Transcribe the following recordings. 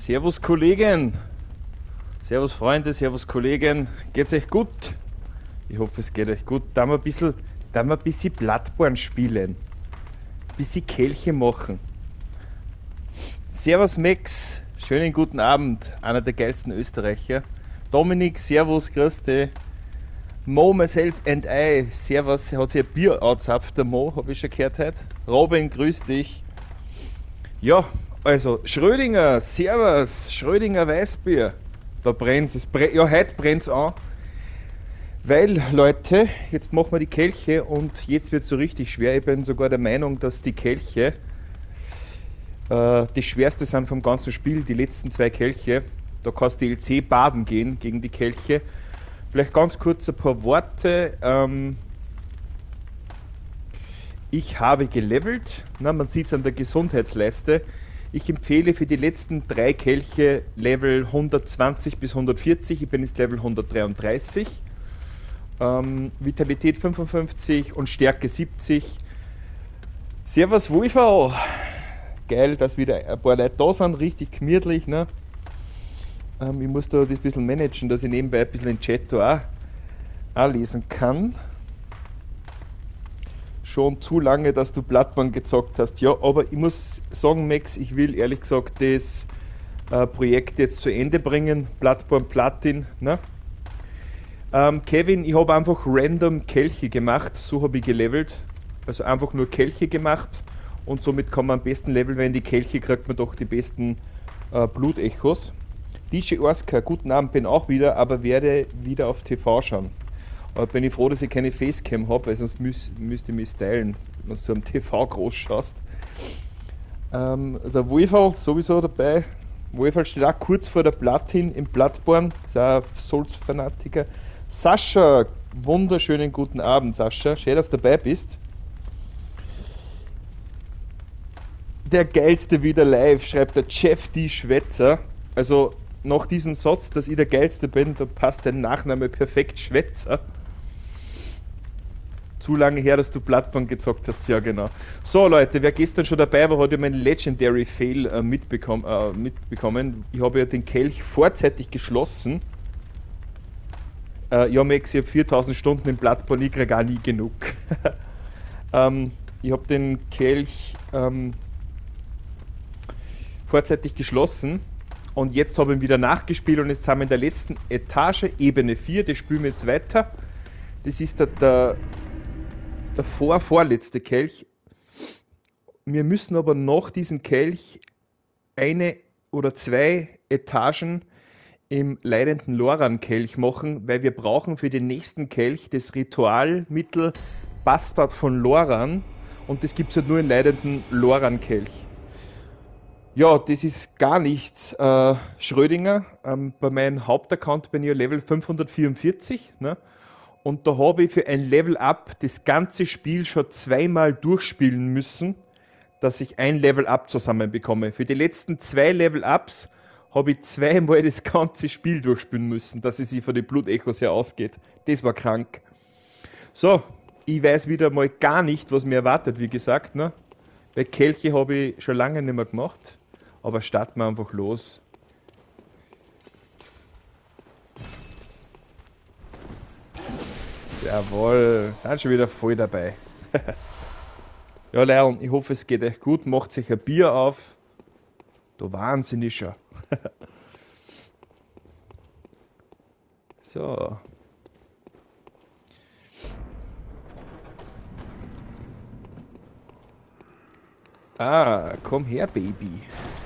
Servus Kollegen, Servus Freunde, Servus Kollegen, geht's euch gut? Ich hoffe es geht euch gut. Da wir ein bisschen Bloodborne spielen, ein bisschen Kelche machen. Servus Max, schönen guten Abend, einer der geilsten Österreicher. Dominik, Servus, grüß dich. Mo, myself and I, Servus, hat sich ein Bier angezapft, der Mo, habe ich schon gehört heute. Robin, grüß dich. Ja, also Schrödinger, Servus, Schrödinger Weißbier. Da brennt's, ja, heute brennt's an. Weil, Leute, jetzt machen wir die Kelche und jetzt wird's so richtig schwer. Ich bin sogar der Meinung, dass die Kelche die schwerste sind vom ganzen Spiel. Die letzten zwei Kelche, da kannst du DLC baden gehen gegen die Kelche. Vielleicht ganz kurz ein paar Worte. Ich habe gelevelt, man sieht es an der Gesundheitsleiste. Ich empfehle für die letzten drei Kelche Level 120 bis 140, ich bin jetzt Level 133. Vitalität 55 und Stärke 70. Servus Wolfau! Geil, dass wieder ein paar Leute da sind, richtig gemütlich. Ne? Ich muss da das ein bisschen managen, dass ich nebenbei ein bisschen den Chat da auch lesen kann. Schon zu lange, dass du Bloodborne gezockt hast. Ja, aber ich muss sagen, Max, ich will ehrlich gesagt das Projekt jetzt zu Ende bringen. Bloodborne Platin. Ne? Kevin, ich habe einfach random Kelche gemacht. So habe ich gelevelt. Also einfach nur Kelche gemacht. Und somit kann man am besten leveln, wenn die Kelche kriegt man doch die besten Blutechos. DJ Orska, guten Abend, bin auch wieder, aber werde wieder auf TV schauen. Aber bin ich froh, dass ich keine Facecam habe, weil sonst müsste ich mich stylen, wenn du am TV groß schaust. Der Wolfal sowieso dabei. Wolfal steht auch kurz vor der Platin im Bloodborne, ist auch ein Souls-Fanatiker. Sascha, wunderschönen guten Abend, Sascha. Schön, dass du dabei bist. Der geilste wieder live, schreibt der Jeff D. Schwätzer. Also nach diesem Satz, dass ich der geilste bin, da passt dein Nachname perfekt, Schwätzer. Zu lange her, dass du Bloodborne gezockt hast, ja genau. So Leute, wer gestern schon dabei war, hat ja meinen Legendary Fail mitbekommen. Ich habe ja den Kelch vorzeitig geschlossen. Ja Max, ich habe 4000 Stunden im Bloodborne, ich kriege auch nie genug. Ich habe den Kelch vorzeitig geschlossen und jetzt habe ich ihn wieder nachgespielt und jetzt haben wir in der letzten Etage, Ebene 4, das spielen wir jetzt weiter. Das ist der vorletzte Kelch. Wir müssen aber nach diesem Kelch eine oder zwei Etagen im leidenden Loran-Kelch machen, weil wir brauchen für den nächsten Kelch das Ritualmittel Bastard von Loran und das gibt es halt nur im leidenden Loran-Kelch. Ja, das ist gar nichts, Schrödinger. Bei meinem Hauptaccount bin ich Level 544. Ne? Und da habe ich für ein Level-Up das ganze Spiel schon zweimal durchspielen müssen, dass ich ein Level-Up zusammenbekomme. Für die letzten zwei Level-Ups habe ich zweimal das ganze Spiel durchspielen müssen, dass es sich von den Blutechos her ausgeht. Das war krank. So, ich weiß wieder mal gar nicht, was mir erwartet, wie gesagt. Ne? Bei Kelche habe ich schon lange nicht mehr gemacht. Aber starten wir einfach los. Jawohl, sind schon wieder voll dabei. Ja, Leon, ich hoffe, es geht euch gut. Macht sich ein Bier auf. Du Wahnsinniger. So. Ah, komm her, Baby.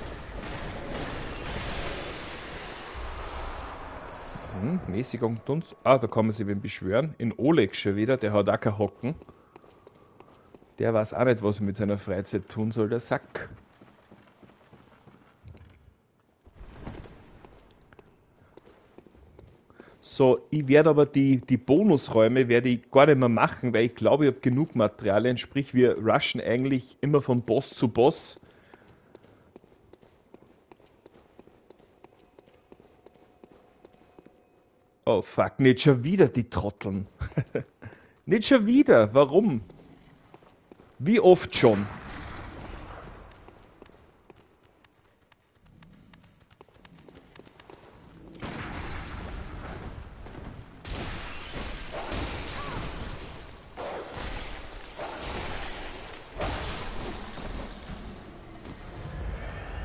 Mäßigung Dunst. Ah, da kann man sich wen beschwören. In Oleg schon wieder, der hat auch keinen Hocken. Der weiß auch nicht, was er mit seiner Freizeit tun soll, der Sack. So, ich werde aber die Bonusräume werde ich gar nicht mehr machen, weil ich glaube, ich habe genug Materialien. Sprich, wir rushen eigentlich immer von Boss zu Boss. Oh fuck, nicht schon wieder die Trotteln. Nicht schon wieder, warum? Wie oft schon?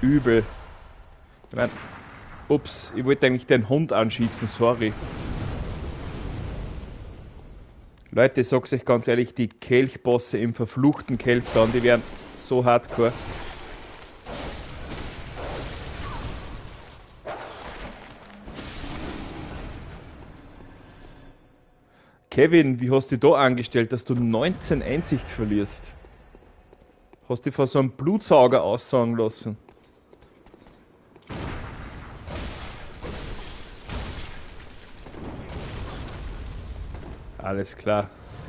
übel. Ich mein, ups, ich wollte eigentlich den Hund anschießen, sorry. Leute, ich sag's euch ganz ehrlich, die Kelchbosse im verfluchten Kelchtown, die wären so hardcore. Kevin, wie hast du dich da angestellt, dass du 19 Einsicht verlierst? Hast dich von so einem Blutsauger aussaugen lassen? Alles klar.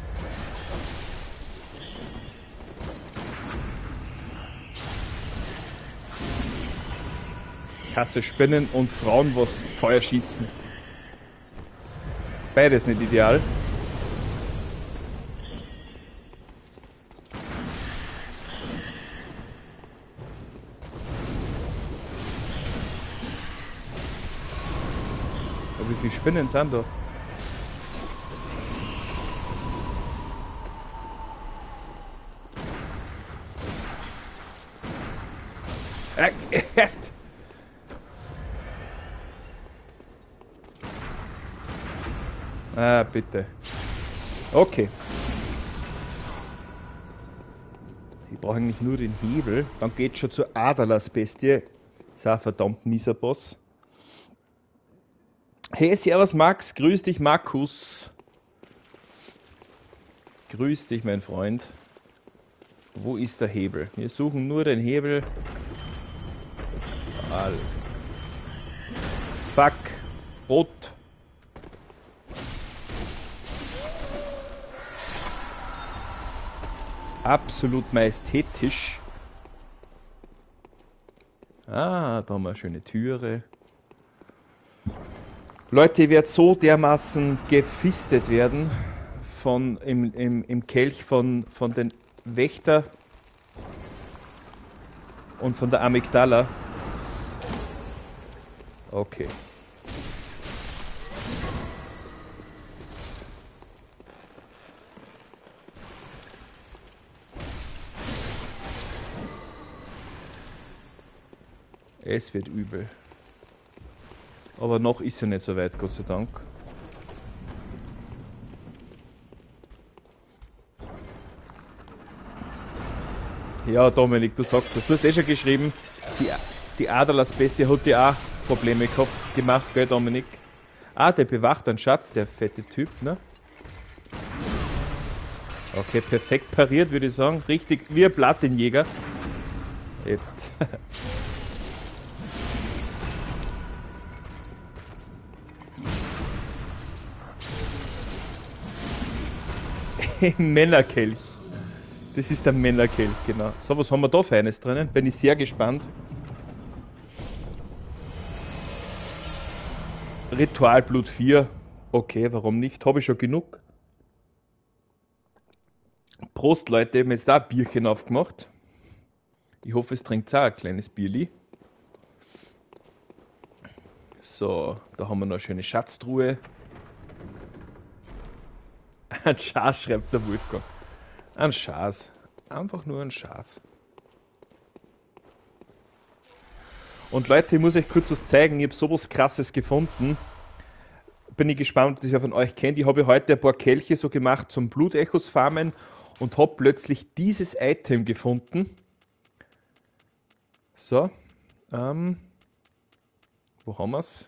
Ich hasse Spinnen und Frauen, was Feuer schießen. Beides nicht ideal. Aber wie viele Spinnen sind da? Erst! Ah, bitte. Okay. Ich brauche eigentlich nur den Hebel. Dann geht's schon zur Aderlassbestie. Ist auch ein verdammt mieser Boss. Hey, servus Max. Grüß dich Markus. Grüß dich mein Freund. Wo ist der Hebel? Wir suchen nur den Hebel. Alles. Fuck. Rot. Absolut majestätisch. Ah, da haben wir eine schöne Türe. Leute, ich werde so dermaßen gefistet werden im Kelch von den Wächter und von der Amygdala. Okay. Es wird übel. Aber noch ist er nicht so weit, Gott sei Dank. Ja, Dominik, du sagst das. Du hast eh schon geschrieben, die Aderlassbestie hat ja auch Probleme gehabt, gemacht, gell, Dominik? Ah, der bewacht einen Schatz, der fette Typ, ne? Okay, perfekt pariert, würde ich sagen. Richtig, wie ein Platinjäger. Jetzt. Männerkelch. Das ist der Männerkelch, genau. So, was haben wir da Feines drinnen? Bin ich sehr gespannt. Ritualblut 4. Okay, warum nicht? Habe ich schon genug. Prost, Leute. Ich habe jetzt da ein Bierchen aufgemacht. Ich hoffe, es trinkt auch ein kleines Bierli. So, da haben wir noch eine schöne Schatztruhe. Ein Schatz, schreibt der Wolfgang. Ein Schatz. Einfach nur ein Schatz. Und Leute, ich muss euch kurz was zeigen. Ich habe sowas Krasses gefunden. Bin ich gespannt, ob das wer von euch kennt. Ich habe heute ein paar Kelche so gemacht zum Blutechos farmen und habe plötzlich dieses Item gefunden. So, wo haben wir es?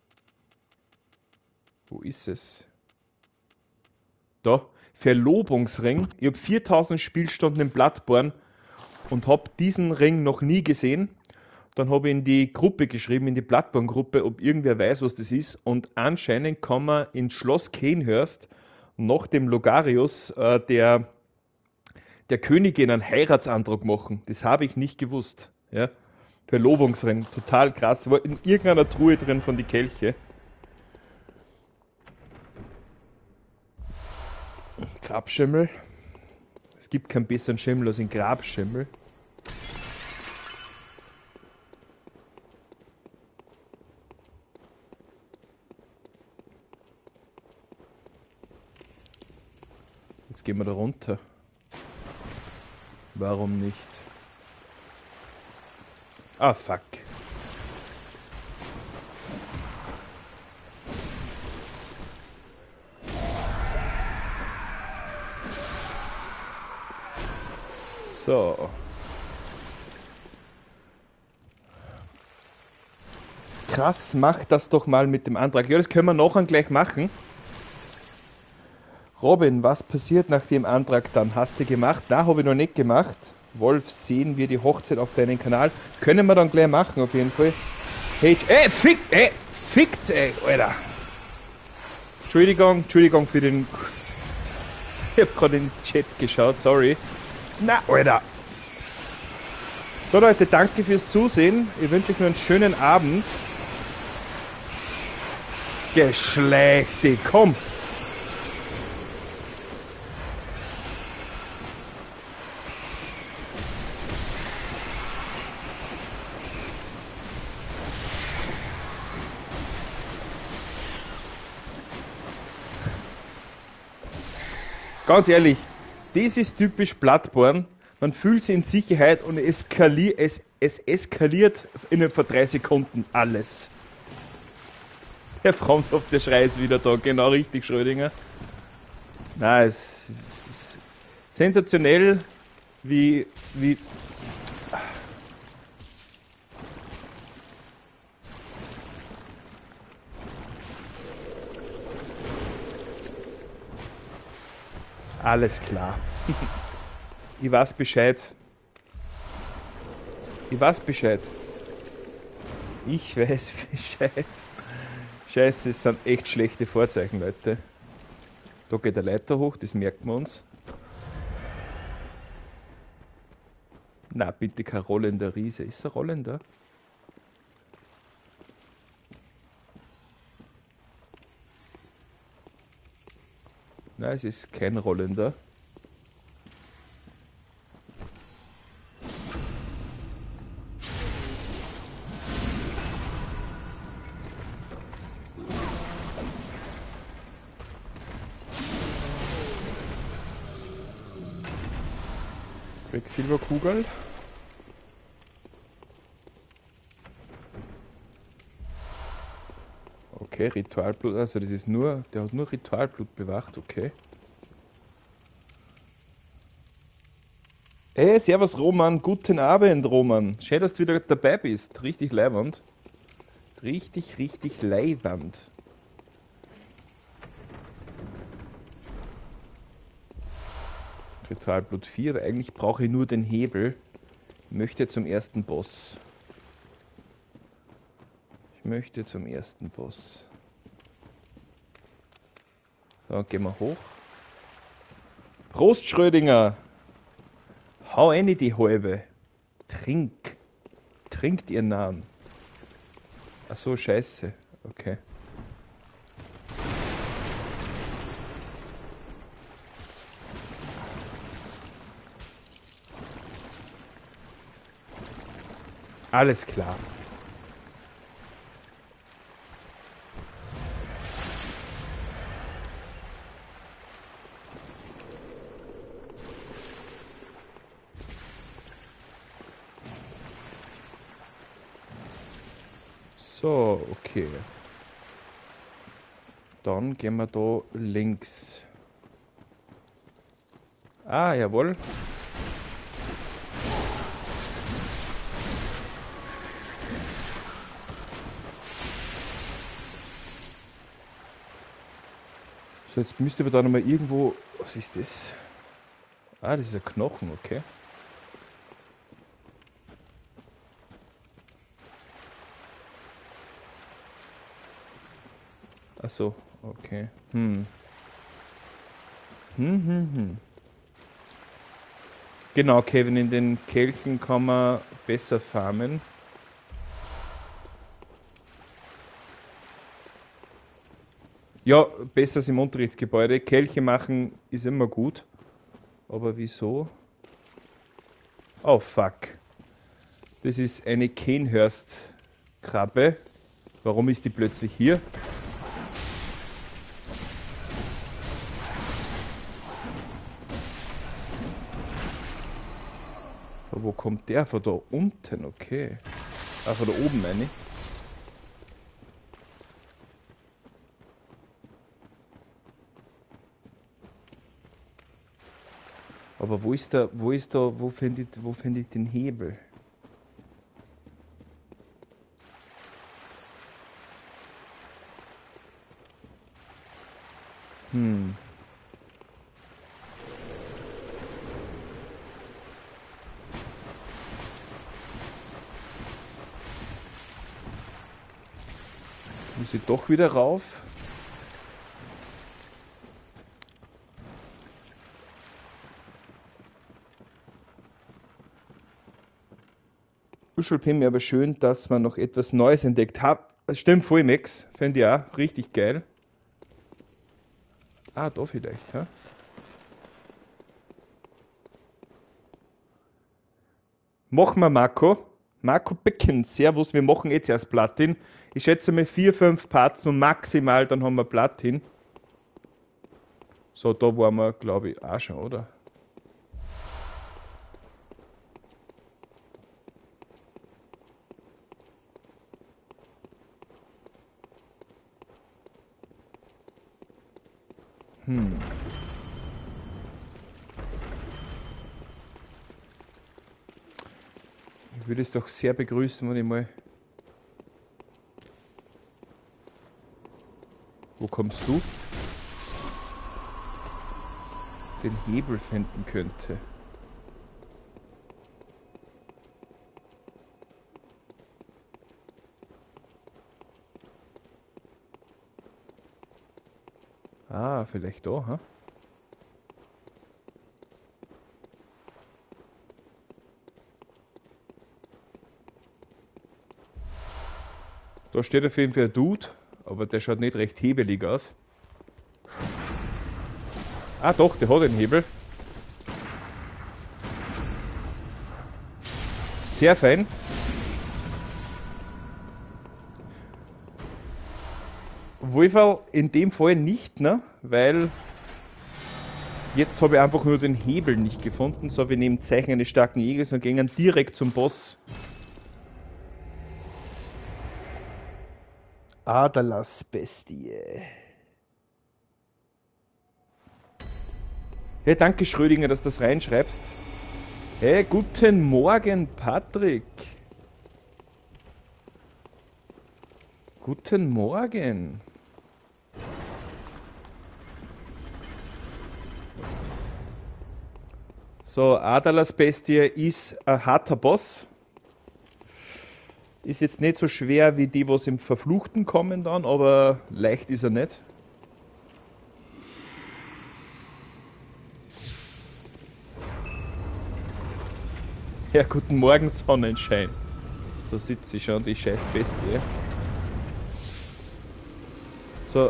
Wo ist es? Da, Verlobungsring. Ich habe 4000 Spielstunden in Bloodborne und habe diesen Ring noch nie gesehen. Dann habe ich in die Gruppe geschrieben, in die Bloodborne-Gruppe, ob irgendwer weiß, was das ist. Und anscheinend kann man ins Schloss Cainhurst nach dem Logarius der Königin einen Heiratsantrag machen. Das habe ich nicht gewusst. Ja? Verlobungsring, total krass. War in irgendeiner Truhe drin von die Kelche. Grabschimmel. Es gibt keinen besseren Schimmel als ein Grabschimmel. Jetzt gehen wir da runter. Warum nicht? Ah, fuck. So. Krass, mach das doch mal mit dem Antrag. Ja, das können wir nachher gleich machen. Robin, was passiert nach dem Antrag dann? Hast du gemacht? Na, habe ich noch nicht gemacht. Wolf, sehen wir die Hochzeit auf deinem Kanal? Können wir dann gleich machen, auf jeden Fall. Hey, fickt's, ey, Alter. Entschuldigung für den... Ich hab gerade in den Chat geschaut, sorry. Na, Alter. So, Leute, danke fürs Zusehen. Ich wünsche euch noch einen schönen Abend. Geschlechte, komm. Ganz ehrlich, das ist typisch Bloodborne. Man fühlt sich in Sicherheit und es eskaliert innerhalb von 3 Sekunden alles. Der Fromsoft, der Schrei ist wieder da, genau richtig, Schrödinger. Na, es ist sensationell, wie. Alles klar. Ich weiß Bescheid. Ich weiß Bescheid. Ich weiß Bescheid. Scheiße, es sind echt schlechte Vorzeichen, Leute. Da geht der Leiter hoch, das merken wir uns. Na, bitte kein rollender Riese. Ist er rollender? Nein, es ist kein rollender. Quecksilberkugel. Okay, Ritualblut, also das ist nur, der hat nur Ritualblut bewacht, okay. Hey, servus Roman, guten Abend Roman. Schön, dass du wieder dabei bist. Richtig leiwand. Richtig leiwand. Ritualblut 4, aber eigentlich brauche ich nur den Hebel. Ich möchte zum ersten Boss. So, gehen wir hoch. Prost, Schrödinger! Hau rein die halbe. Trinkt ihr Namen. Ach so, scheiße. Okay. Alles klar. So, okay. Dann gehen wir da links. Ah, jawohl. So, jetzt müsste aber da nochmal irgendwo... Was ist das? Ah, das ist ein Knochen, okay. Ach so, okay. Genau, Kevin, in den Kelchen kann man besser farmen. Ja, besser als im Unterrichtsgebäude. Kelche machen ist immer gut. Aber wieso? Oh, fuck. Das ist eine Kenhurst-Krabbe. Warum ist die plötzlich hier? Wo kommt der? Von da unten, okay. Ah, von da oben meine ich. Aber wo finde ich den Hebel? Hm. Muss ich doch wieder rauf? Kuschelpimmi, aber schön, dass man noch etwas Neues entdeckt hat. Stimmt voll, Max. Fände ich auch richtig geil. Ah, da vielleicht, ha? Machen wir, Marco. Marco Becken, Servus, wir machen jetzt erst Platin. Ich schätze mal 4, 5 Parts nur maximal, dann haben wir Platin. So, da waren wir, glaube ich, auch schon, oder? Hm. Ich würde es doch sehr begrüßen, wenn ich mal. Wo kommst du? Den Hebel finden könnte. Ah, vielleicht da, ha? Da steht auf jeden Fall ein Dude, aber der schaut nicht recht hebelig aus. Ah, doch, der hat einen Hebel. Sehr fein. Wohlfall in dem Fall nicht, ne? Weil jetzt habe ich einfach nur den Hebel nicht gefunden. So, wir nehmen Zeichen eines starken Jägers und gehen direkt zum Boss. Adalas Bestie. Hey, danke Schrödinger, dass du das reinschreibst. Hey, guten Morgen, Patrick. Guten Morgen. So, Adalas Bestie ist ein harter Boss. Ist jetzt nicht so schwer wie die, was im Verfluchten kommen dann, aber leicht ist er nicht. Ja, guten Morgen, Sonnenschein. Da sitzt sie schon, die scheiß Bestie. So,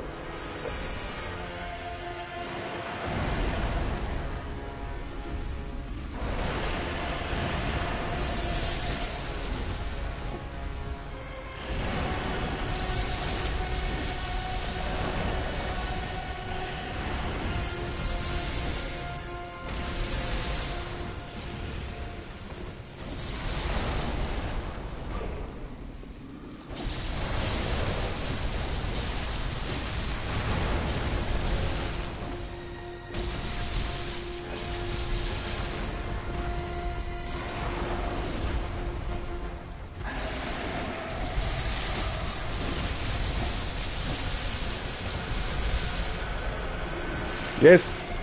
yes.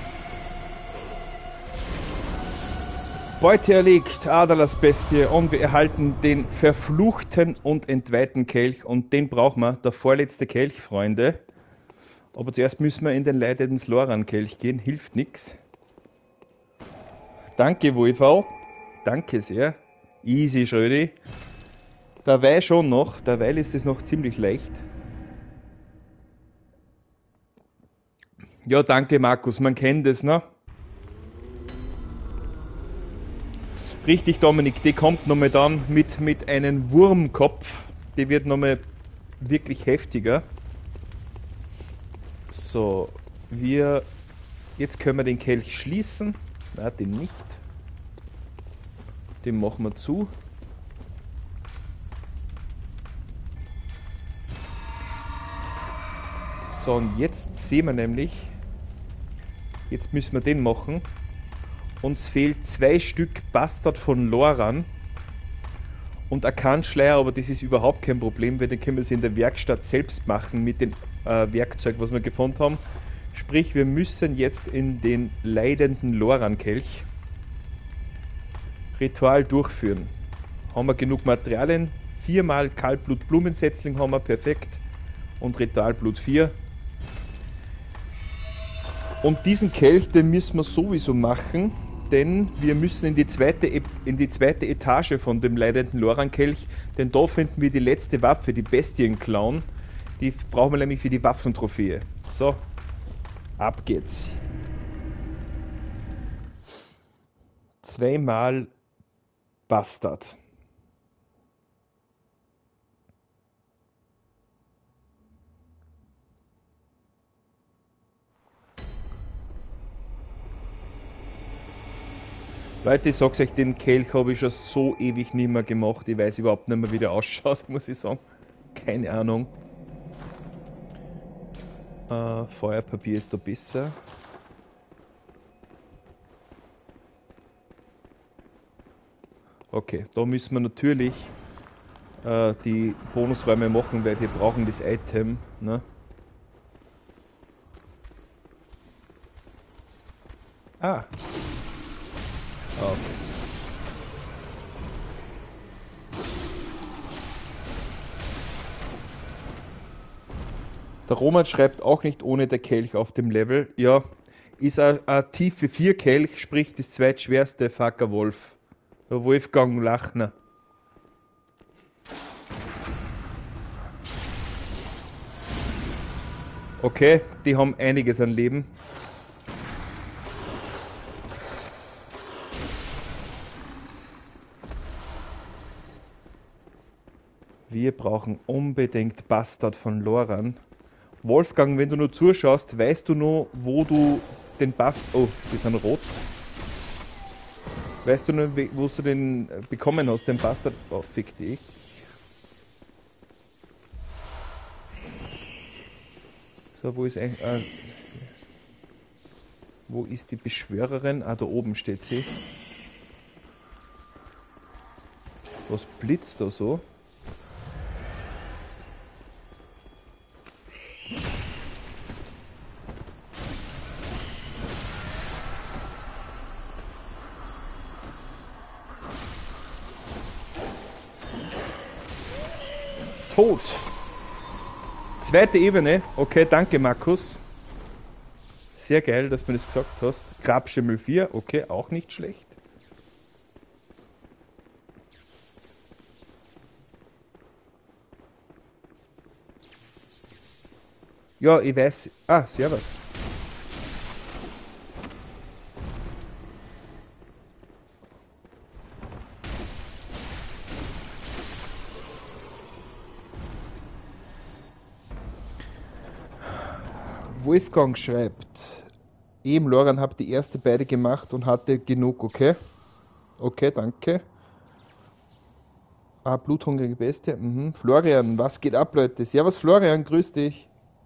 Beute erlegt, Adalas Bestie, und wir erhalten den verfluchten und entweihten Kelch und den brauchen wir, der vorletzte Kelch, Freunde. Aber zuerst müssen wir in den leidenden Sloran-Kelch gehen, hilft nix. Danke, Wolfau. Danke sehr. Easy, Schrödi. Derweil schon noch, derweil ist es noch ziemlich leicht. Ja, danke, Markus, man kennt es, ne? Richtig, Dominik, die kommt nochmal dann mit einem Wurmkopf. Die wird nochmal wirklich heftiger. So, jetzt können wir den Kelch schließen. Nein, den nicht. Den machen wir zu. So, und jetzt sehen wir nämlich, jetzt müssen wir den machen. Uns fehlt 2 Stück Bastard von Loran und ein Kannschleier, aber das ist überhaupt kein Problem, weil den können wir sie in der Werkstatt selbst machen mit dem Werkzeug, was wir gefunden haben. Sprich, wir müssen jetzt in den leidenden Loran-Kelch Ritual durchführen. Haben wir genug Materialien? 4-mal Kaltblut-Blumensetzling haben wir, perfekt. Und Ritualblut 4. Und diesen Kelch, den müssen wir sowieso machen, denn wir müssen in die zweite Etage von dem leidenden Loran-Kelch, denn da finden wir die letzte Waffe, die Bestienclown. Die brauchen wir nämlich für die Waffentrophäe. So, ab geht's. 2-mal Bastard. Leute, ich sag's euch, den Kelch habe ich schon so ewig nicht mehr gemacht. Ich weiß überhaupt nicht mehr, wie der ausschaut, muss ich sagen. Keine Ahnung. Feuerpapier ist da besser. Okay, da müssen wir natürlich die Bonusräume machen, weil wir brauchen das Item. Ne? Ah. Okay. Der Roman schreibt auch nicht ohne der Kelch auf dem Level. Ja, ist ein Tiefe 4 Kelch, sprich das zweitschwerste Facker Wolf. Der Wolfgang Lachner. Okay, die haben einiges an Leben. Wir brauchen unbedingt Bastard von Loran. Wolfgang, wenn du nur zuschaust, weißt du nur, wo du den Bastard... Oh, die sind rot. Weißt du nur, wo du den bekommen hast, den Bastard? Oh, fick dich. So, wo ist eigentlich... wo ist die Beschwörerin? Ah, da oben steht sie. Was blitzt da so? Tot. Zweite Ebene. Okay, danke Markus. Sehr geil, dass du mir das gesagt hast. Grabschimmel 4. Okay, auch nicht schlecht. Ja, ich weiß. Ah, servus. Wolfgang schreibt, eben Loran habe die erste beide gemacht und hatte genug, okay? Okay, danke. Ah, bluthungrige Bestie. Mhm. Florian, was geht ab, Leute? Servus Florian, grüß dich.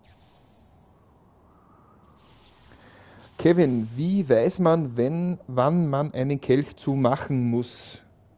Kevin, wie weiß man, wann man einen Kelch zumachen muss?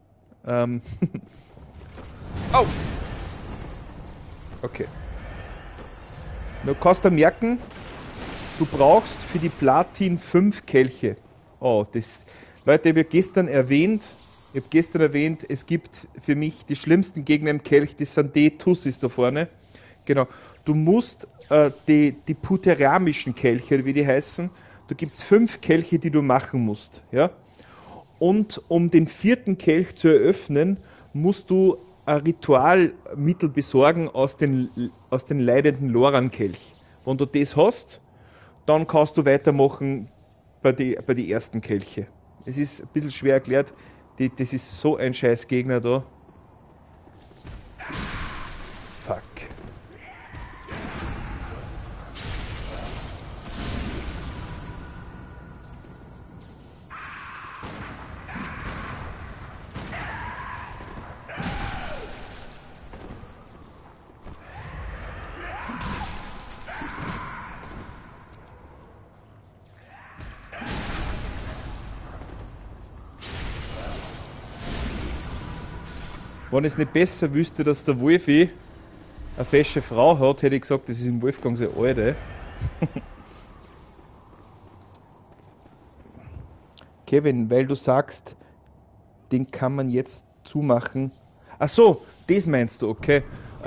Auf! Okay. Du kannst da merken, du brauchst für die Platin 5 Kelche. Oh, das. Leute, ich habe gestern erwähnt, es gibt für mich die schlimmsten Gegner im Kelch, das sind die Tussis da vorne. Genau. Du musst die puteramischen Kelche, wie die heißen, da gibt es 5 Kelche, die du machen musst. Ja? Und um den 4. Kelch zu eröffnen, musst du ein Ritualmittel besorgen aus den leidenden Loran-Kelch. Wenn du das hast, dann kannst du weitermachen bei die ersten Kelche. Es ist ein bisschen schwer erklärt, das ist so ein scheiß Gegner da. Fuck. Wenn ich es nicht besser wüsste, dass der Wolfi eine fesche Frau hat, hätte ich gesagt, das ist in Wolfgang seine alte. Kevin, weil du sagst, den kann man jetzt zumachen. Ach so, das meinst du, okay.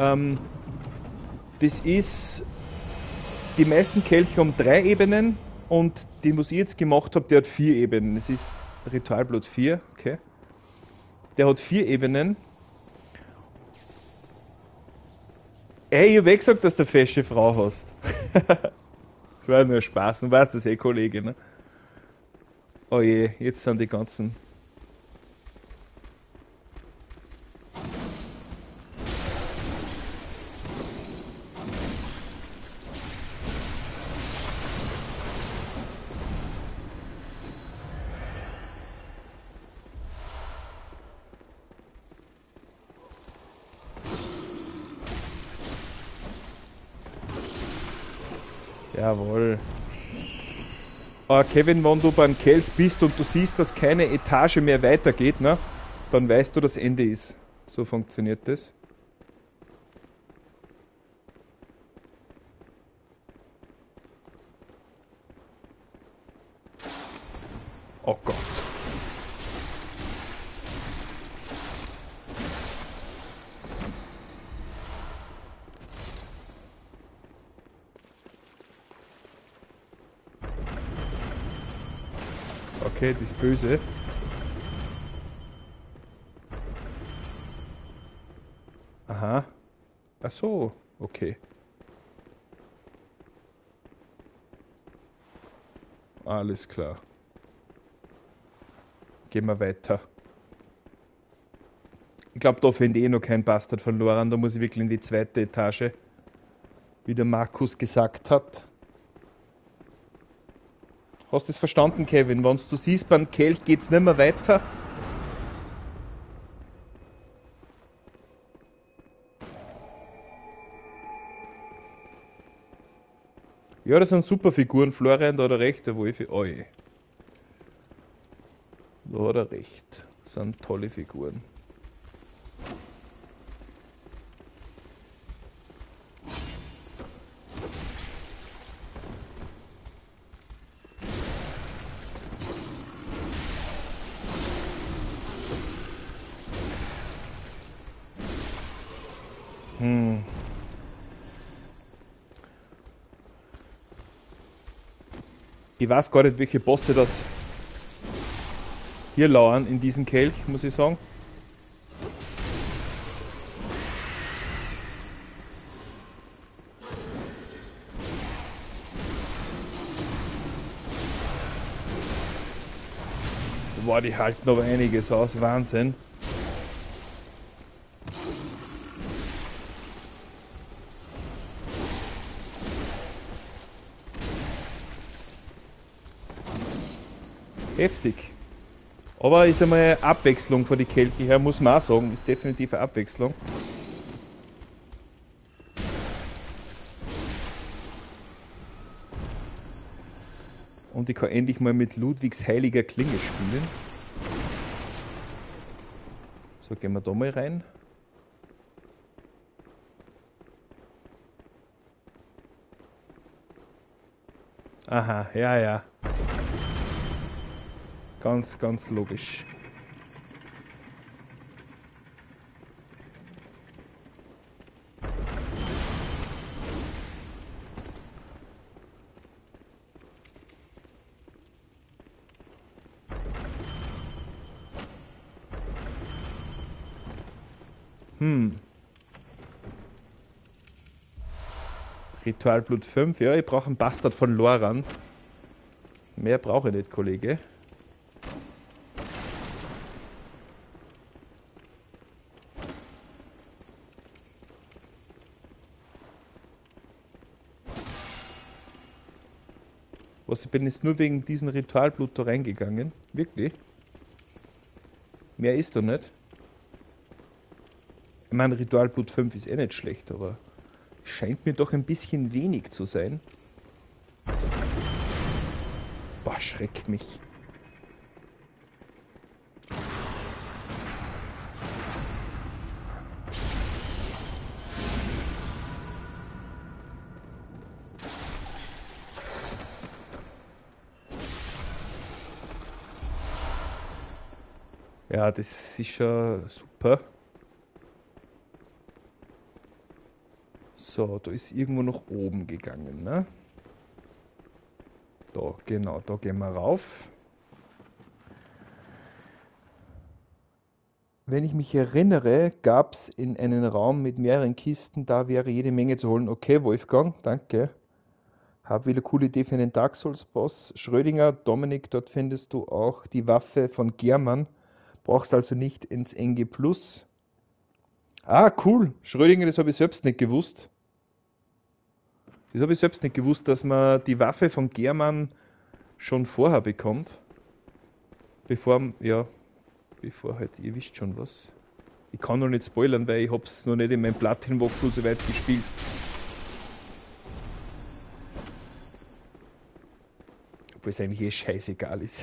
Das ist, die meisten Kelche haben 3 Ebenen und den, was ich jetzt gemacht habe, der hat 4 Ebenen. Das ist Ritualblut 4, okay. Der hat 4 Ebenen. Ey, ich hab eh gesagt, dass du eine fesche Frau hast. Das war nur Spaß, du weißt das eh, Kollege, ne? Oh je, jetzt sind die ganzen. Jawohl. Kevin, wenn du beim Kelch bist und du siehst, dass keine Etage mehr weitergeht, ne, dann weißt du, dass Ende ist. So funktioniert das. Oh Gott. Okay, das ist böse. Aha. Ach so, okay. Alles klar. Gehen wir weiter. Ich glaube, da finde ich eh noch kein Bastard von Loran. Da muss ich wirklich in die zweite Etage. Wie der Markus gesagt hat. Hast du es verstanden, Kevin? Wenn du siehst, beim Kelch geht es nicht mehr weiter. Ja, das sind super Figuren. Florian, da hat er recht, der Wolfi. Oh je. Da hat er recht. Das sind tolle Figuren. Hm. Ich weiß gar nicht, welche Bosse das hier lauern in diesem Kelch, muss ich sagen. Boah, die halten aber einiges aus, Wahnsinn. Heftig. Aber ist einmal eine Abwechslung von die Kelche her, muss man auch sagen. Ist definitiv eine Abwechslung. Und ich kann endlich mal mit Ludwigs heiliger Klinge spielen. So, gehen wir da mal rein. Aha, ja, ja. Ganz, ganz logisch. Ritualblut 5, ja, ich brauche einen Bastard von Loran. Mehr brauche ich nicht, Kollege. Was, ich bin jetzt nur wegen diesem Ritualblut da reingegangen? Wirklich? Mehr ist da nicht. Ich meine, Ritualblut 5 ist eh nicht schlecht, aber scheint mir doch ein bisschen wenig zu sein. Boah, schreck mich. Ja, das ist schon super. So, da ist irgendwo nach oben gegangen, ne? Da, genau, da gehen wir rauf. Wenn ich mich erinnere, gab es in einen Raum mit mehreren Kisten, da wäre jede Menge zu holen. Okay, Wolfgang, danke. Hab wieder coole Idee für einen Dark Souls Boss. Schrödinger, Dominik, dort findest du auch die Waffe von German. Brauchst also nicht ins NG Plus. Ah, cool. Schrödinger, das habe ich selbst nicht gewusst. Das habe ich selbst nicht gewusst, dass man die Waffe von German schon vorher bekommt. Bevor, ja, bevor halt, ihr wisst schon was. Ich kann noch nicht spoilern, weil ich hab's noch nicht in meinem Platin-Walkthrough so weit gespielt. Obwohl es eigentlich eh scheißegal ist.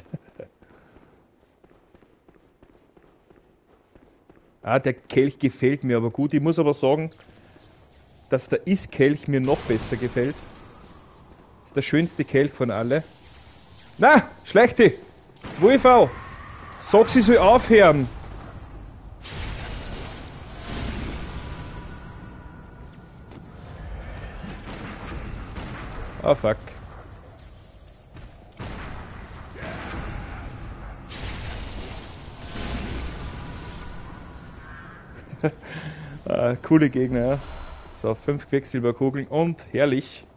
Ah, der Kelch gefällt mir aber gut. Ich muss aber sagen, dass der Is-Kelch mir noch besser gefällt. Das ist der schönste Kelch von alle. Na, Schlechte! Wolfau! Sag, sie soll aufhören! Ah, fuck. Ah, coole Gegner, ja. So, 5 Quecksilberkugeln und herrlich.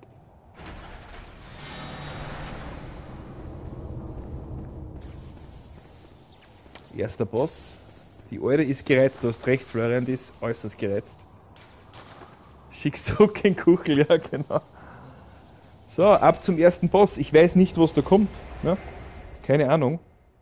Erster Boss. Die Eure ist gereizt, du hast recht, Florian, die ist äußerst gereizt. Schickst du kein Kuchel, ja, genau. So, ab zum ersten Boss. Ich weiß nicht, was da kommt. Ja? Keine Ahnung.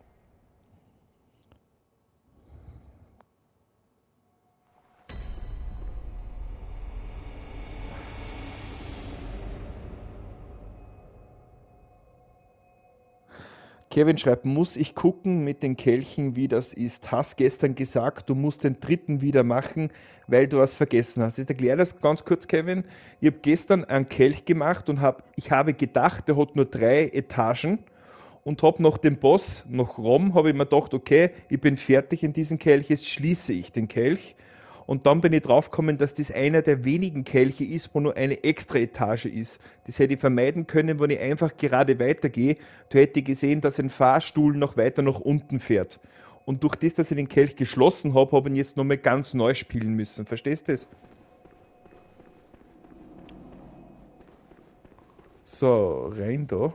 Kevin schreibt, muss ich gucken mit den Kelchen, wie das ist. Hast gestern gesagt, du musst den dritten wieder machen, weil du was vergessen hast. Ich erkläre das ganz kurz, Kevin. Ich habe gestern einen Kelch gemacht und ich habe gedacht, der hat nur 3 Etagen und habe nach dem Boss, nach Rom, habe ich mir gedacht, okay, ich bin fertig in diesem Kelch, jetzt schließe ich den Kelch. Und dann bin ich draufgekommen, dass das einer der wenigen Kelche ist, wo nur eine extra Etage ist. Das hätte ich vermeiden können, wenn ich einfach gerade weitergehe. Da hätte ich gesehen, dass ein Fahrstuhl noch weiter nach unten fährt. Und durch das, dass ich den Kelch geschlossen habe, habe ich ihn jetzt nochmal ganz neu spielen müssen. Verstehst du das? So, rein da.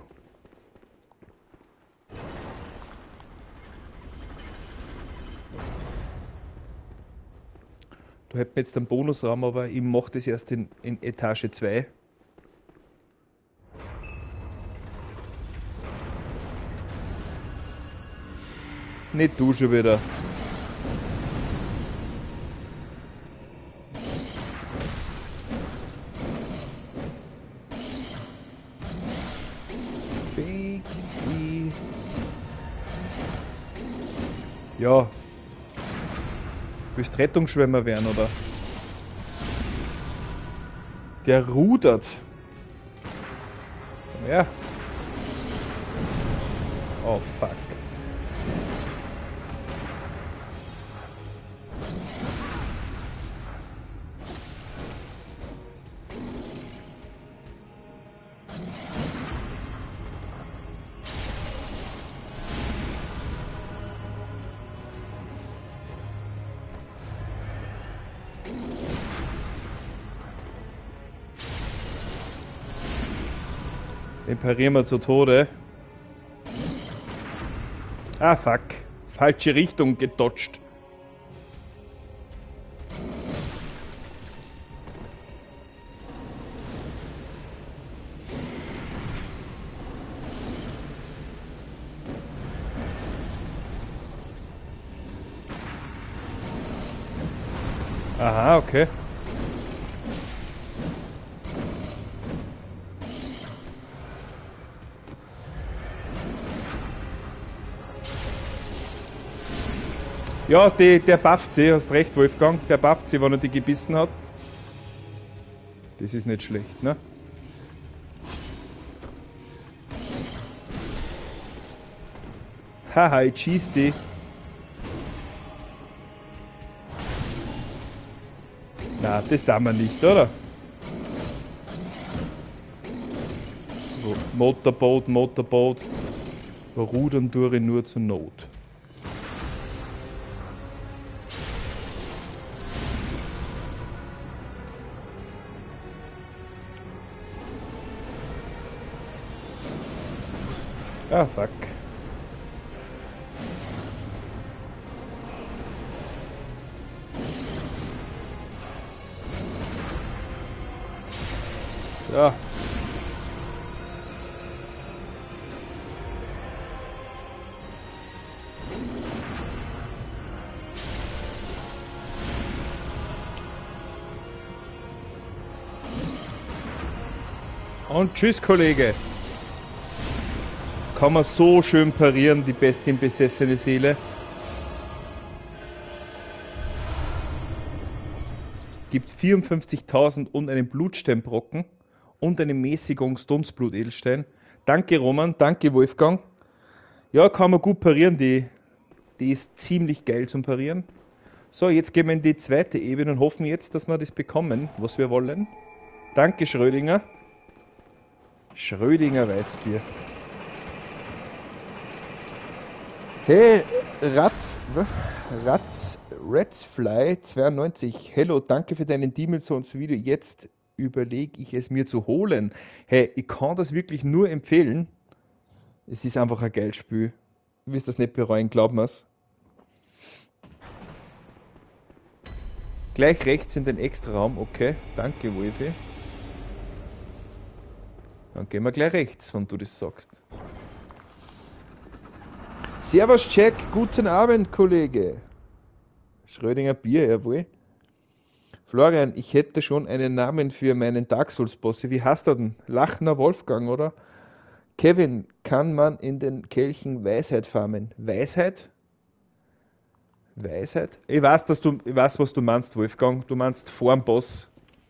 Da hätten wir jetzt einen Bonusraum, aber ich mache das erst in Etage 2. Nicht du schon wieder. Fake. Ja, willst Rettungsschwimmer werden, oder? Der rudert. Ja. Oh, fuck. Den parieren wir zu Tode. Ah, fuck. Falsche Richtung gedodged. Aha, okay. Ja, der bufft sie, hast recht, Wolfgang. Der bufft sie, wenn er die gebissen hat. Das ist nicht schlecht, ne? Haha, ich schieß die. Na, das darf man nicht, oder? So, Motorboot, Motorboot. Rudern tue ich nur zur Not. Ah, fuck. Ja. Und tschüss, Kollege. Kann man so schön parieren, die Bestin besessene Seele. Gibt 54.000 und einen Blutsteinbrocken und eine Mäßigungs-Dunstblut-Edelstein. Danke Roman, danke Wolfgang. Ja, kann man gut parieren, die ist ziemlich geil zum Parieren. So, jetzt gehen wir in die zweite Ebene und hoffen jetzt, dass wir das bekommen, was wir wollen. Danke Schrödinger. Schrödinger Weißbier. Hey, Ratzfly 92. Hello, danke für deinen Demon's-Video. Jetzt überlege ich es mir zu holen. Hey, ich kann das wirklich nur empfehlen. Es ist einfach ein geiles Spiel. Du wirst das nicht bereuen, glaub mir's. Gleich rechts in den Extraraum, okay. Danke, Wolfi. Dann gehen wir gleich rechts, wenn du das sagst. Servus, Jack. Guten Abend, Kollege. Schrödinger Bier, jawohl. Florian, ich hätte schon einen Namen für meinen Dark Souls-Boss. Wie heißt er denn? Lachner Wolfgang, oder? Kevin, kann man in den Kelchen Weisheit farmen? Weisheit? Weisheit? Ich weiß, was du meinst, Wolfgang. Du meinst vor dem Boss.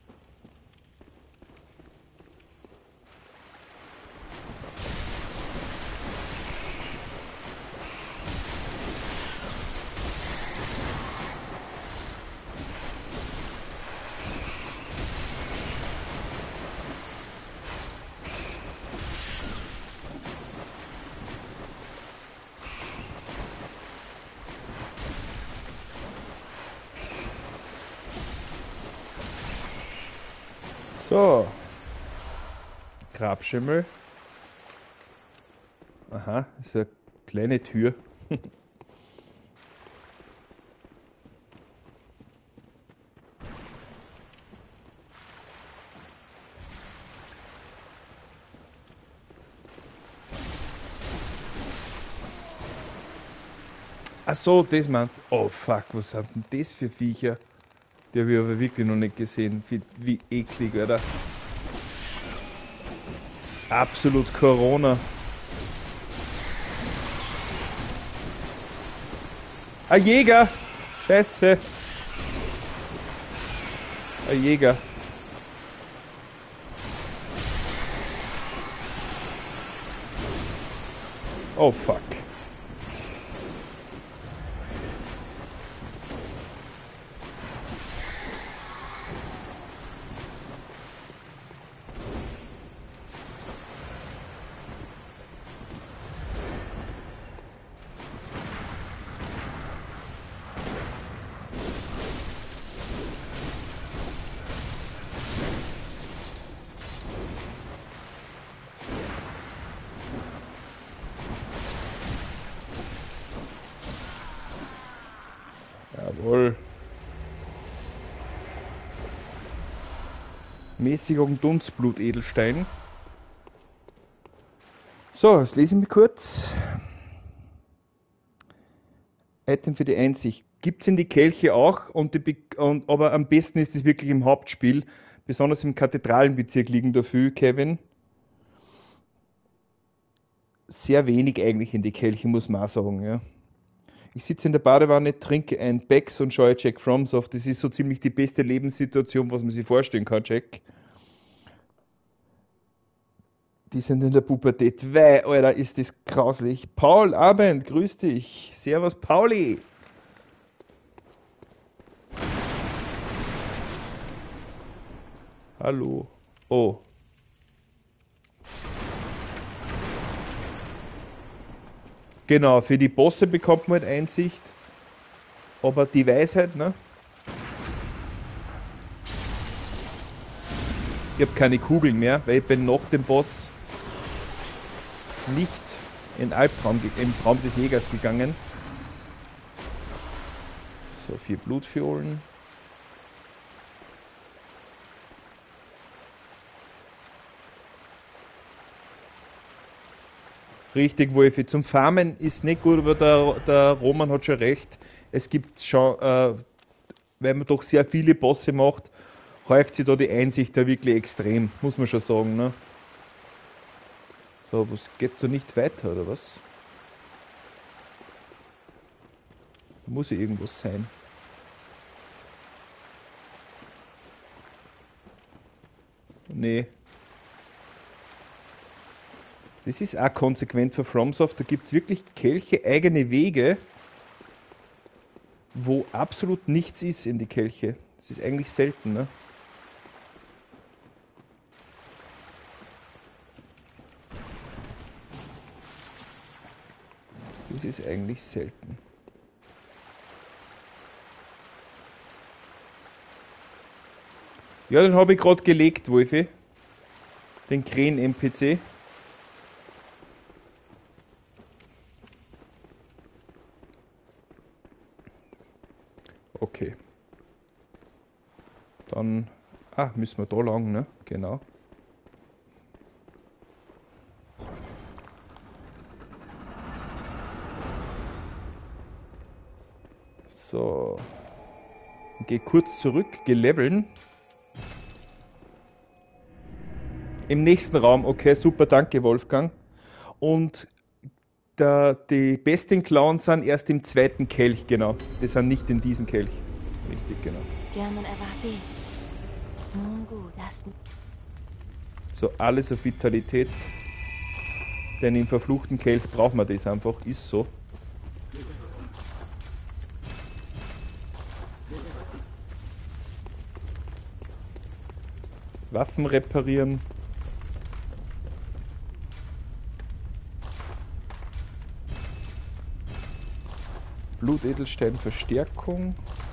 So. Grabschimmel. Aha, das ist eine kleine Tür. Ach so, das meinst du. Oh fuck, was sind denn das für Viecher? Die habe ich aber wirklich noch nicht gesehen. Wie eklig, oder? Absolut Corona. Ein Jäger! Scheiße! Ein Jäger. Oh fuck. Jawohl. Mäßigung Dunstblut Edelstein. So, das lese ich mir kurz. Item für die Einsicht. Gibt es in die Kelche auch, aber am besten ist es wirklich im Hauptspiel, besonders im Kathedralenbezirk liegen dafür, Kevin. Sehr wenig eigentlich in die Kelche, muss man auch sagen. Ja. Ich sitze in der Badewanne, trinke ein Becks und schaue Jack FromSoft. Das ist so ziemlich die beste Lebenssituation, was man sich vorstellen kann, Jack. Die sind in der Pubertät. Wei, Alter, ist das grauslich. Paul Abend, grüß dich. Servus, Pauli. Hallo. Oh. Genau, für die Bosse bekommt man halt Einsicht. Aber die Weisheit, ne? Ich habe keine Kugeln mehr, weil ich bin nach dem Boss nicht in Albtraum, im Traum des Jägers gegangen. So, 4 Blutfiolen. Richtig, Wolfi. Zum Farmen ist nicht gut, aber der Roman hat schon recht. Es gibt schon, weil man doch sehr viele Bosse macht, häuft sich da die Einsicht da wirklich extrem, muss man schon sagen. Ne? So, was geht's da nicht weiter, oder was? Muss ja irgendwas sein. Nee. Das ist auch konsequent für FromSoft. Da gibt es wirklich Kelche eigene Wege, wo absolut nichts ist in die Kelche. Das ist eigentlich selten, ne? Das ist eigentlich selten. Ja, den habe ich gerade gelegt, Wolfi. Den Krähen-NPC. Okay. Dann. Ah, müssen wir da lang, ne? Genau. So. Geh kurz zurück, geleveln. Im nächsten Raum, okay, super, danke Wolfgang. Und die besten Clowns sind erst im zweiten Kelch, genau. Die sind nicht in diesem Kelch. Richtig, genau. So, alles auf Vitalität. Denn im verfluchten Kelch braucht man das einfach, ist so. Waffen reparieren. Blutedelstein Verstärkung.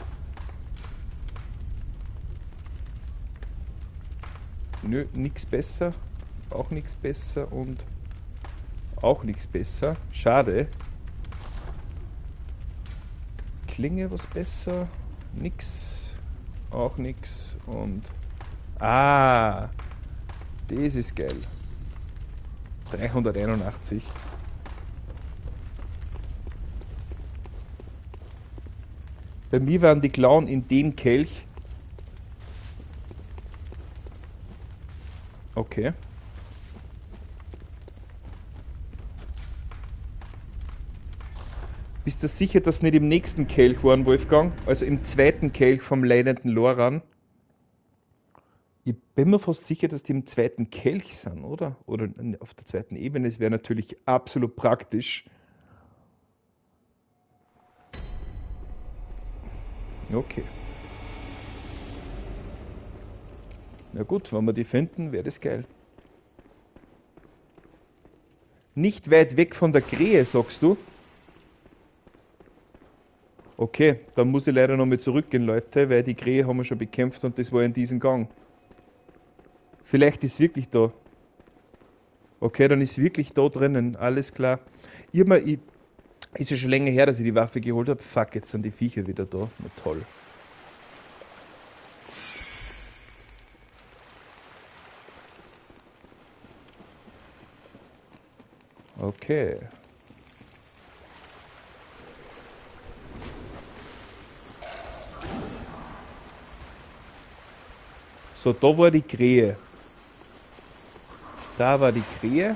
Nö, nichts besser. Auch nichts besser und auch nichts besser. Schade. Klinge was besser. Nix. Auch nix. Und. Ah! Das ist geil. 381. Bei mir waren die Klauen in dem Kelch. Okay. Bist du sicher, dass nicht im nächsten Kelch waren, Wolfgang? Also im zweiten Kelch vom leidenden Loran? Ich bin mir fast sicher, dass die im zweiten Kelch sind, oder? Oder auf der zweiten Ebene. Das wäre natürlich absolut praktisch. Okay. Na gut, wenn wir die finden, wäre das geil. Nicht weit weg von der Krähe, sagst du? Okay, dann muss ich leider nochmal zurückgehen, Leute, weil die Krähe haben wir schon bekämpft und das war in diesem Gang. Vielleicht ist wirklich da. Okay, dann ist wirklich da drinnen, alles klar. Ist ja schon länger her, dass ich die Waffe geholt habe. Fuck, jetzt sind die Viecher wieder da. Na toll. Okay. So, da war die Krähe. Da war die Krähe.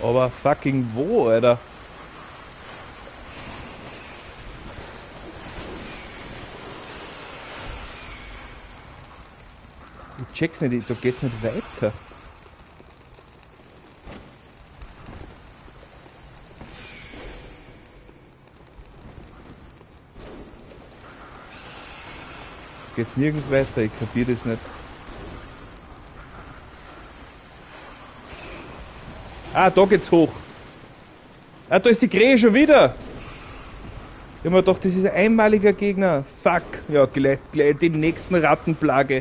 Aber fucking wo, Alter? Ich check's nicht, da geht's nicht weiter. Geht's nirgends weiter, ich kapier das nicht. Ah, da geht's hoch. Ah, da ist die Krähe schon wieder. Ich hab mir gedacht, das ist ein einmaliger Gegner. Fuck. Ja, gleich die nächsten Rattenplage.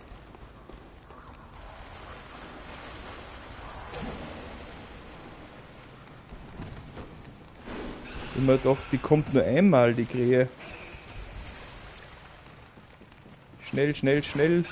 Ich hab mir gedacht, die kommt nur einmal, die Krähe. Schnell, schnell, schnell.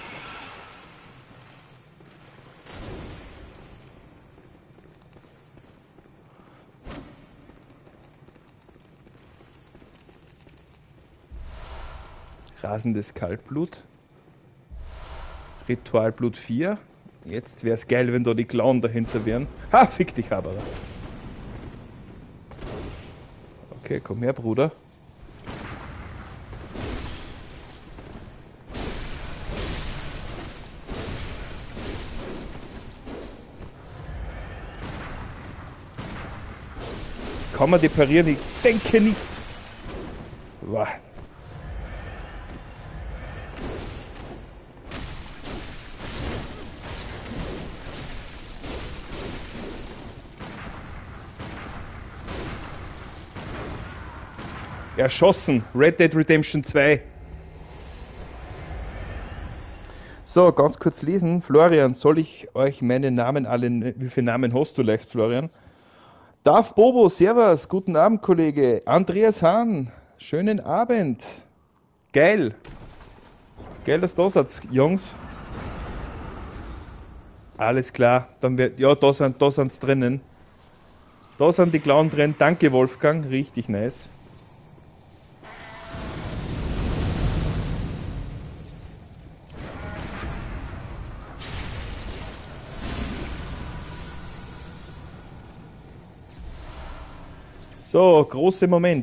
Rasendes Kaltblut. Ritualblut 4. Jetzt wär's geil, wenn da die Klauen dahinter wären. Ha, fick dich, Haberer. Okay, komm her, Bruder. Kann man die parieren? Ich denke nicht. Wow. Erschossen. Red Dead Redemption 2. So, ganz kurz lesen. Florian, soll ich euch meine Namen alle... Wie viele Namen hast du leicht, Florian? Darf Bobo, Servus, guten Abend, Kollege. Andreas Hahn, schönen Abend. Geil. Geil, dass du da seid, Jungs. Alles klar. Dann wird, ja, da sind's drinnen. Da sind die Klauen drin. Danke, Wolfgang. Richtig nice. So, großer Moment.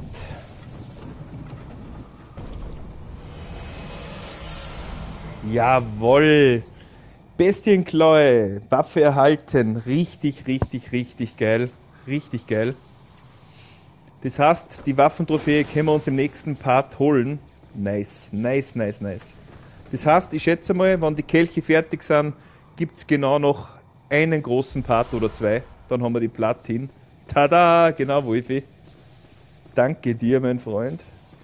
Jawohl. Bestienklaue. Waffe erhalten. Richtig, richtig, richtig geil. Richtig geil. Das heißt, die Waffentrophäe können wir uns im nächsten Part holen. Nice, nice, nice, nice. Das heißt, ich schätze mal, wenn die Kelche fertig sind, gibt es genau noch einen großen Part oder zwei. Dann haben wir die Platin. Tada, genau, Wolfi. Danke dir, mein Freund.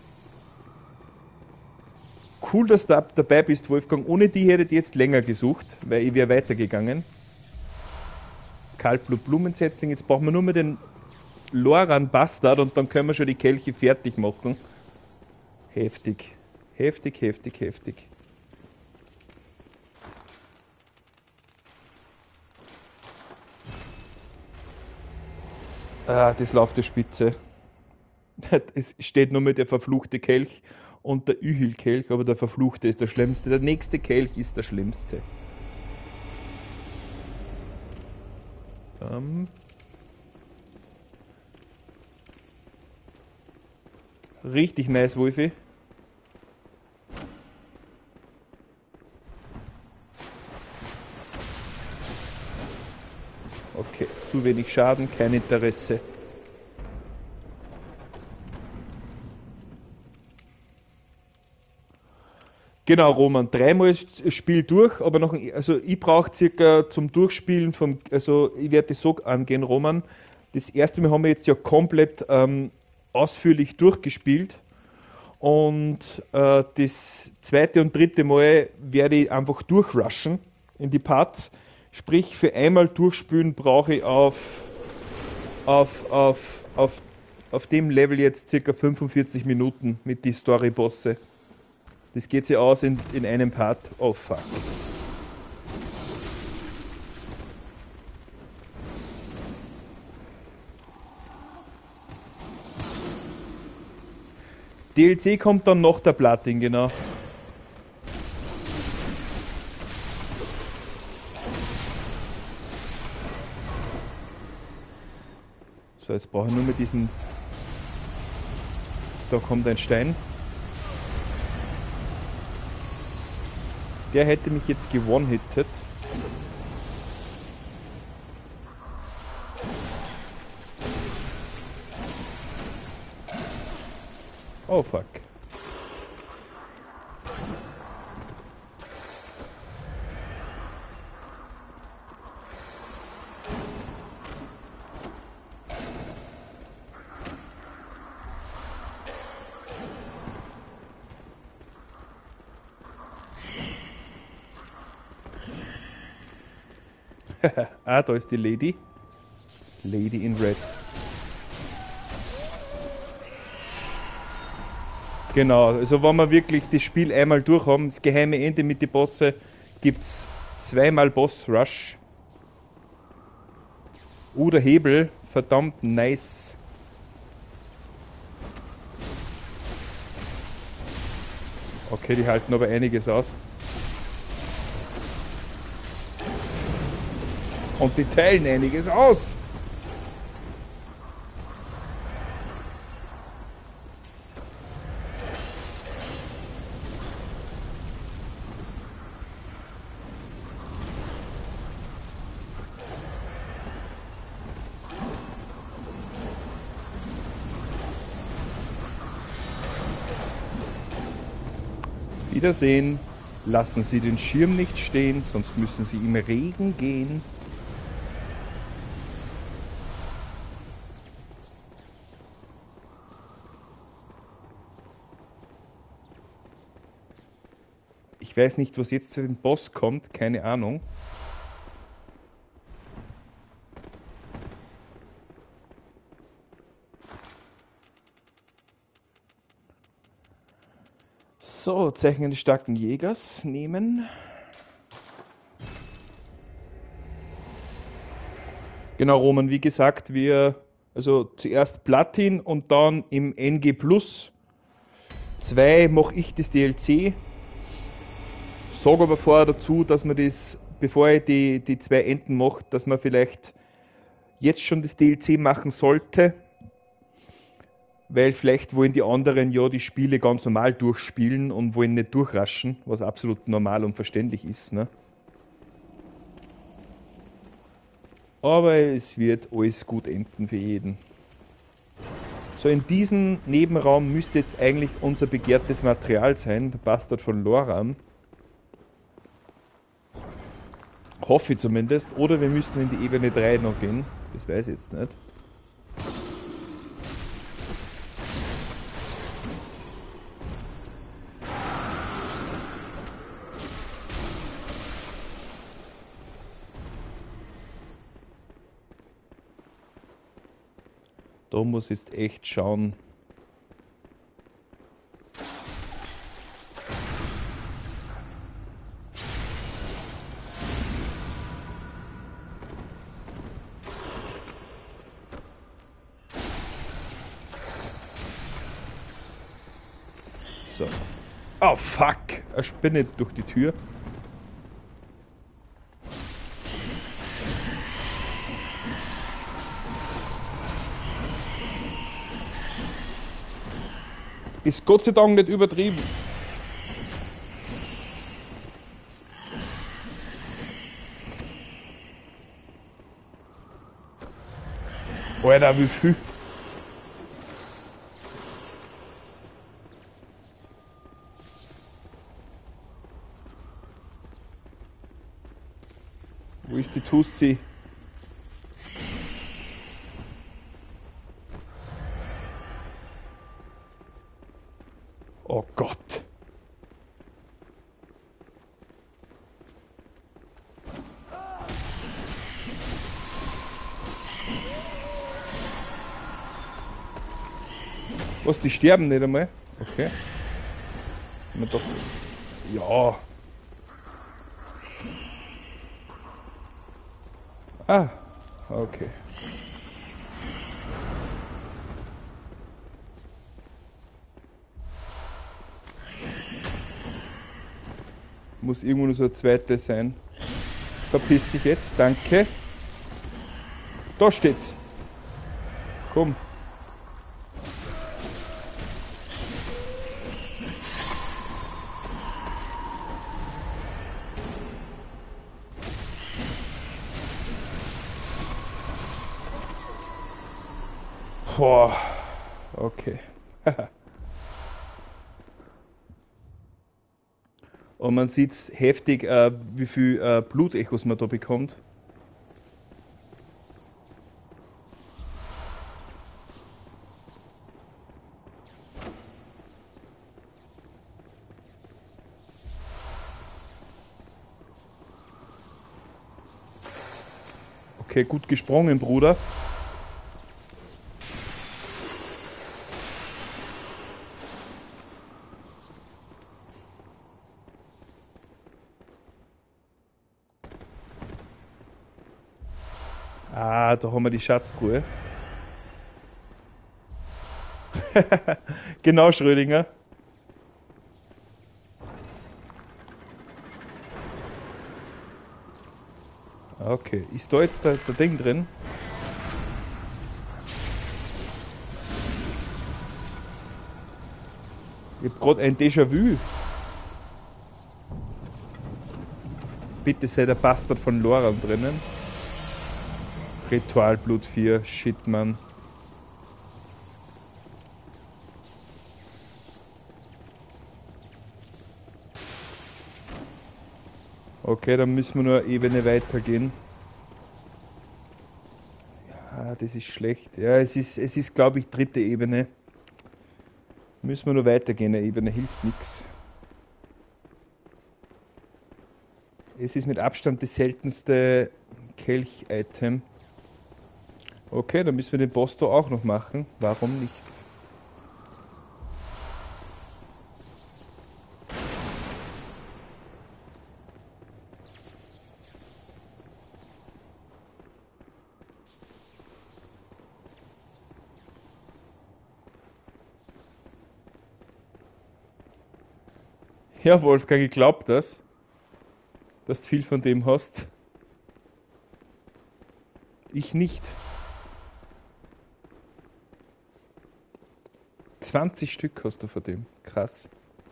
Cool, dass du dabei bist, Wolfgang. Ohne die hätte ich jetzt länger gesucht, weil ich wäre weitergegangen. Kaltblut-Blumensetzling. Jetzt brauchen wir nur mehr den Loran Bastard und dann können wir schon die Kelche fertig machen. Heftig. Heftig, heftig, heftig. Ah, das läuft der Spitze. Es steht nur mit der verfluchte Kelch und der Ühil-Kelch, aber der verfluchte ist der schlimmste. Der nächste Kelch ist der schlimmste. Richtig nice, Wolfi. Okay, zu wenig Schaden, kein Interesse. Genau, Roman, dreimal Spiel durch, aber noch, also ich brauche circa zum Durchspielen vom, also ich werde das so angehen, Roman. Das erste Mal haben wir jetzt ja komplett ausführlich durchgespielt und das zweite und dritte Mal werde ich einfach durchrushen in die Parts. Sprich, für einmal durchspielen brauche ich auf, auf, auf, auf dem Level jetzt circa 45 Minuten mit die Story-Bosse. Das geht sich aus in einem Part. Oh fuck. DLC kommt dann nach der Platin, genau. So, jetzt brauche ich nur mehr diesen... Da kommt ein Stein. Der hätte mich jetzt gewone-hittet. Oh fuck. Ah, da ist die Lady. Lady in Red. Genau, also wenn wir wirklich das Spiel einmal durch haben, das geheime Ende mit den Bosse, gibt es zweimal Boss Rush. Oder Hebel, verdammt nice. Okay, die halten aber einiges aus. Und die teilen einiges aus. Wiedersehen. Lassen Sie den Schirm nicht stehen, sonst müssen Sie im Regen gehen. Ich weiß nicht, was jetzt zu dem Boss kommt, keine Ahnung. So, Zeichen eines starken Jägers nehmen. Genau, Roman, wie gesagt, also zuerst Platin und dann im NG Plus 2 mache ich das DLC. Sage aber vorher dazu, dass man das, bevor ich die zwei Enden mache, dass man vielleicht jetzt schon das DLC machen sollte. Weil vielleicht wollen die anderen ja die Spiele ganz normal durchspielen und wollen nicht durchraschen, was absolut normal und verständlich ist. Ne? Aber es wird alles gut enden für jeden. So, in diesem Nebenraum müsste jetzt eigentlich unser begehrtes Material sein, der Bastard von Loran. Hoffe ich zumindest. Oder wir müssen in die Ebene 3 noch gehen. Das weiß ich jetzt nicht. Da muss ich jetzt echt schauen. So. Oh fuck! Eine Spinne durch die Tür. Ist Gott sei Dank nicht übertrieben. Alter, wie viel? Wo ist die Tussi? Oh Gott. Was, die sterben nicht einmal? Okay. Man doch. Ja. Ah, okay. Muss irgendwo nur so eine zweite sein. Verpiss dich jetzt, danke. Da steht's. Boah, okay. Und man sieht heftig, wie viel Blutechos man da bekommt. Okay, gut gesprungen, Bruder. Ah, da haben wir die Schatztruhe. Genau, Schrödinger. Okay, ist da jetzt der Ding drin? Ich hab gerade ein Déjà-vu. Bitte sei der Bastard von Loran drinnen. Ritualblut 4, shit, Mann. Okay, dann müssen wir nur eine Ebene weitergehen. Ja, das ist schlecht. Ja, es ist, glaube ich, dritte Ebene. Müssen wir nur weitergehen, eine Ebene hilft nichts. Es ist mit Abstand das seltenste Kelch-Item. Okay, dann müssen wir den Boss da auch noch machen. Warum nicht? Ja, Wolfgang, ich glaub das, dass du viel von dem hast. Ich nicht. 20 Stück hast du von dem. Krass.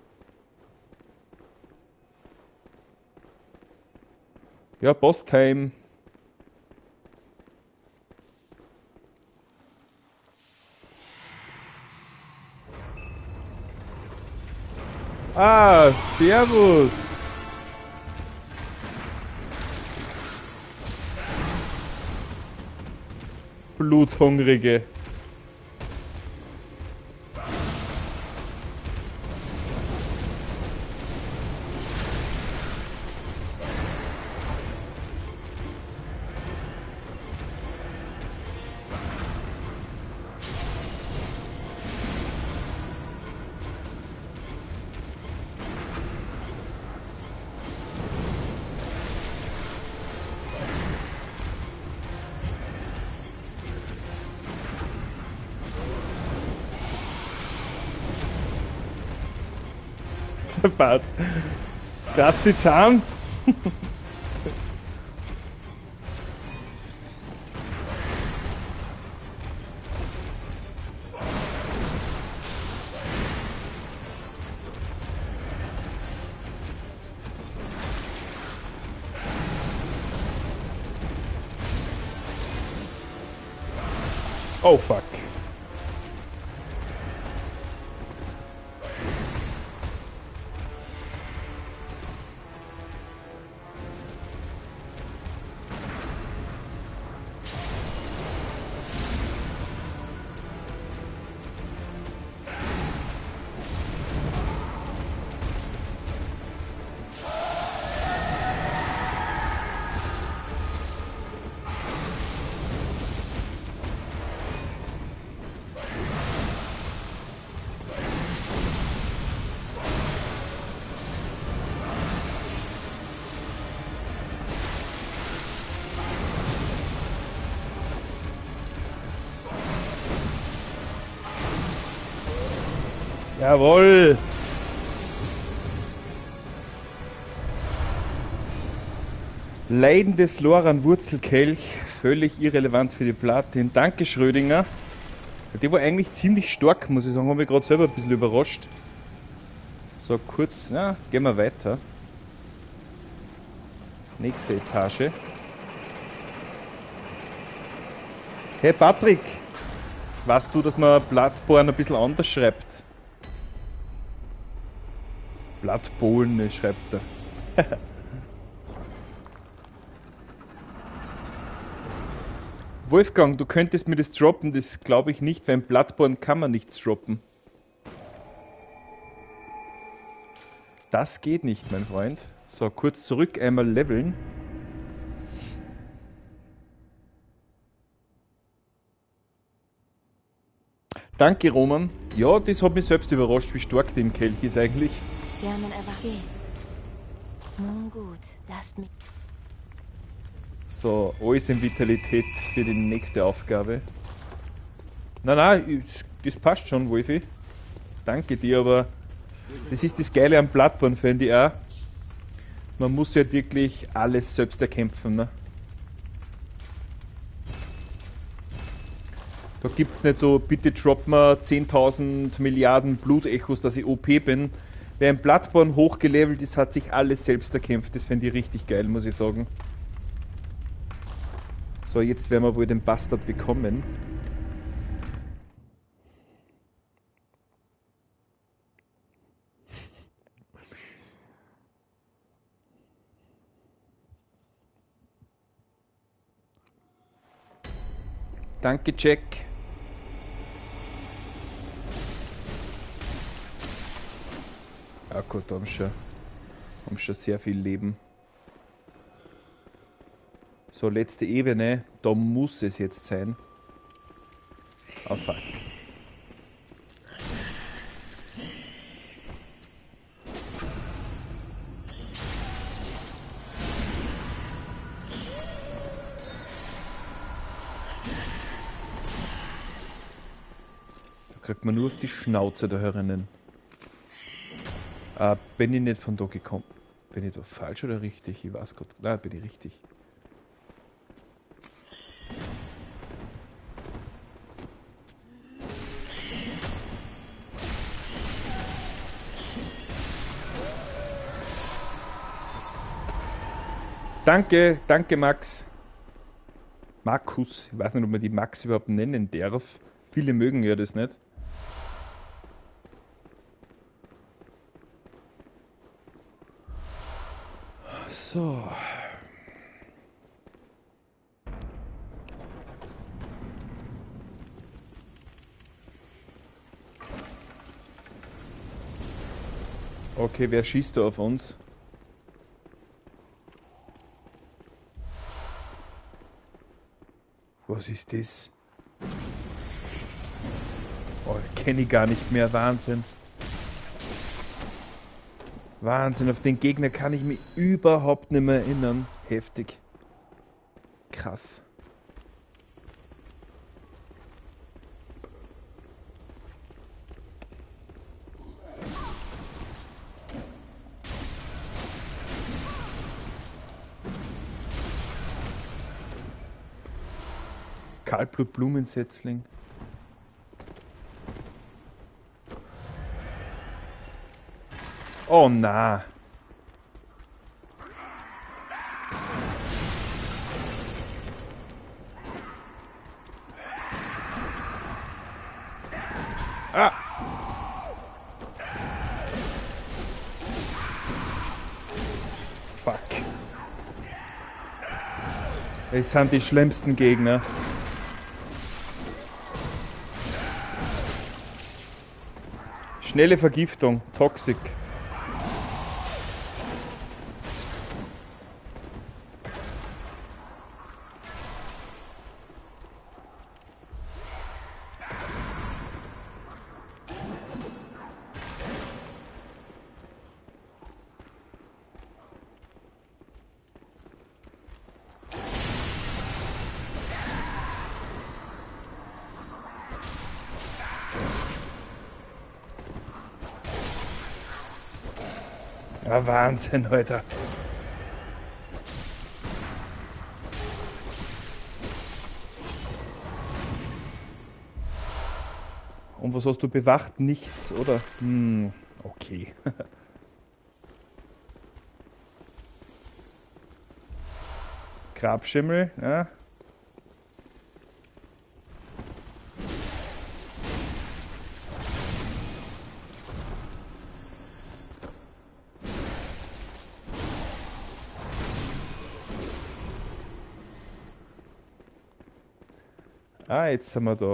Ja, Boss-Time. Ah, Servus. Bluthungrige. Bart. Kratzt die Zahn. Oh fuck. Jawohl. Leidendes Loran-Wurzelkelch, völlig irrelevant für die Platin. Danke, Schrödinger. Der war eigentlich ziemlich stark, muss ich sagen. Habe mich gerade selber ein bisschen überrascht. So, kurz, ja, gehen wir weiter. Nächste Etage. Hey Patrick, Weißt du, dass man Bloodborne ein bisschen anders schreibt? Bloodborne schreibt er. Wolfgang, du könntest mir das droppen, das glaube ich nicht, weil in Bloodborne kann man nichts droppen. Das geht nicht, mein Freund. So, kurz zurück, einmal leveln. Danke, Roman. Ja, das hat mich selbst überrascht, wie stark der im Kelch ist eigentlich. Wir haben erwacht. Nun gut, lasst mich. So, alles in Vitalität für die nächste Aufgabe. Nein, das passt schon, Wolfi. Danke dir, aber das ist das Geile am Bloodborne, finde ich auch. Man muss halt wirklich alles selbst erkämpfen. Ne? Da gibt es nicht so, bitte drop mir 10.000 Milliarden Blutechos, dass ich OP bin. Wer im Bloodborne hochgelevelt ist, hat sich alles selbst erkämpft. Das finde ich richtig geil, muss ich sagen. So, jetzt werden wir wohl den Bastard bekommen. Danke, Jack. Ja gut, da haben schon sehr viel Leben. So, letzte Ebene. Da muss es jetzt sein. Oh fuck. Da kriegt man nur auf die Schnauze da herinnen. Bin ich nicht von da gekommen? Bin ich da falsch oder richtig? Ich weiß Gott. Nein, bin ich richtig. Danke Max. Markus, ich weiß nicht, ob man die Max überhaupt nennen darf. Viele mögen ja das nicht. So. Okay, wer schießt da auf uns? Was ist das? Oh, kenne ich gar nicht mehr. Wahnsinn. Wahnsinn, auf den Gegner kann ich mich überhaupt nicht mehr erinnern. Heftig. Krass. Kaltblut-Blumensetzling. Oh na. Ah. Fuck. Es sind die schlimmsten Gegner. Schnelle Vergiftung. Toxic. Ja, Wahnsinn, Alter. Und was hast du bewacht? Nichts, oder? Okay. Grabschimmel, ja. Ah, jetzt sind wir da.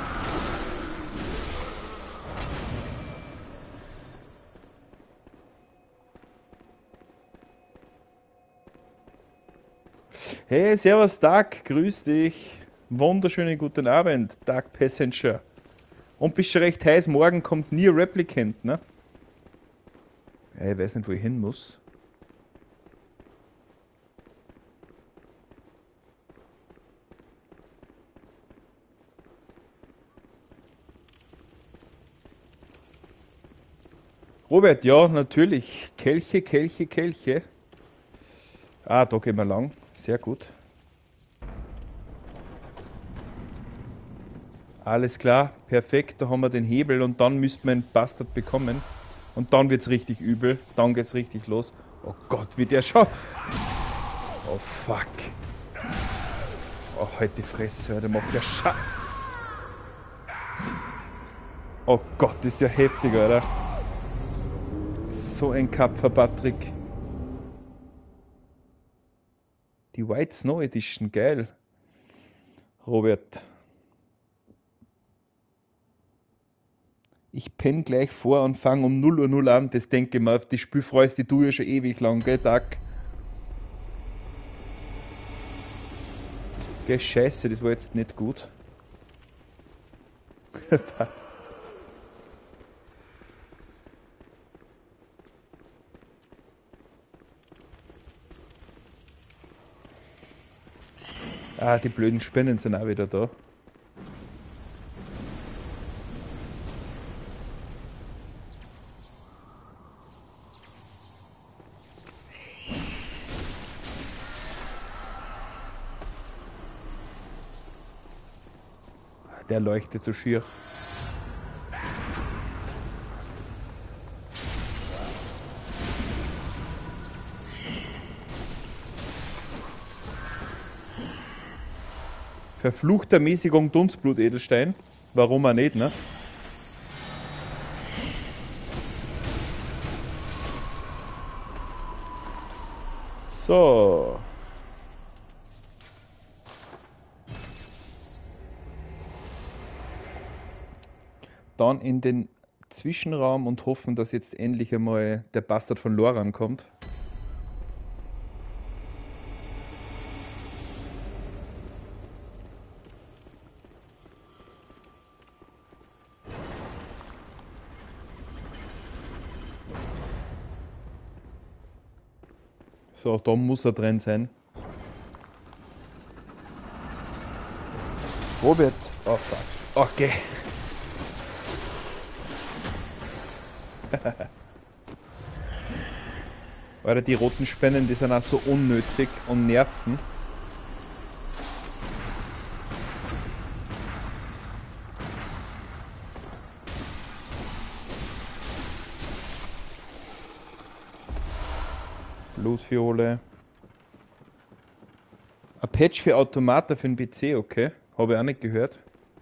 Hey, servus Doug, grüß dich. Wunderschönen guten Abend, Doug Passenger. Und bist schon recht heiß, morgen kommt Nier Replicant, ne? Ja, ich weiß nicht, wo ich hin muss. Robert, ja, natürlich. Kelche, Kelche, Kelche. Ah, da gehen wir lang. Sehr gut. Alles klar, perfekt. Da haben wir den Hebel und dann müssten wir einen Bastard bekommen. Und dann wird's richtig übel. Dann geht's richtig los. Oh Gott, wie der schaut. Oh fuck. Oh, halt die Fresse, der macht ja Oh Gott, ist der heftig, Alter. So ein Kapfer, Patrick. Die White Snow Edition, geil. Robert. Ich penn gleich vor und fange um 0:00 an. Das denke ich mir, auf das Spiel freust dich du ja schon ewig lang, gell, Tag? Gell, scheiße, das war jetzt nicht gut. Ah, die blöden Spinnen sind auch wieder da. Der leuchtet so schier. Verfluchter Mäßigung Dunstblut-Edelstein. Warum auch nicht, ne? So. Dann in den Zwischenraum und hoffen, dass jetzt endlich einmal der Bastard von Loran kommt. So, da muss er drin sein. Robert. Oh fuck. Okay. Alter, die roten Spinnen, die sind auch so unnötig und nerven. Blutfiole. Ein Patch für Automata für den PC, okay. Habe ich auch nicht gehört.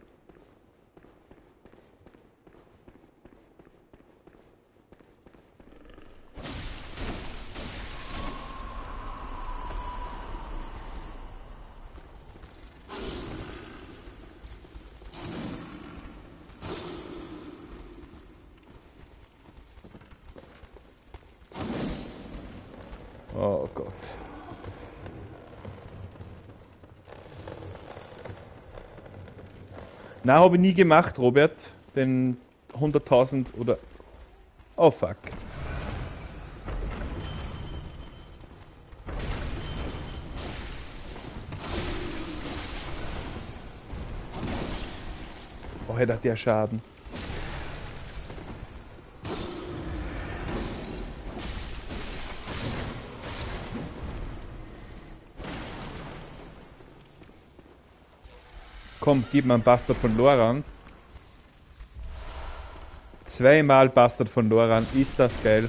Oh Gott. Na, habe ich nie gemacht, Robert. Den 100.000 oder... Oh fuck. Oh, hätte der Schaden. Komm, gib mir einen Bastard von Loran. Zweimal Bastard von Loran. Ist das geil.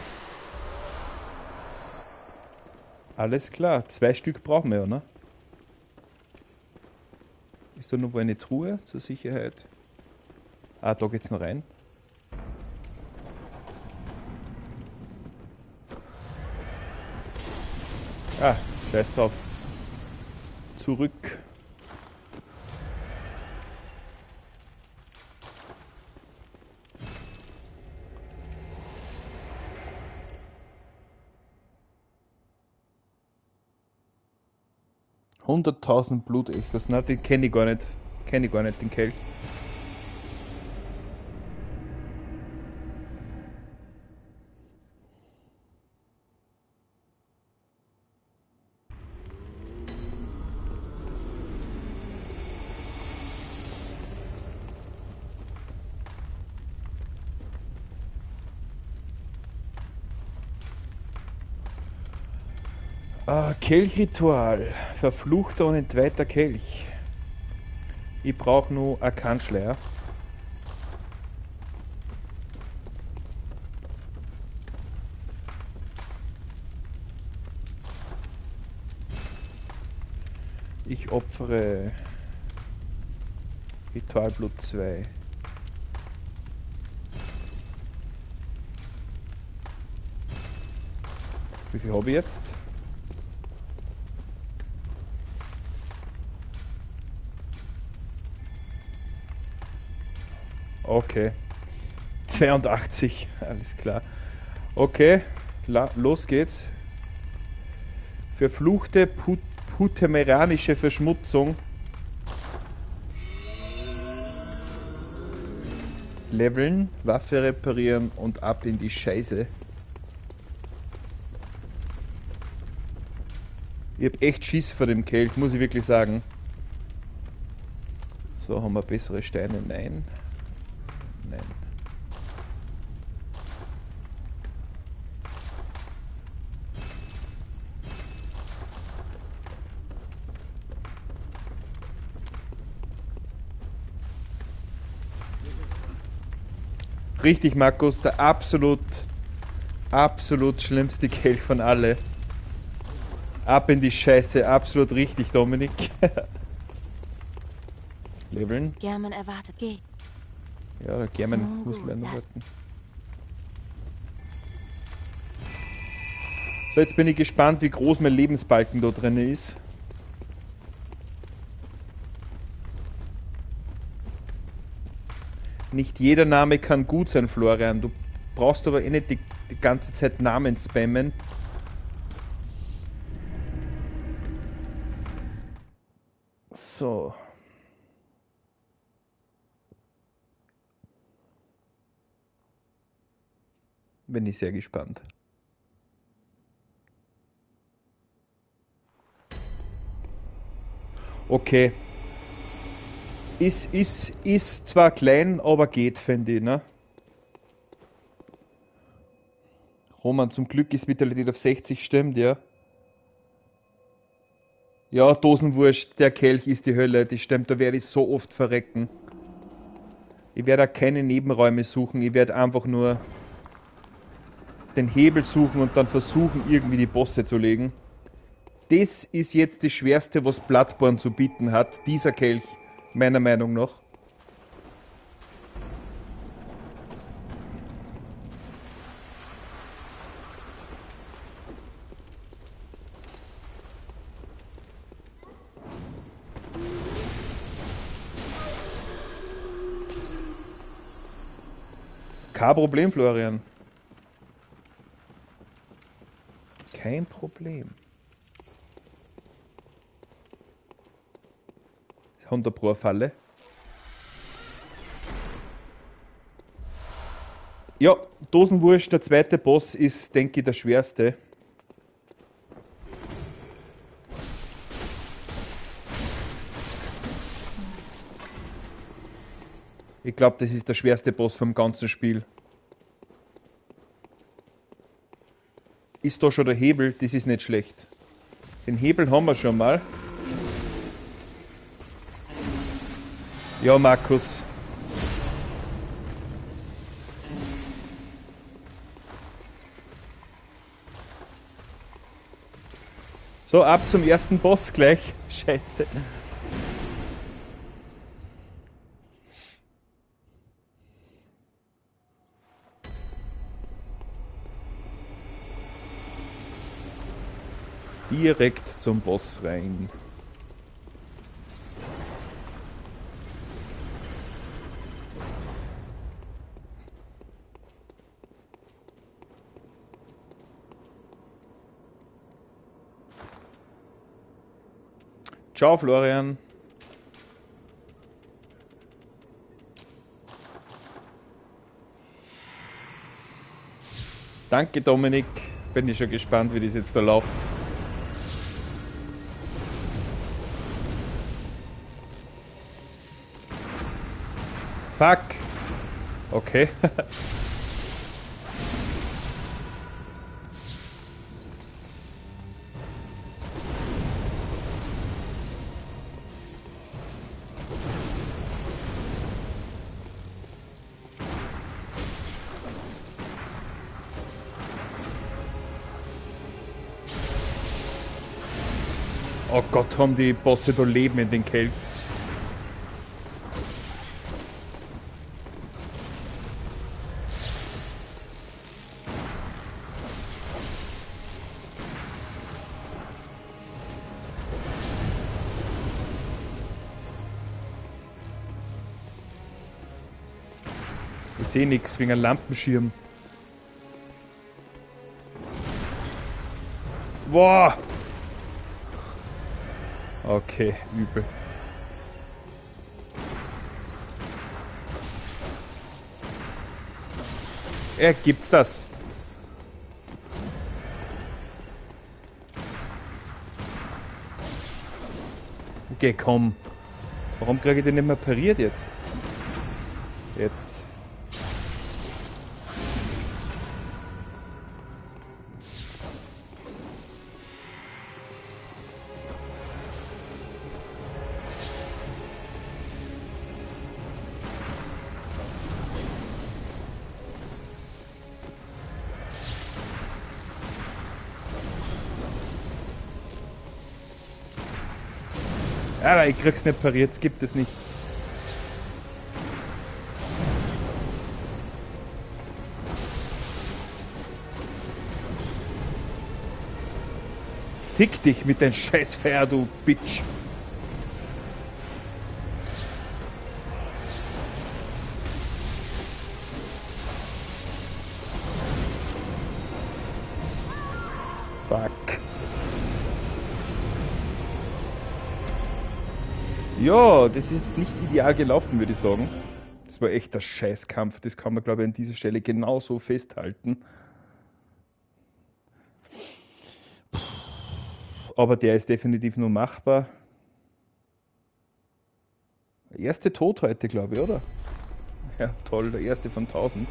Alles klar. 2 Stück brauchen wir ja, ne? Ist da noch wo eine Truhe zur Sicherheit? Ah, da geht's noch rein. Ah, scheiß drauf. Zurück. Hunderttausend Blutechos. Na, den kenne ich gar nicht. Kenne ich gar nicht, den Kelch. Ah, Kelchritual. Verfluchter und entweihter Kelch. Ich brauche nur Arkanschleier. Ich opfere Ritualblut 2. Wie viel habe ich jetzt? Okay. 82, alles klar. Okay, los geht's. Verfluchte putemeranische Verschmutzung. Leveln, Waffe reparieren und ab in die Scheiße. Ich hab echt Schiss vor dem Kelch, muss ich wirklich sagen. So, haben wir bessere Steine? Nein. Nein. Richtig, Markus, der absolut schlimmste Kelch von alle. Ab in die Scheiße, absolut richtig, Dominik. Leveln. German erwartet. Geh. Ja, der German muss leider noch warten. So, jetzt bin ich gespannt, wie groß mein Lebensbalken da drin ist. Nicht jeder Name kann gut sein, Florian. Du brauchst aber eh nicht die ganze Zeit Namen spammen. So. Bin ich sehr gespannt. Okay. Ist zwar klein, aber geht, finde ich, ne? Roman, zum Glück ist Vitalität auf 60, stimmt, ja? Ja, Dosenwurst, der Kelch ist die Hölle, das stimmt, da werde ich so oft verrecken. Ich werde auch keine Nebenräume suchen, ich werde einfach nur den Hebel suchen und dann versuchen, irgendwie die Bosse zu legen. Das ist jetzt das Schwerste, was Bloodborne zu bieten hat, dieser Kelch, meiner Meinung nach. Kein Problem, Florian. Kein Problem. 100 pro Falle. Ja, Dosenwurst, der zweite Boss ist, denke ich, der schwerste. Ich glaube, das ist der schwerste Boss vom ganzen Spiel. Ist da schon der Hebel? Das ist nicht schlecht. Den Hebel haben wir schon mal. Ja, Markus. So, ab zum ersten Boss gleich. Scheiße. Direkt zum Boss rein. Ciao, Florian. Danke, Dominik. Bin ich schon gespannt, wie das jetzt da läuft. Fuck. Okay. Oh Gott, haben die Bosse da Leben in den Kelch. Ich sehe nichts wegen einem Lampenschirm. Boah! Okay, übel. Gibt's das? Okay, komm. Warum kriege ich den nicht mehr pariert jetzt? Jetzt. Aber ich krieg's nicht pariert, es gibt es nicht. Fick dich mit deinem Scheißfeuer, du Bitch. Fuck. Ja, das ist nicht ideal gelaufen, würde ich sagen. Das war echt der Scheißkampf. Das kann man, glaube ich, an dieser Stelle genauso festhalten. Aber der ist definitiv nur machbar. Erste Tod heute, glaube ich, oder? Ja, toll, der erste von 1000.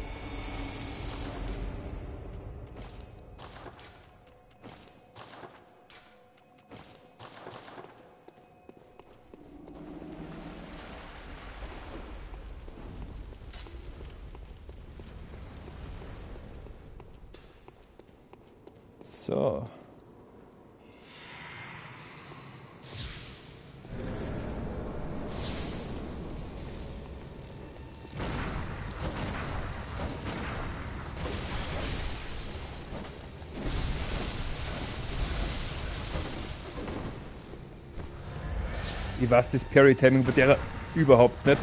So. Ich weiß das Parry-Timing bei der überhaupt nicht.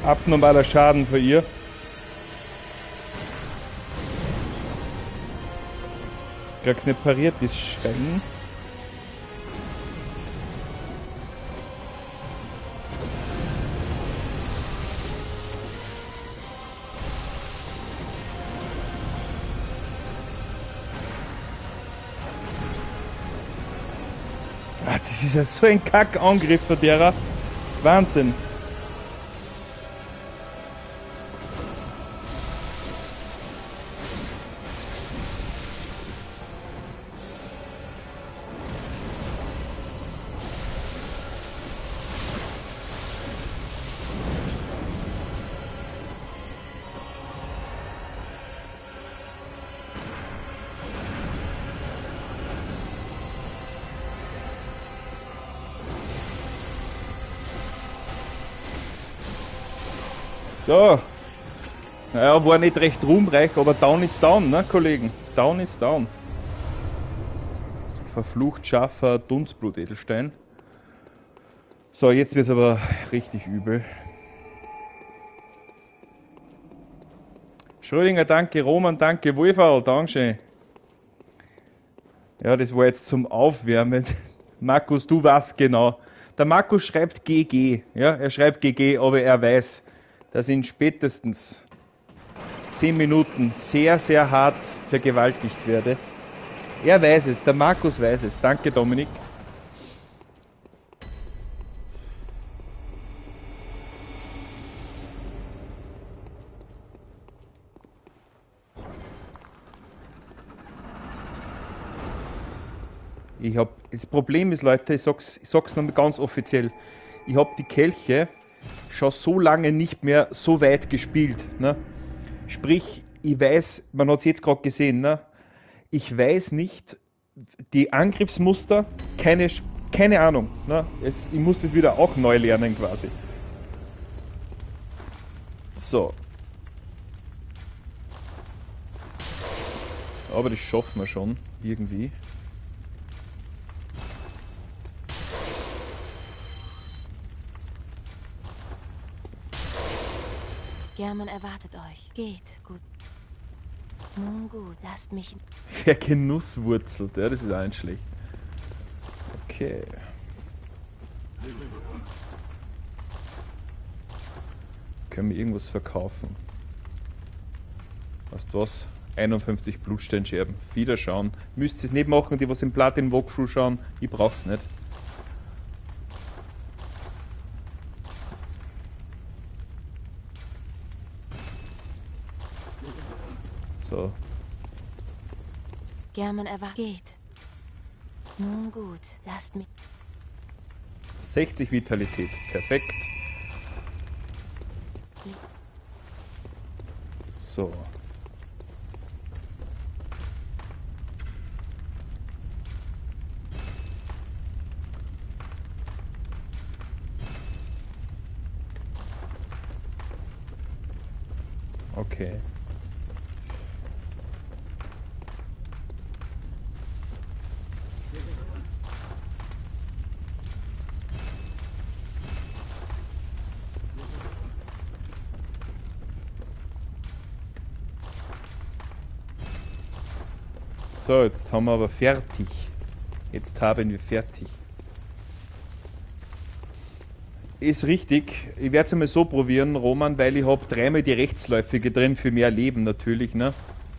Abnormaler Schaden für ihr. Krieg's nicht pariert, das Schreien. Ah, das ist ja so ein Kackangriff von derer. Wahnsinn. So. Naja, war nicht recht ruhmreich, aber down ist down, ne, Kollegen? Down ist down. Verflucht scharfer Dunstblut-Edelstein. So, jetzt wird es aber richtig übel. Schrödinger, danke. Roman, danke. Wolferl, dankeschön. Ja, das war jetzt zum Aufwärmen. Markus, du weißt genau. Der Markus schreibt GG. Ja, er schreibt GG, aber er weiß, dass in spätestens 10 Minuten sehr, sehr hart vergewaltigt werde. Er weiß es, der Markus weiß es. Danke, Dominik. Das Problem ist, Leute, ich sag's noch ganz offiziell, ich habe die Kelche schon so lange nicht mehr so weit gespielt. Ne? Sprich, ich weiß, man hat es jetzt gerade gesehen, ne? Ich weiß nicht, die Angriffsmuster, keine Ahnung. Ne? Ich muss das wieder auch neu lernen quasi. So. Aber das schaffen wir schon, irgendwie. German erwartet euch. Geht, gut. Nun gut, lasst mich... Wer genusswurzelt, ja, das ist auch nicht schlecht. Okay. Können wir irgendwas verkaufen? Was das? 51 Blutsteinscherben. Wieder schauen. Müsst ihr es nicht machen, die was im Platin Walkthrough schauen. Ich brauch's nicht. So. German erwartet. Geht. Nun gut, lasst mich... 60 Vitalität. Perfekt. So. Okay. So, jetzt haben wir aber fertig. Jetzt haben wir fertig. Ist richtig. Ich werde es einmal so probieren, Roman, weil ich habe dreimal die Rechtsläufige drin für mehr Leben natürlich, ne?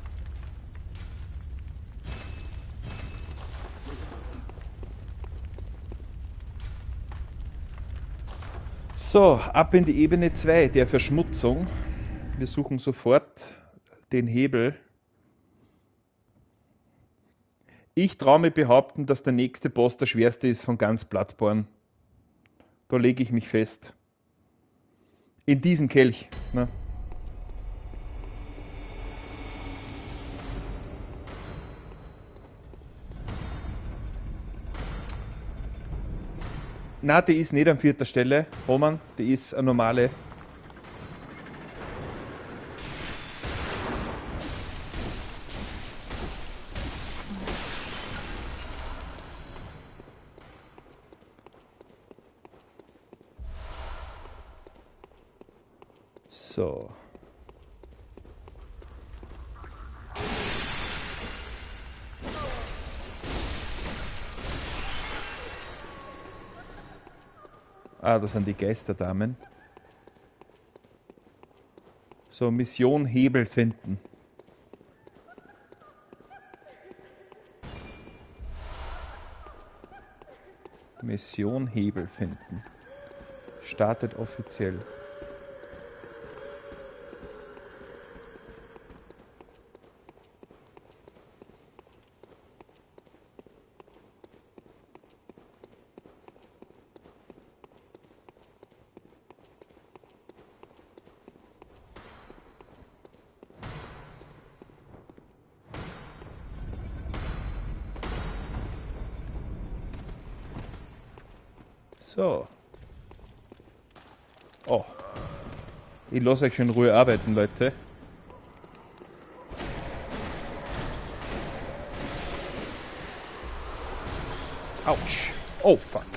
So, ab in die Ebene 2 der Verschmutzung. Wir suchen sofort den Hebel. Ich traue mir behaupten, dass der nächste Boss der schwerste ist von ganz Bloodborne. Da lege ich mich fest. In diesen Kelch. Ne? Na, die ist nicht an 4. Stelle, Roman. Die ist eine normale. So. Ah, das sind die Geisterdamen. So, Mission Hebel finden. Mission Hebel finden. Startet offiziell. So. Oh. Ich lasse euch schon in Ruhe arbeiten, Leute. Autsch. Oh, fuck.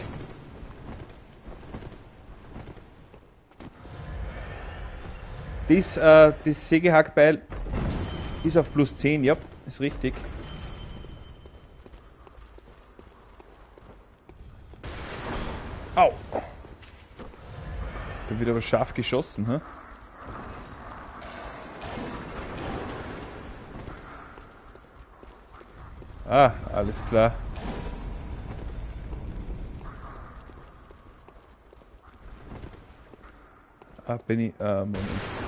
Das Sägehackbeil ist auf plus 10, ja, ist richtig. Au. Da wird aber scharf geschossen, hä? Ah, alles klar. Ah, bin ich. Moment.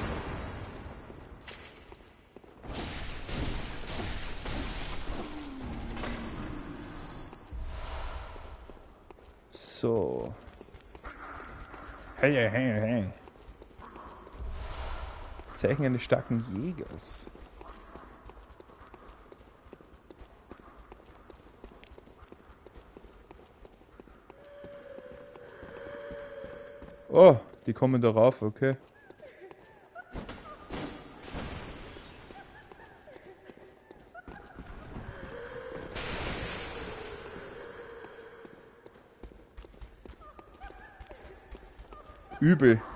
So. Hey, hey, hey, hey. Zeichen eines starken Jägers. Oh, die kommen da rauf, okay. Übel.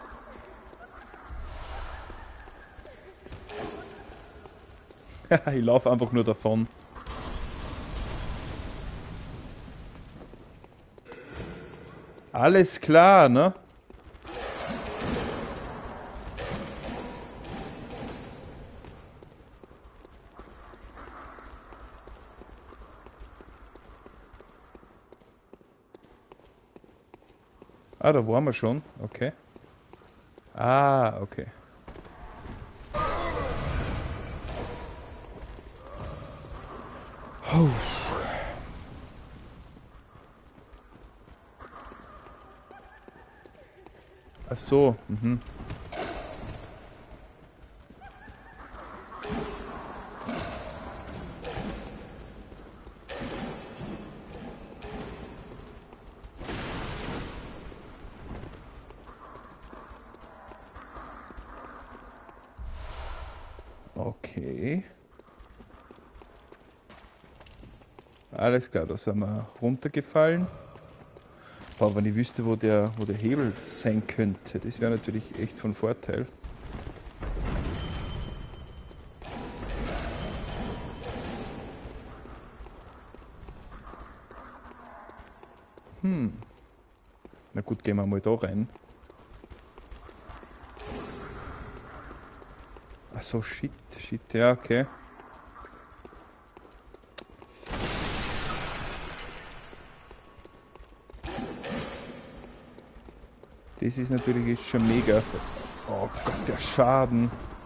Ich laufe einfach nur davon. Alles klar, ne? Ah, da waren wir schon. Okay. Ah, okay. Oh. Ach so, mhm. Okay. Alles klar, da sind wir runtergefallen. Aber wenn ich wüsste, wo der Hebel sein könnte, das wäre natürlich echt von Vorteil. Na gut, gehen wir mal da rein. Ach so, shit, ja, okay. Das ist natürlich jetzt schon mega. Oh Gott, der Schaden.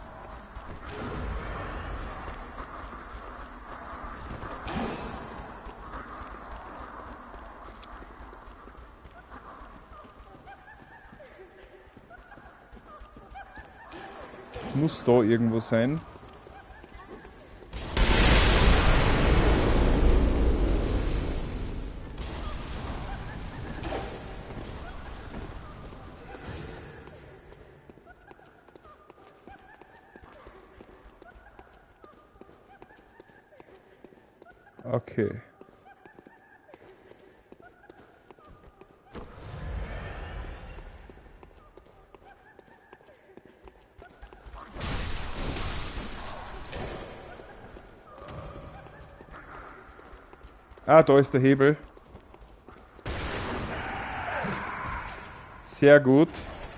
Es muss da irgendwo sein. Okay. Ah, da ist der Hebel. Sehr gut.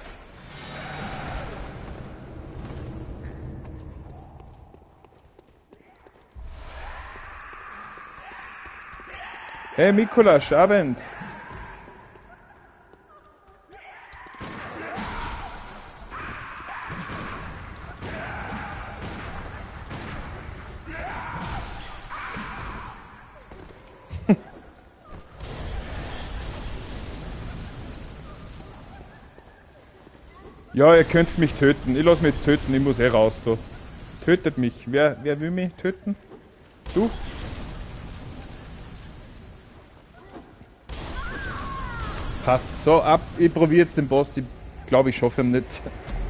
Hey Mikulasch, Abend. Ja, ihr könnt mich töten. Ich lasse mich jetzt töten, ich muss eh raus da. Tötet mich. Wer will mich töten? Du? Passt. So, ab. Ich probiere jetzt den Boss. Ich glaube, ich schaffe ihn nicht.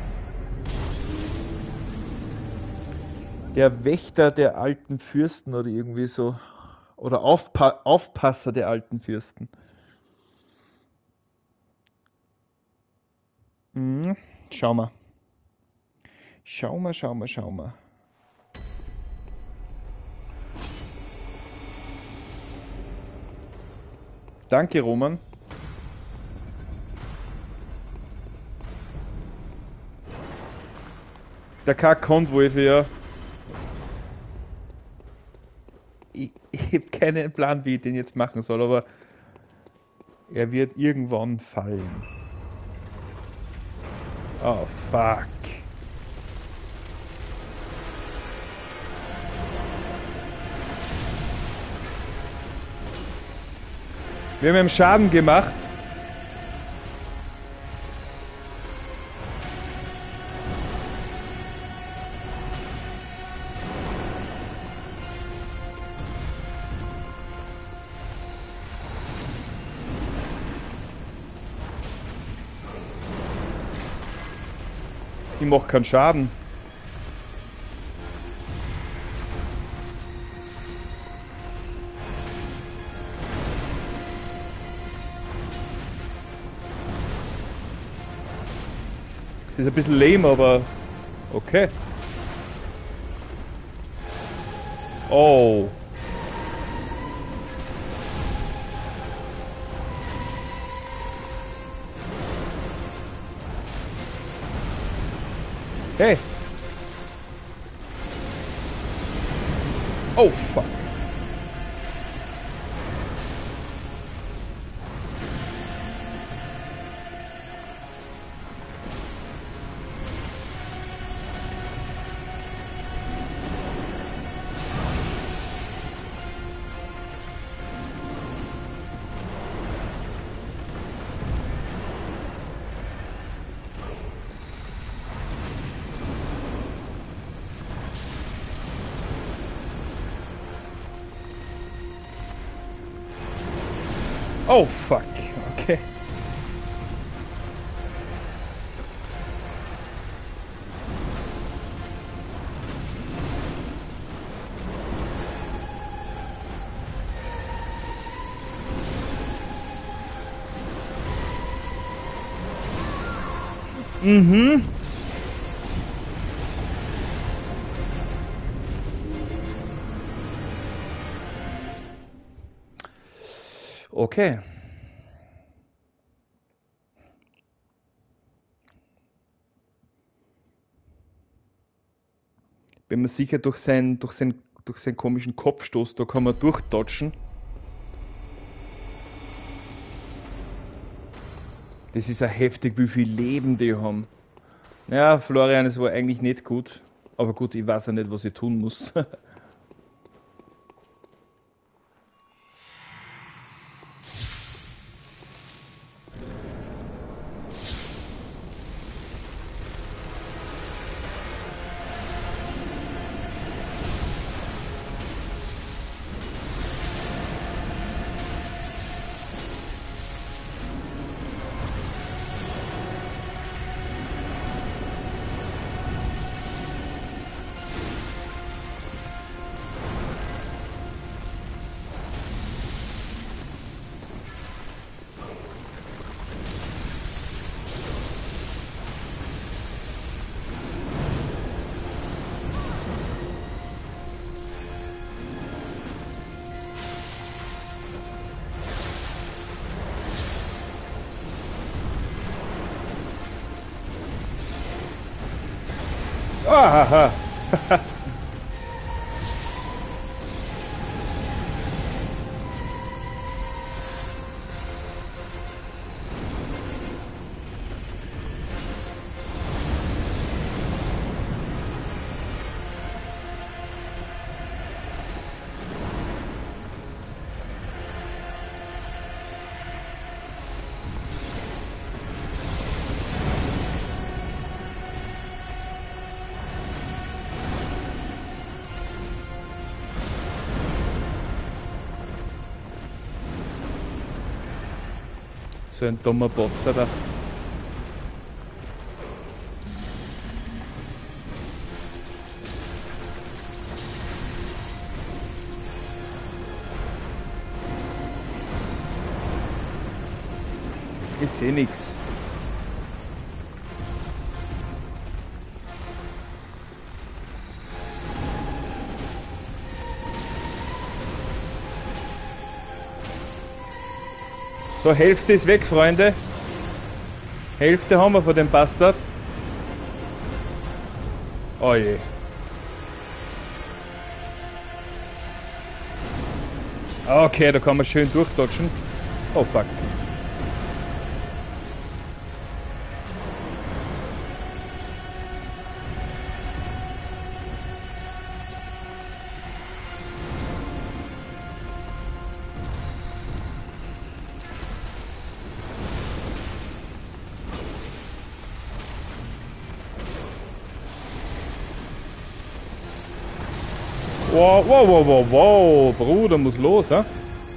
Der Wächter der alten Fürsten oder irgendwie so. Oder Aufpasser der alten Fürsten. Hm, schau mal. Schau mal, schau mal, schau mal. Danke, Roman. Der Kack-Konvoi ja. Ich habe keinen Plan, wie ich den jetzt machen soll, aber er wird irgendwann fallen. Oh, fuck. Wir haben ihm Schaden gemacht. Ich mache keinen Schaden. Das ist ein bisschen lame, aber okay. Oh. Hey. Oh, fuck. Oh, fuck. Okay. Mhm. Okay. Bin mir sicher, durch seinen komischen Kopfstoß, da kann man durchdodgen. Das ist ja heftig, wie viel Leben die haben. Ja, Florian, es war eigentlich nicht gut. Aber gut, ich weiß ja nicht, was ich tun muss. Ahaha. So ein dummer Boss, oder? Ich sehe nichts. So, Hälfte ist weg, Freunde. Hälfte haben wir von dem Bastard. Oh je. Okay, da kann man schön durchdodgen. Oh fuck. Wow, wow, wow, wow, wow, Bruder, muss los, hä?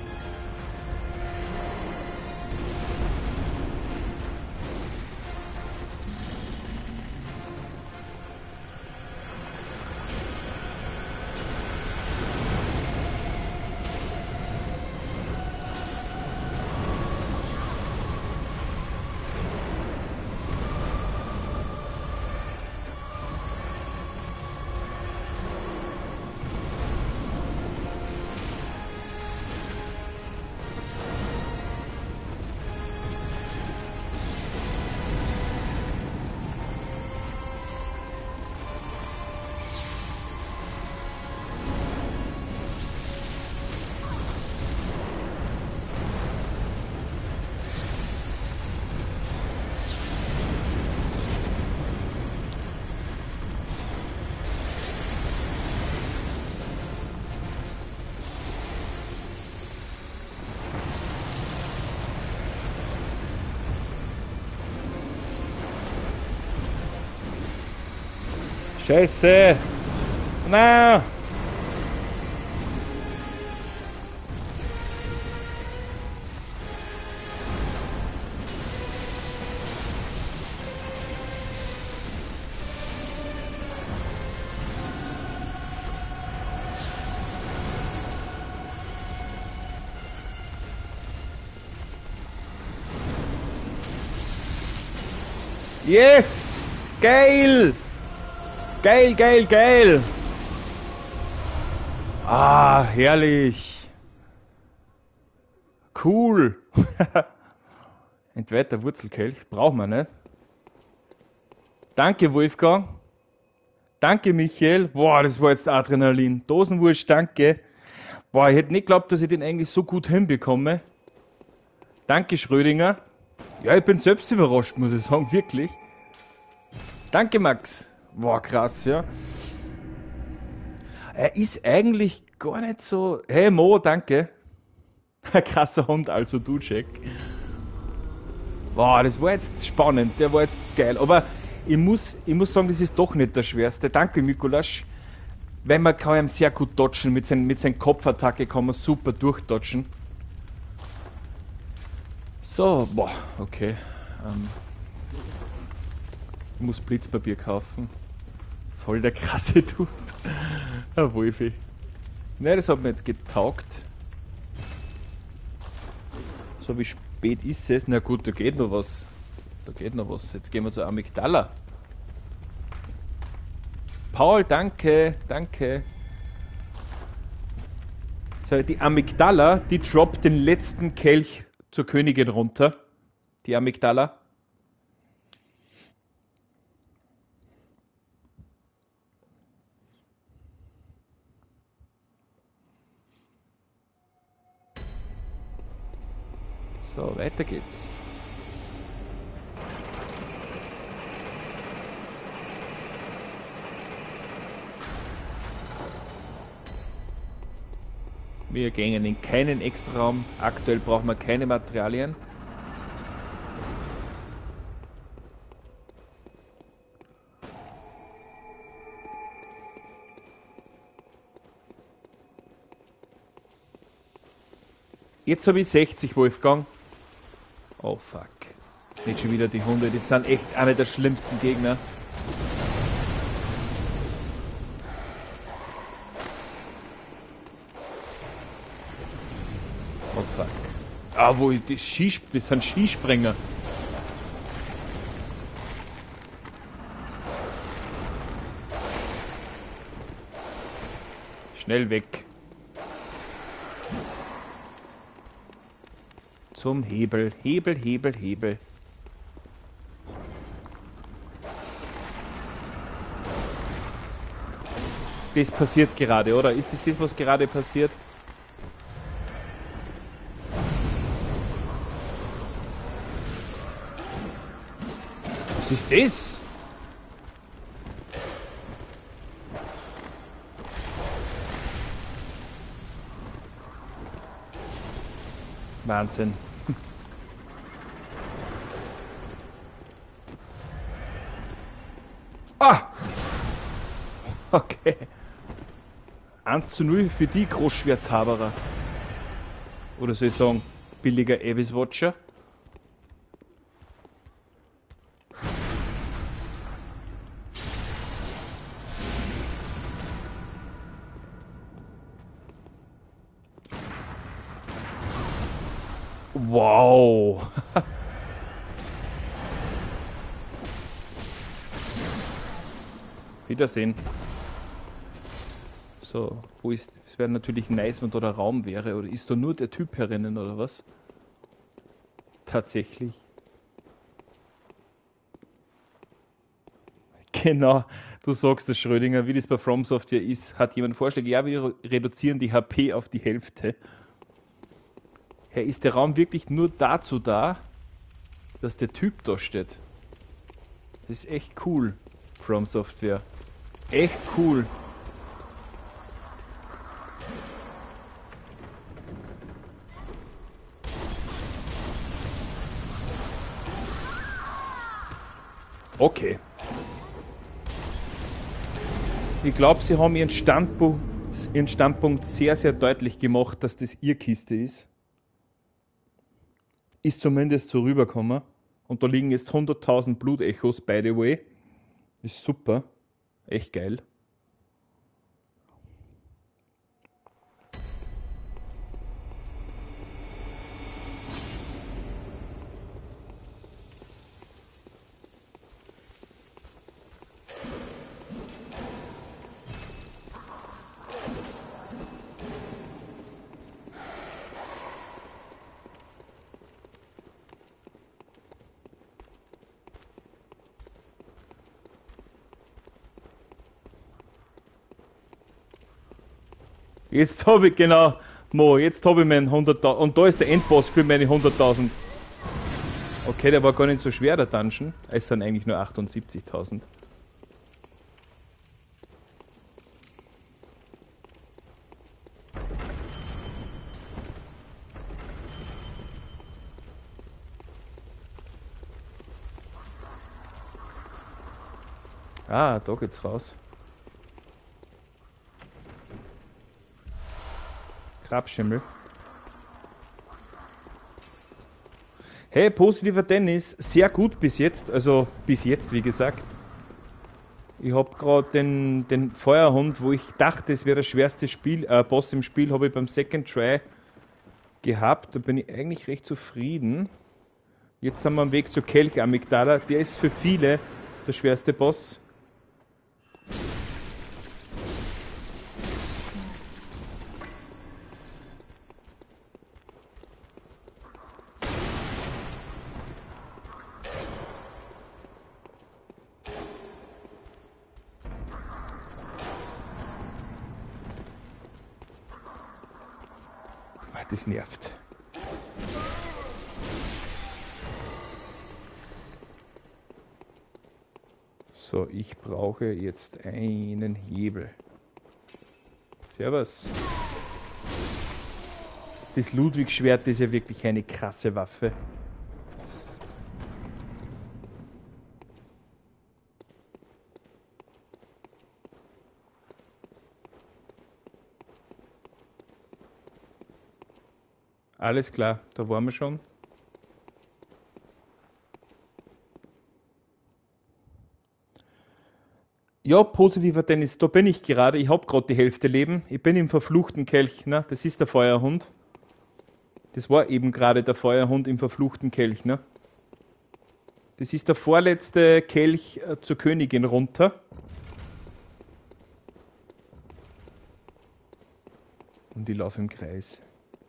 Scheiße! Na! Yes! Geil! Geil, geil, geil! Ah, herrlich! Cool! Entweihter Wurzelkelch, brauchen wir nicht. Danke, Wolfgang. Danke, Michael. Boah, das war jetzt Adrenalin. Dosenwurst, danke. Boah, ich hätte nicht geglaubt, dass ich den eigentlich so gut hinbekomme. Danke, Schrödinger. Ja, ich bin selbst überrascht, muss ich sagen, wirklich. Danke, Max. Boah, krass, ja. Er ist eigentlich gar nicht so... Hey, Mo, danke. Ein krasser Hund, also du, Jack. Boah, das war jetzt spannend, der war jetzt geil. Aber ich muss sagen, das ist doch nicht der schwerste. Danke, Mikulasch. Weil man kann ihm sehr gut dodgen. Mit seinen Kopfattacke kann man super durchdodgen. So, boah, okay. Ich muss Blitzpapier kaufen. Voll der krasse Dude. Ein Wolfi. Ne, das hat mir jetzt getaugt. So, wie spät ist es? Na gut, da geht noch was. Da geht noch was. Jetzt gehen wir zur Amygdala. Paul, danke, danke. So, die Amygdala, die droppt den letzten Kelch zur Königin runter. Die Amygdala. So, weiter geht's. Wir gehen in keinen Extraraum. Aktuell brauchen wir keine Materialien. Jetzt habe ich 60, Wolfgang. Oh fuck. Nicht schon wieder die Hunde, das sind echt eine der schlimmsten Gegner. Oh fuck. Ah, wo ich das sind Skispringer. Schnell weg. Zum Hebel. Hebel, Hebel, Hebel. Das passiert gerade, oder? Ist das, was gerade passiert? Was ist das? Wahnsinn. Ah! Okay. 1:0 für die Großschwerthaberer. Oder soll ich sagen, billiger Abyss Watcher. Wow! Wiedersehen. So, wo ist. Es wäre natürlich nice, wenn da der Raum wäre. Oder ist da nur der Typ herinnen oder was? Tatsächlich. Genau, du sagst es, Schrödinger, wie das bei From Software ist, hat jemand Vorschläge. Ja, wir reduzieren die HP auf die Hälfte. Hey, ist der Raum wirklich nur dazu da, dass der Typ da steht? Das ist echt cool, From Software. Echt cool. Okay. Ich glaube, sie haben ihren Standpunkt sehr, sehr deutlich gemacht, dass das ihr Kiste ist. Ist zumindest so rübergekommen. Und da liegen jetzt 100.000 Blutechos, by the way. Ist super. Echt geil. Jetzt habe ich, genau, Mo, jetzt habe ich meinen 100.000. Und da ist der Endboss für meine 100.000. Okay, der war gar nicht so schwer, der Dungeon. Es sind eigentlich nur 78.000. Ah, da geht's raus. Grabschimmel. Hey, positiver Dennis, sehr gut bis jetzt. Also bis jetzt, wie gesagt. Ich habe gerade den Feuerhund, wo ich dachte, es wäre das schwerste Boss im Spiel, habe ich beim Second Try gehabt. Da bin ich eigentlich recht zufrieden. Jetzt sind wir am Weg zur Kelch-Amygdala. Der ist für viele der schwerste Boss. Das nervt. So, ich brauche jetzt einen Hebel. Servus. Das Ludwig-Schwert ist ja wirklich eine krasse Waffe. Alles klar, da waren wir schon. Ja, positiver Dennis, da bin ich gerade. Ich hab gerade die Hälfte Leben. Ich bin im verfluchten Kelch. Ne? Das ist der Feuerhund. Das war eben gerade der Feuerhund im verfluchten Kelch. Ne? Das ist der vorletzte Kelch zur Königin runter. Und ich laufe im Kreis.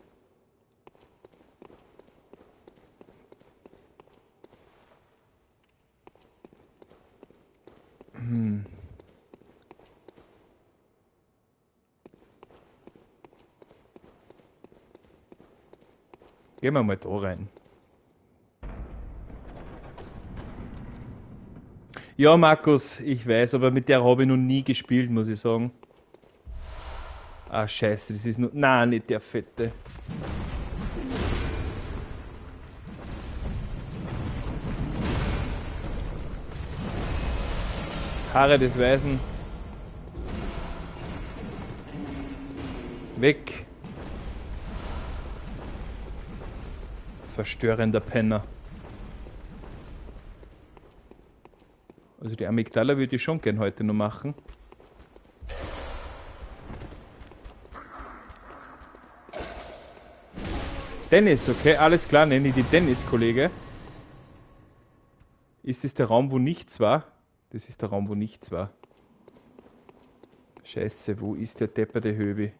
Hm. Gehen wir mal da rein. Ja, Markus, ich weiß, aber mit der habe ich noch nie gespielt, muss ich sagen. Ah, scheiße, das ist nur... Nein, nicht der Fette. Haare des Weisen. Weg. Verstörender Penner. Also die Amygdala würde ich schon gern heute noch machen. Dennis, okay, alles klar, nenne ich die Dennis, Kollege. Ist das der Raum, wo nichts war? Das ist der Raum, wo nichts war. Scheiße, wo ist der depperte Höbi?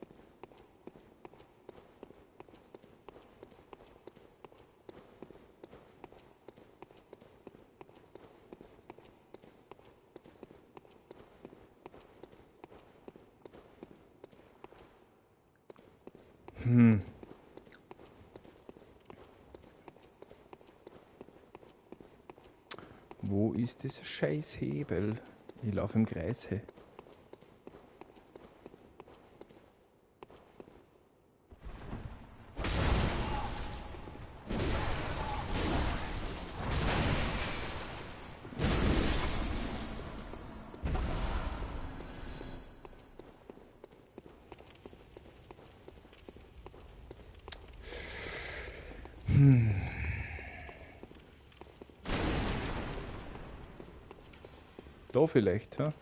Hm. Wo ist dieser Scheißhebel? Ich laufe im Kreis, hey. Da vielleicht, ja?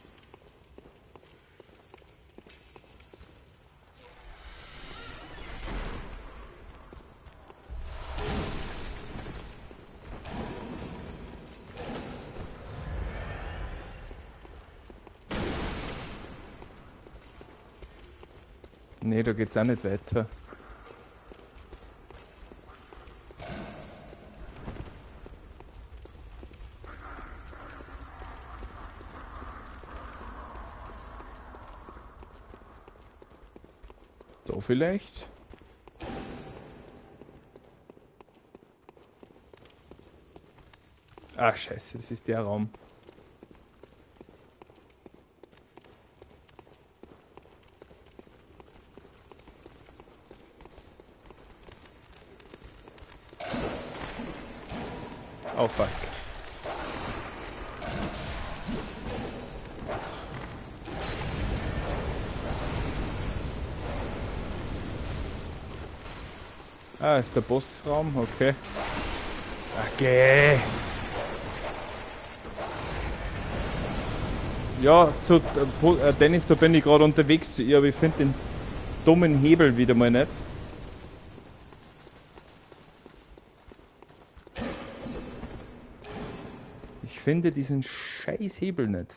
Nee, da geht's auch nicht weiter. Da vielleicht? Ah, scheiße, das ist der Raum. Oh, fuck. Ah, ist der Bossraum, okay. Okay. Ja, Dennis, da bin ich gerade unterwegs zu ihr, aber ich finde den dummen Hebel wieder mal nicht. Ich finde diesen scheiß Hebel nicht.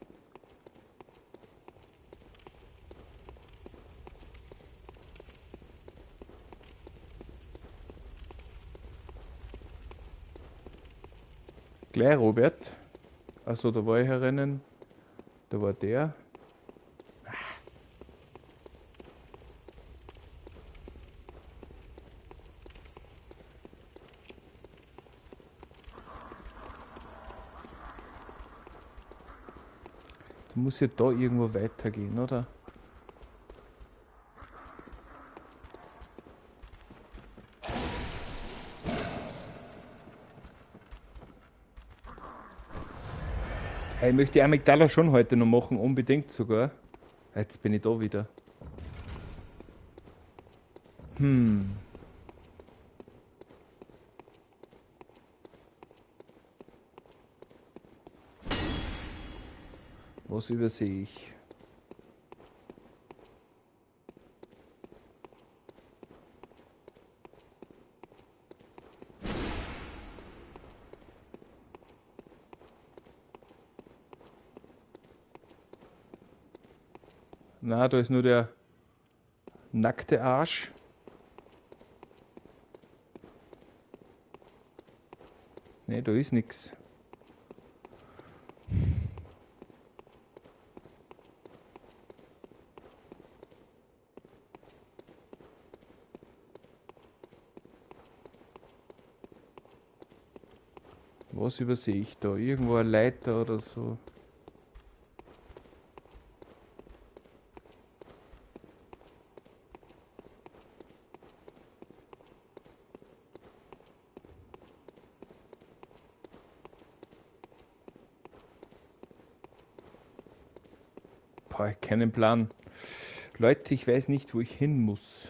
Gleich, Robert. Achso, da war ich herinnen. Da war der. Muss ja da irgendwo weitergehen, oder? Ich möchte die Amygdala schon heute noch machen, unbedingt sogar. Jetzt bin ich da wieder. Was übersehe ich? Na, da ist nur der nackte Arsch. Ne, da ist nichts. Was übersehe ich da? Irgendwo eine Leiter oder so. Boah, keinen Plan. Leute, ich weiß nicht, wo ich hin muss.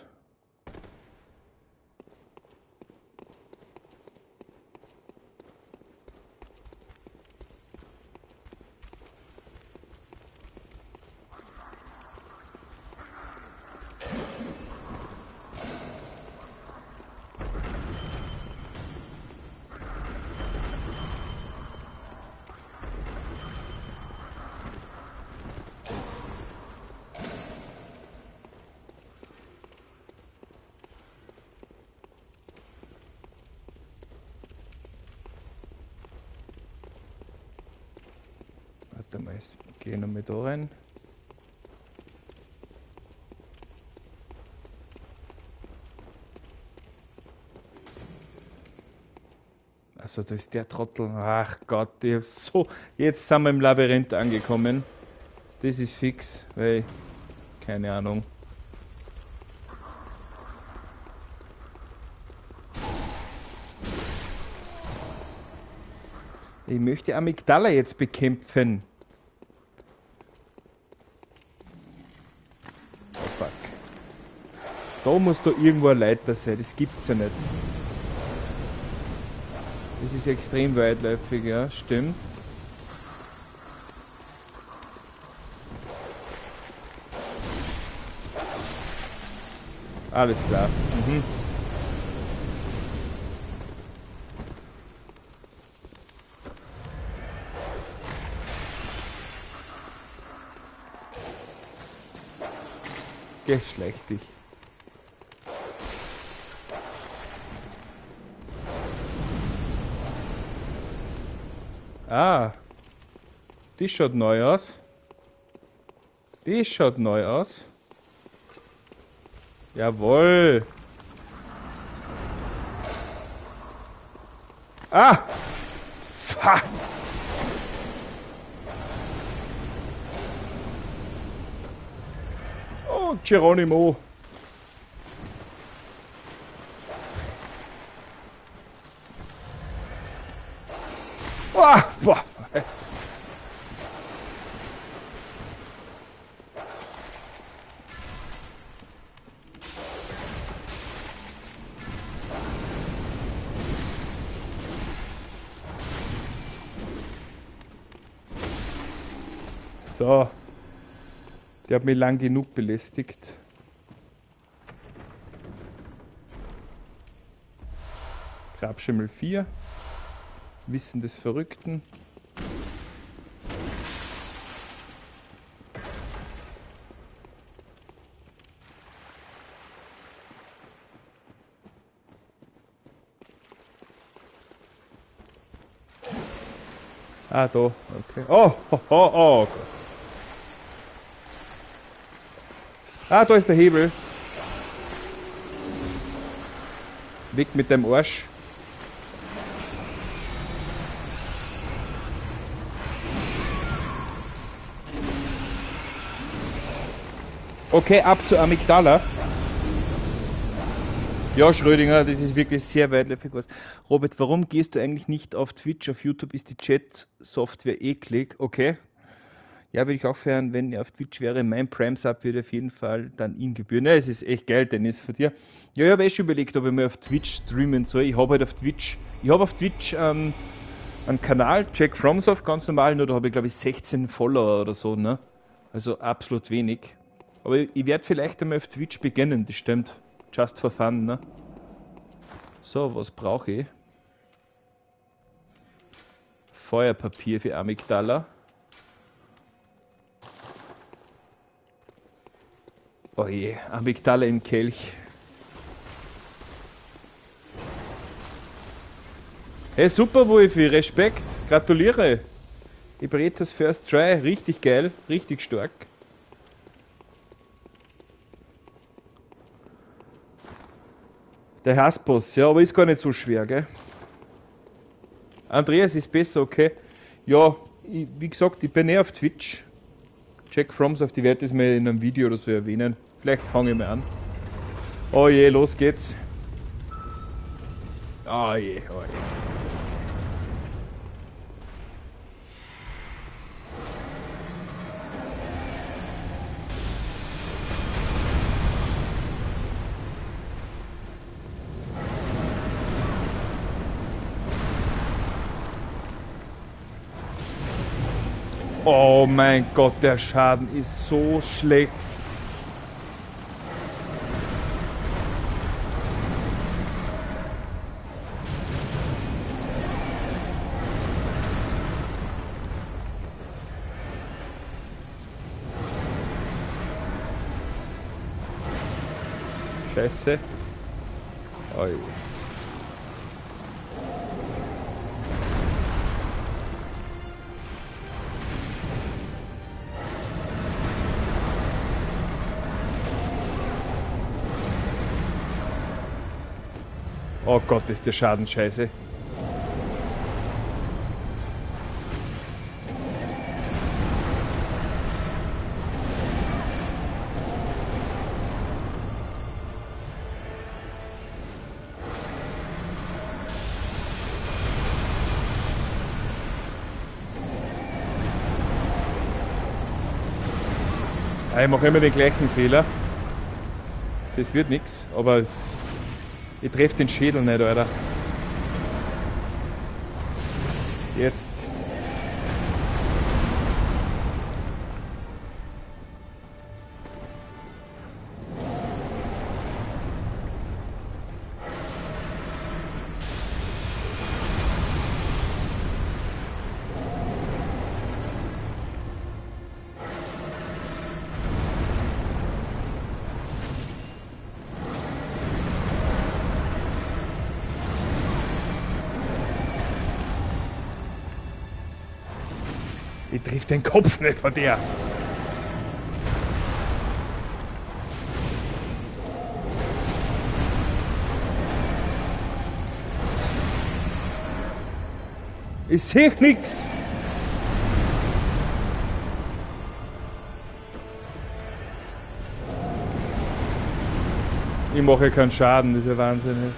Warte mal, ich gehe nochmal da rein. Also da ist der Trottel. Ach Gott, der ist so. Jetzt sind wir im Labyrinth angekommen. Das ist fix, weil. Keine Ahnung. Ich möchte Amygdala jetzt bekämpfen. Oh fuck. Da muss da irgendwo eine Leiter sein, das gibt's ja nicht. Das ist extrem weitläufig, ja, stimmt. Alles klar. Mhm. Geschlecht dich. Ah, die schaut neu aus. Die schaut neu aus. Jawohl. Ah! Fuck! Oh, Geronimo. Ah, boah. So. Der hat mich lang genug belästigt. Grabschimmel 4. Wissen des Verrückten. Ah, da. Okay. Oh, oh, oh, oh. Ah, da ist der Hebel. Weg mit dem Arsch. Okay, ab zu Amygdala. Ja, Schrödinger, das ist wirklich sehr weitläufig was. Robert, warum gehst du eigentlich nicht auf Twitch? Auf YouTube ist die Chat-Software eklig. Okay. Ja, würde ich auch feiern, wenn er auf Twitch wäre. Mein Prime-Sub würde auf jeden Fall dann ihm gebühren. Ja, es ist echt geil, Dennis, von dir. Ja, ich habe eh schon überlegt, ob ich mal auf Twitch streamen soll. Ich habe auf Twitch einen Kanal, Jack Fromsoft, ganz normal, nur da habe ich glaube ich 16 Follower oder so, ne? Also absolut wenig. Aber ich werde vielleicht einmal auf Twitch beginnen, das stimmt. Just for fun, ne? So, was brauche ich? Feuerpapier für Amygdala. Oh je, Amygdala im Kelch. Hey, super, Wolfi, Respekt, gratuliere. Ibretas First Try, richtig geil, richtig stark. Der Hassboss, ja, aber ist gar nicht so schwer, gell? Andreas ist besser, okay. Ja, wie gesagt, ich bin eh auf Twitch. Jack Fromsoft, ich werde das mal in einem Video oder so erwähnen. Vielleicht fange ich mal an. Oh je, los geht's. Oh je, oh je. Oh mein Gott, der Schaden ist so schlecht. Scheiße. Oh je. Oh Gott, ist der Schaden scheiße. Ah, ich mache immer den gleichen Fehler. Das wird nichts, aber ich treffe den Schädel nicht, Alter. Jetzt. Ich triff den Kopf nicht von der. Ich sehe nix. Ich mache keinen Schaden, das ist ja Wahnsinn.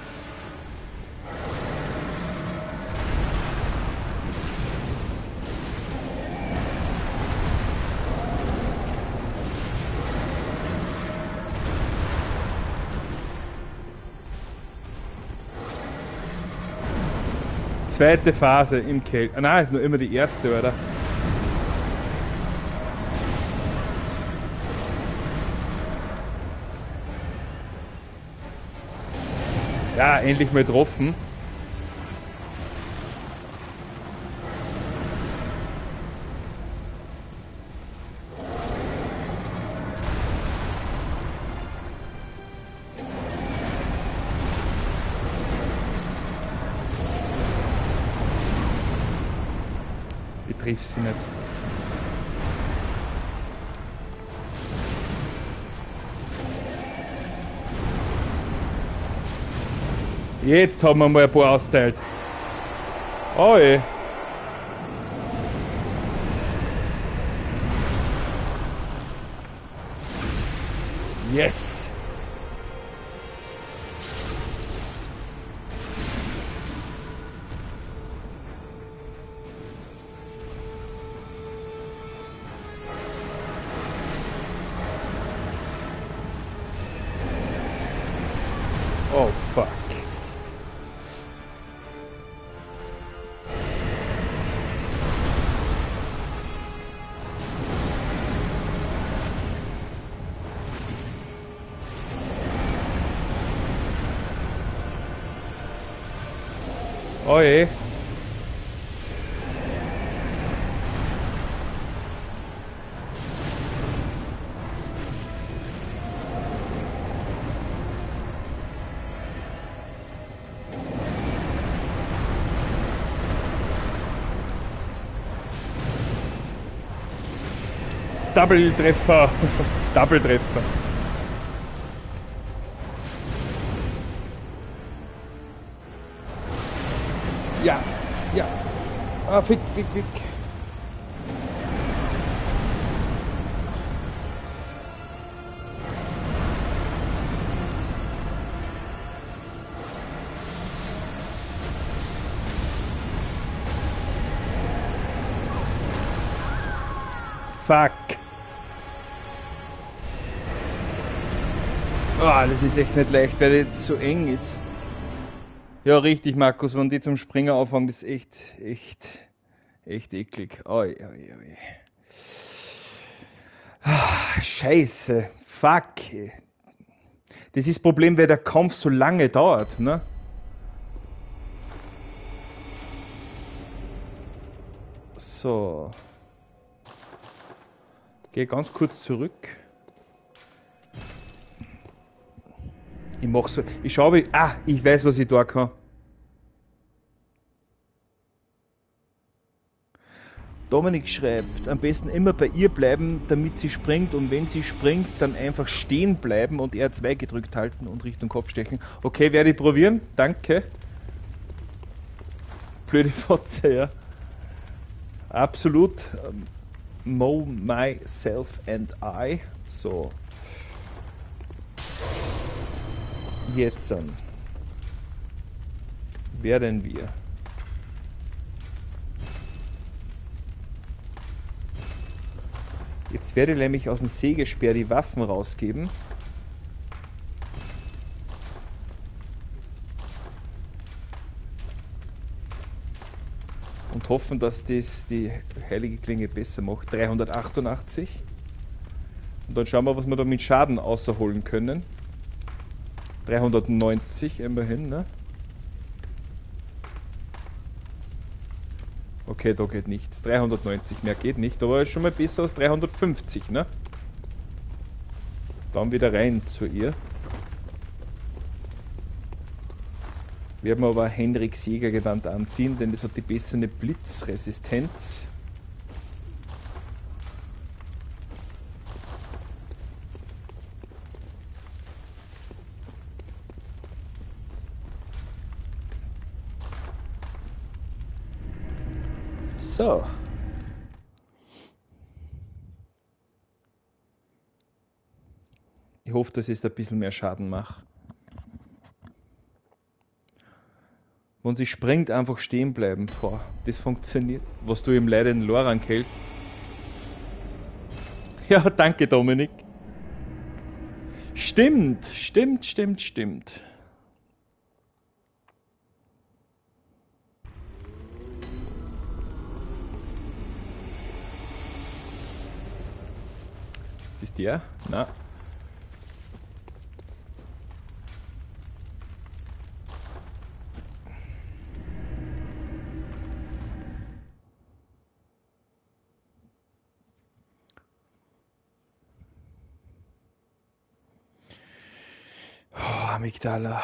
Zweite Phase im Kelch. Ah nein, ist nur immer die erste, oder? Ja, endlich mal getroffen. Ich triff sie nicht. Jetzt haben wir mal ein paar austeilt. Oh je. Yes! Oh, fuck. Oh je. Double-Treffer. Double-Treffer. Ja, ja. Ah, fick, fick, fick. Fuck. Ah, das ist echt nicht leicht, weil jetzt so eng ist. Ja, richtig, Markus, wenn die zum Springen anfangen, das ist echt eklig. Oi, oi, oi. Ah, Scheiße. Fuck. Das ist das Problem, weil der Kampf so lange dauert, ne? So. Geh ganz kurz zurück. Ich mach so. Ich schaue. Ah, ich weiß, was ich da kann. Dominik schreibt, am besten immer bei ihr bleiben, damit sie springt und wenn sie springt, dann einfach stehen bleiben und R2 gedrückt halten und Richtung Kopf stechen. Okay, werde ich probieren. Danke. Blöde Fotze, ja. Absolut. Mo, myself and I. So. Jetzt werden wir Jetzt werde ich nämlich aus dem Sägespeer die Waffen rausgeben. Und hoffen, dass das die heilige Klinge besser macht. 388. Und dann schauen wir, was wir da mit Schaden außerholen können. 390 immerhin, ne? Okay, da geht nichts. 390 mehr geht nicht, aber ist schon mal besser als 350, ne? Dann wieder rein zu ihr. Werden wir aber Henriks Jägergewand anziehen, denn das hat die bessere Blitzresistenz. So. Ich hoffe, dass ich ein bisschen mehr Schaden mache. Wenn sie springt, einfach stehen bleiben. Boah, das funktioniert. Was du im leidenden Loran-Kelch. Ja, danke, Dominik. Stimmt, stimmt, stimmt, stimmt. Was ist der? Na. Oh, Amygdala.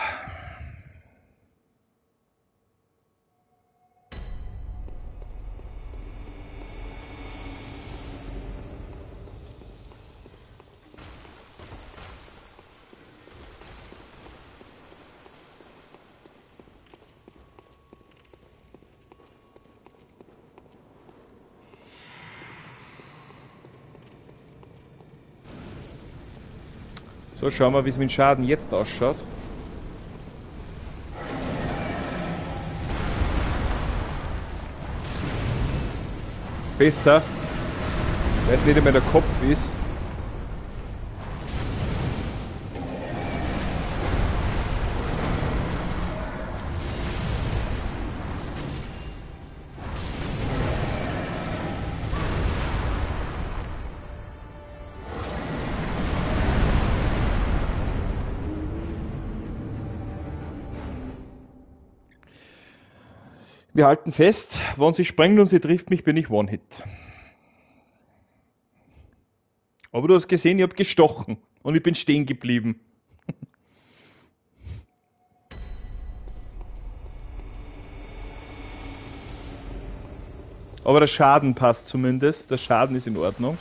So, schauen wir, wie es mit dem Schaden jetzt ausschaut. Besser, weil es nicht einmal der Kopf ist. Wir halten fest, wenn sie sprengt und sie trifft mich, bin ich One-Hit. Aber du hast gesehen, ich habe gestochen und ich bin stehen geblieben. Aber der Schaden passt zumindest. Der Schaden ist in Ordnung.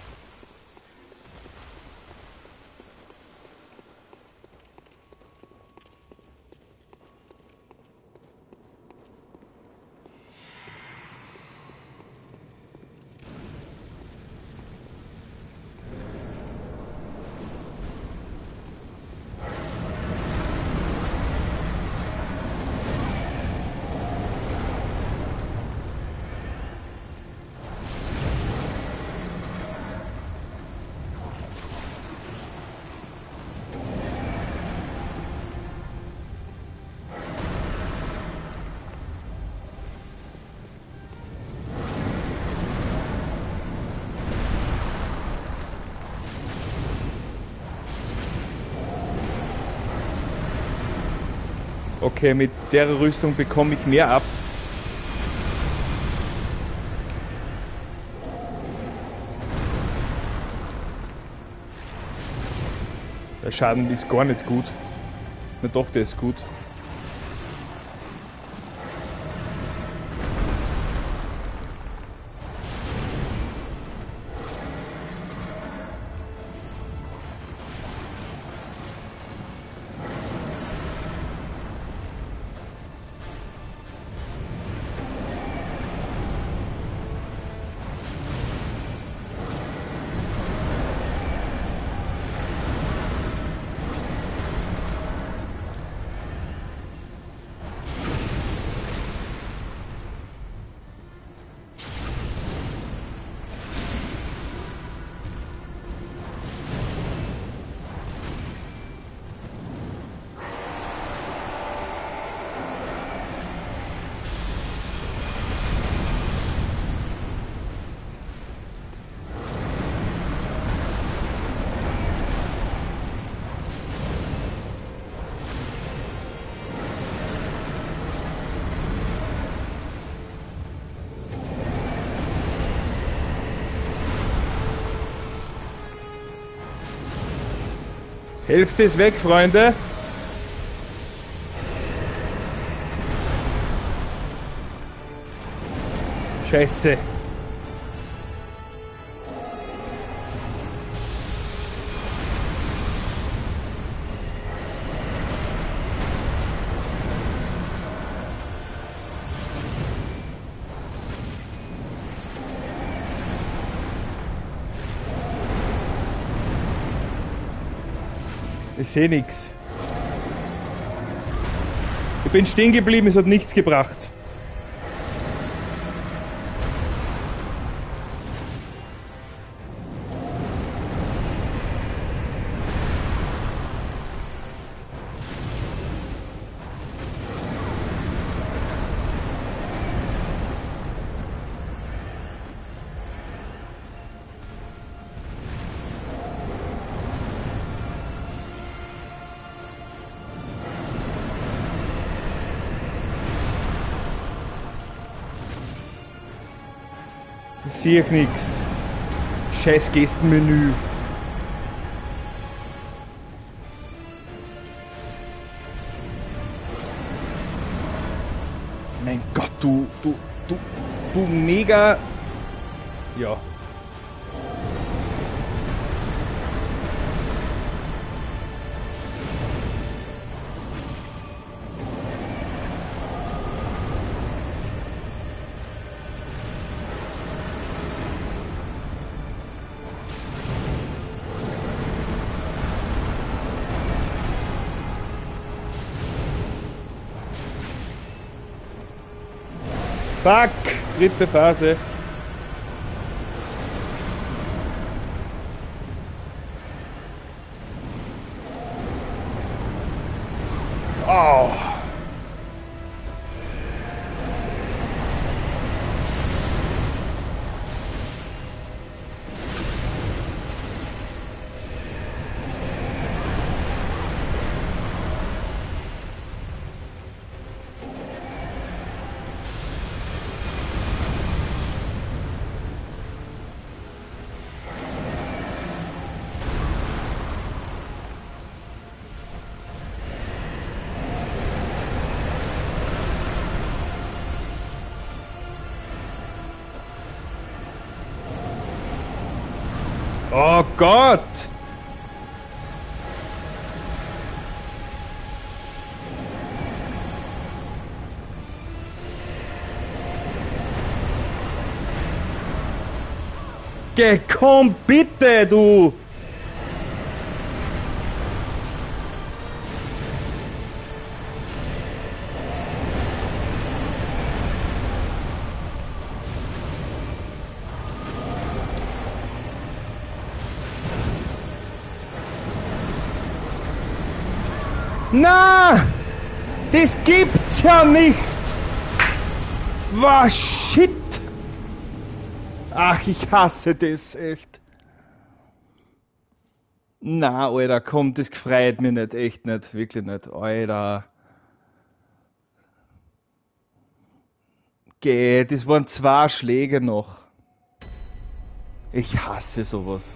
Okay, mit der Rüstung bekomme ich mehr ab. Der Schaden ist gar nicht gut. Na doch, der ist gut. Hälfte ist weg, Freunde. Scheiße. Ich sehe nichts. Ich bin stehen geblieben, es hat nichts gebracht. Ich sehe nichts. Scheiß Gestenmenü. Mein Gott, du mega... Ja. Fuck! Dritte Phase. Oh. Oh Gott! Geh, komm bitte, du! Na, das gibt's ja nicht. Was shit. Ach, ich hasse das echt. Na, Alter, komm, das gefreut mich nicht, echt nicht, wirklich nicht, Alter. Geh, das waren 2 Schläge noch. Ich hasse sowas.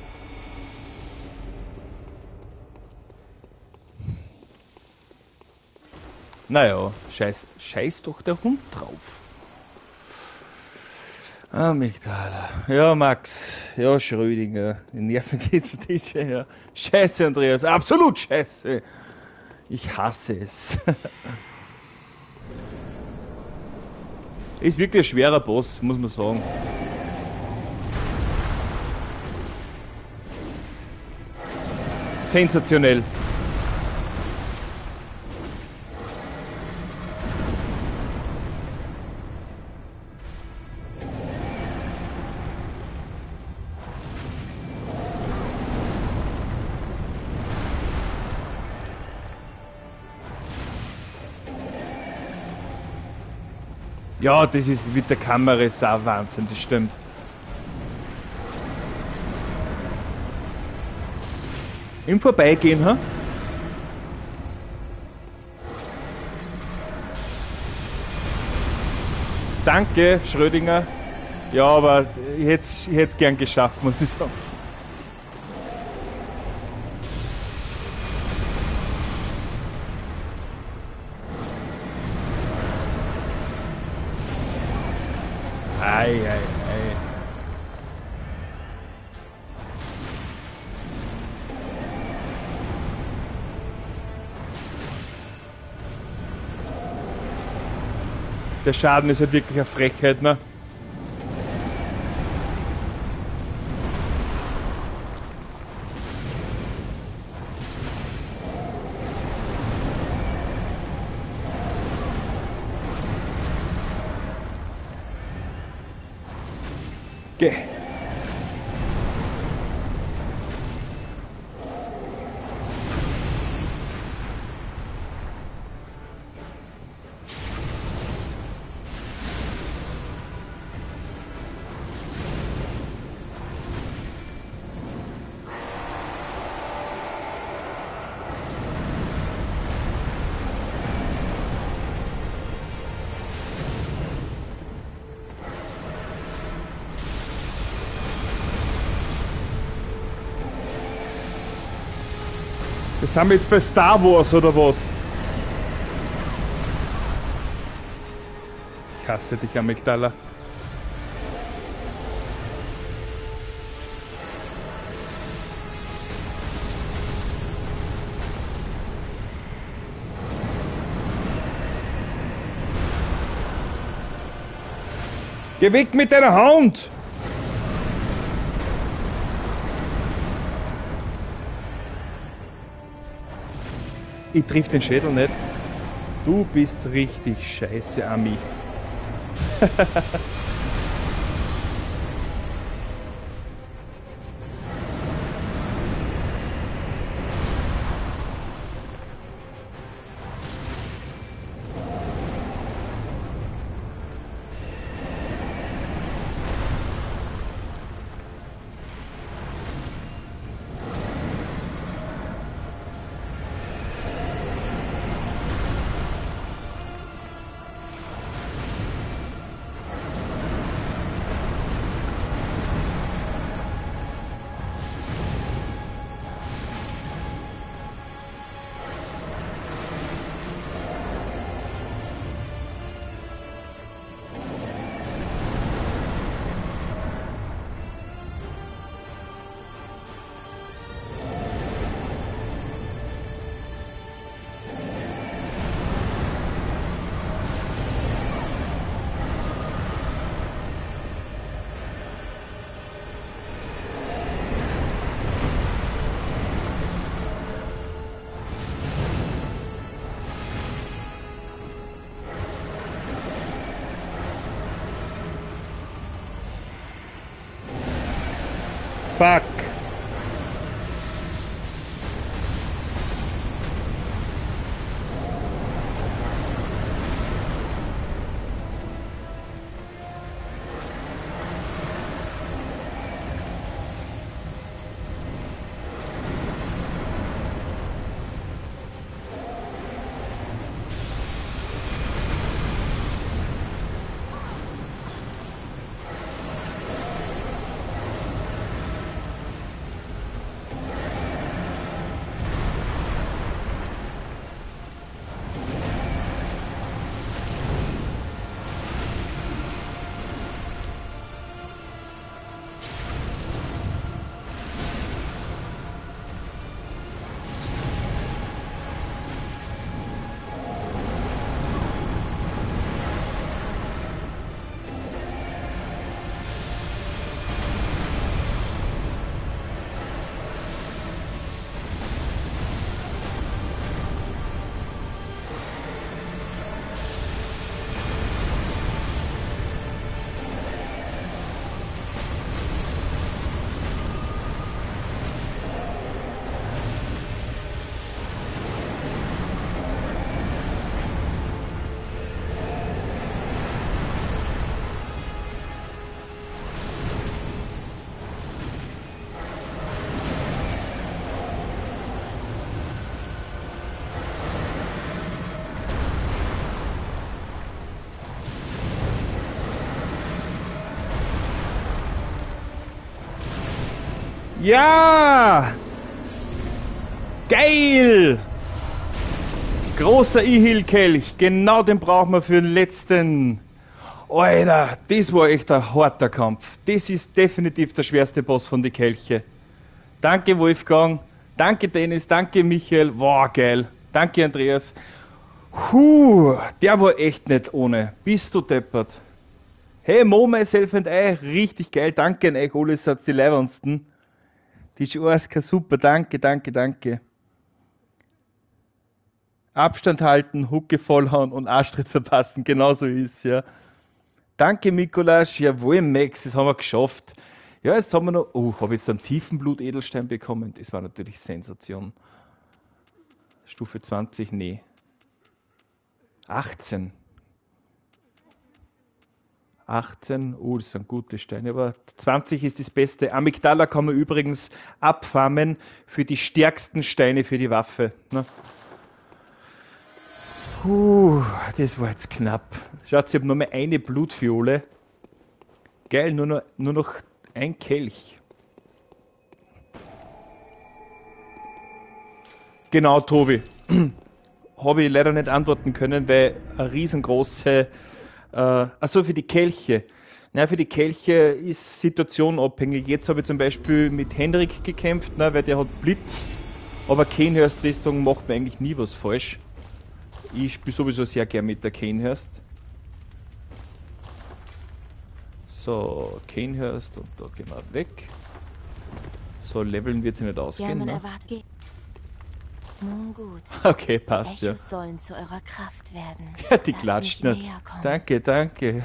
Naja, scheiß doch der Hund drauf. Amygdala. Ja, Max. Ja, Schrödinger. Die Nervenkitzeltische, ja. Scheiße, Andreas. Absolut scheiße. Ich hasse es. Ist wirklich ein schwerer Boss, muss man sagen. Sensationell. Ja, das ist mit der Kamera ist auch Wahnsinn, das stimmt. Im Vorbeigehen, ha? Danke, Schrödinger. Ja, aber ich hätte es gern geschafft, muss ich sagen. Ei, ei, ei. Der Schaden ist halt wirklich eine Frechheit, ne? Geh. Sind wir jetzt bei Star Wars oder was? Ich hasse dich, Amygdala. Geh weg mit deiner Hand! Ich triff den Schädel nicht. Du bist richtig scheiße, Ami. Fuck. Ja! Geil! Großer Ihil-Kelch, genau den brauchen wir für den letzten. Alter, das war echt ein harter Kampf. Das ist definitiv der schwerste Boss von die Kelche. Danke Wolfgang, danke Dennis, danke Michael, wow geil. Danke Andreas. Der war echt nicht ohne. Bist du deppert. Hey, Mo, myself and I, richtig geil. Danke an euch, alle seid die leibendsten. Die Schuaska, super, danke, danke, danke. Abstand halten, Hucke vollhauen und Arschtritt verpassen, genauso ist ja. Danke Mikolasch, jawohl Max, das haben wir geschafft. Ja, jetzt haben wir noch, habe ich jetzt einen Tiefenblut-Edelstein bekommen? Das war natürlich Sensation. Stufe 20, nee. 18. 18, das sind gute Steine, aber 20 ist das Beste. Amygdala kann man übrigens abfarmen für die stärksten Steine für die Waffe. Ne? Das war jetzt knapp. Schaut, ich habe nur mehr eine Blutfiole. Geil, nur noch ein Kelch. Genau, Tobi. Habe ich leider nicht antworten können, weil eine riesengroße... Achso, für die Kelche. Na, für die Kelche ist Situation abhängig. Jetzt habe ich zum Beispiel mit Henrik gekämpft, weil der hat Blitz. Aber Kanehurst-Rüstung macht mir eigentlich nie was falsch. Ich spiele sowieso sehr gern mit der Kanehurst. So, Kanehurst und da gehen wir weg. So, leveln wird sie nicht ausgehen. Ja, man erwartet. Nun gut. Okay, Die passt, ja. Echos sollen zu eurer Kraft werden. Ja, die Lasst klatscht mich nicht. näher kommen. Danke, danke.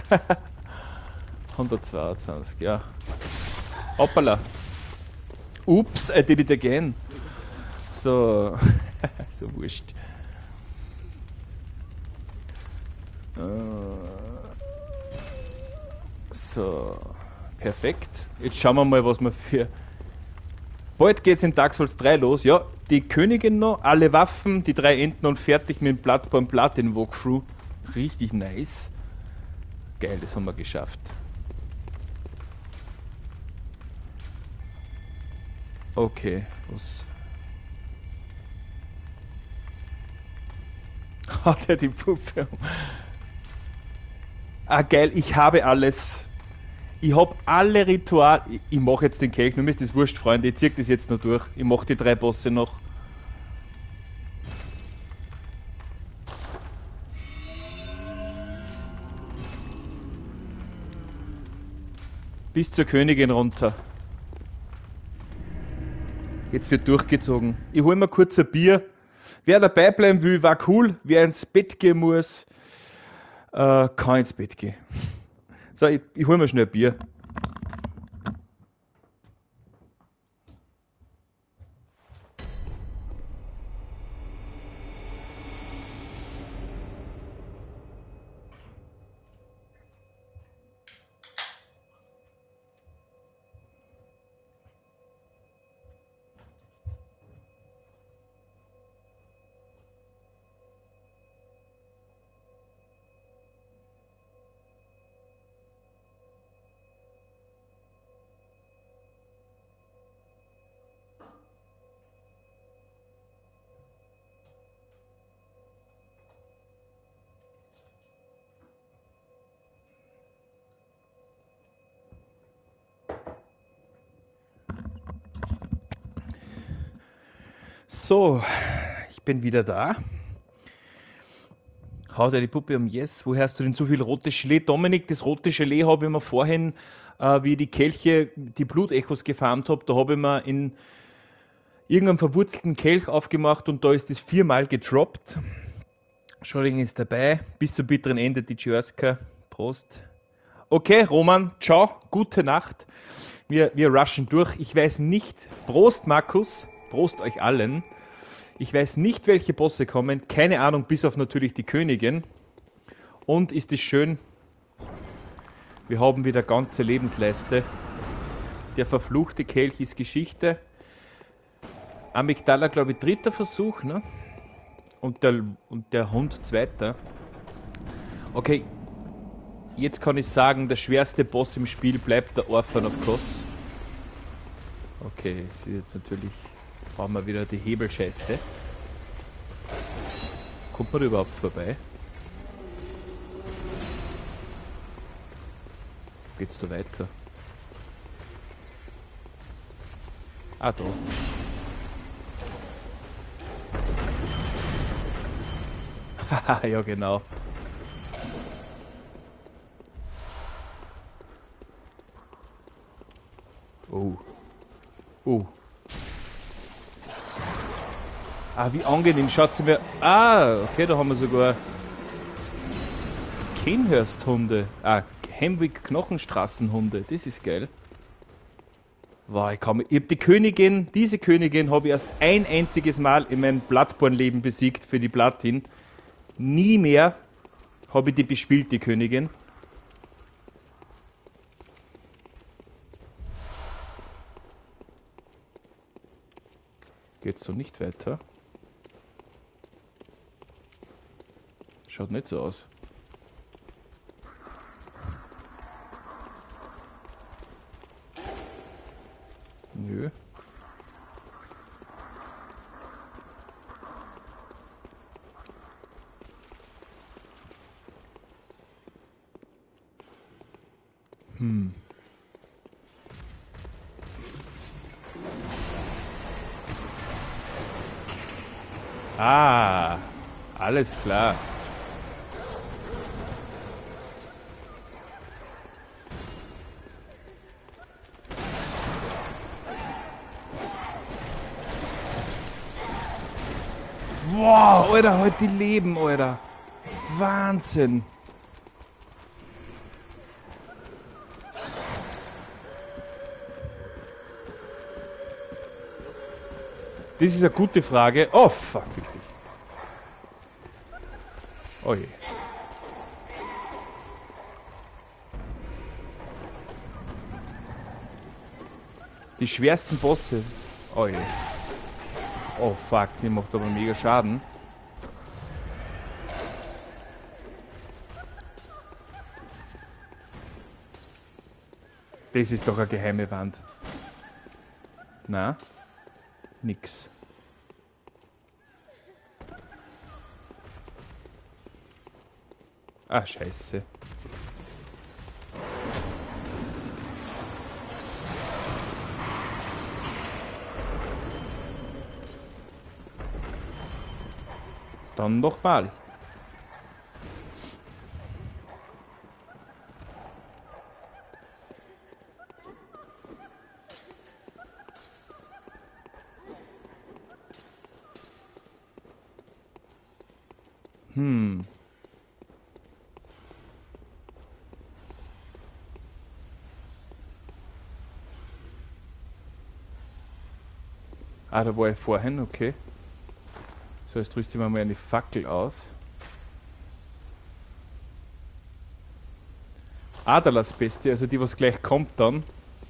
122, ja. Hoppala. Ups, I did it again. So. So wurscht. So. Perfekt. Jetzt schauen wir mal, was wir für... Bald geht's in Dark Souls 3 los. Ja, die Königin noch, alle Waffen, die 3 Enten und fertig mit dem Bloodborne Platin Walkthrough. Richtig nice. Geil, das haben wir geschafft. Okay, was... Hat er die Puppe um? Ah, geil, ich habe alles. Ich habe alle Rituale. Ich mache jetzt den Kelch, nur mir ist das wurscht, Freunde. Ich ziehe das jetzt noch durch. Ich mache die 3 Bosse noch. Bis zur Königin runter. Jetzt wird durchgezogen. Ich hole mir kurz ein Bier. Wer dabei bleiben will, war cool. Wer ins Bett gehen muss, kann ins Bett gehen. So, ich hole mir schnell ein Bier. So, ich bin wieder da. Haut er die Puppe um Yes. Woher hast du denn so viel rotes Gelee? Dominik, das rote Gelee habe ich mir vorhin, wie ich die Kelche, die Blutechos gefarmt habe, da habe ich mir in irgendeinem verwurzelten Kelch aufgemacht und da ist das 4-mal gedroppt. Schrödinger ist dabei. Bis zum bitteren Ende, die Tschörska. Prost. Okay, Roman, ciao, gute Nacht. Wir rushen durch. Ich weiß nicht, Prost Markus, Prost euch allen. Ich weiß nicht, welche Bosse kommen. Keine Ahnung, bis auf natürlich die Königin. Und ist es schön, wir haben wieder ganze Lebensleiste. Der verfluchte Kelch ist Geschichte. Amygdala, glaube ich, 3. Versuch, ne? Und der Hund 2. Okay, jetzt kann ich sagen, der schwerste Boss im Spiel bleibt der Orphan of Kos. Okay, das ist jetzt natürlich... Brauchen wir wieder die Hebelscheiße. Kommt man da überhaupt vorbei? Geht's da weiter? Ah, da. Haha, ja genau. Oh. Oh. Ah, wie angenehm. Schaut sie mir... Ah, okay, da haben wir sogar... Kenhurst-Hunde. Ah, Hemwick Knochenstraßenhunde. Das ist geil. Wow, ich habe die Königin, diese Königin habe ich erst ein einziges Mal in meinem Bloodborne-Leben besiegt für die Platin. Nie mehr habe ich die bespielt, die Königin. Geht's so nicht weiter? Schaut nicht so aus. Nö. Ah, alles klar. Wow, Alter, halt die Leben, Alter. Wahnsinn. Das ist eine gute Frage. Oh, fuck, wichtig. Oh je. Die schwersten Bosse. Oh je. Oh fuck, die macht aber mega Schaden. Das ist doch eine geheime Wand. Na? Nix. Ah, scheiße. Dann nochmal. Ah, da war ich vorhin, okay. So, jetzt rüste ich mir mal eine Fackel aus. Aderlassbestie, also die, was gleich kommt dann.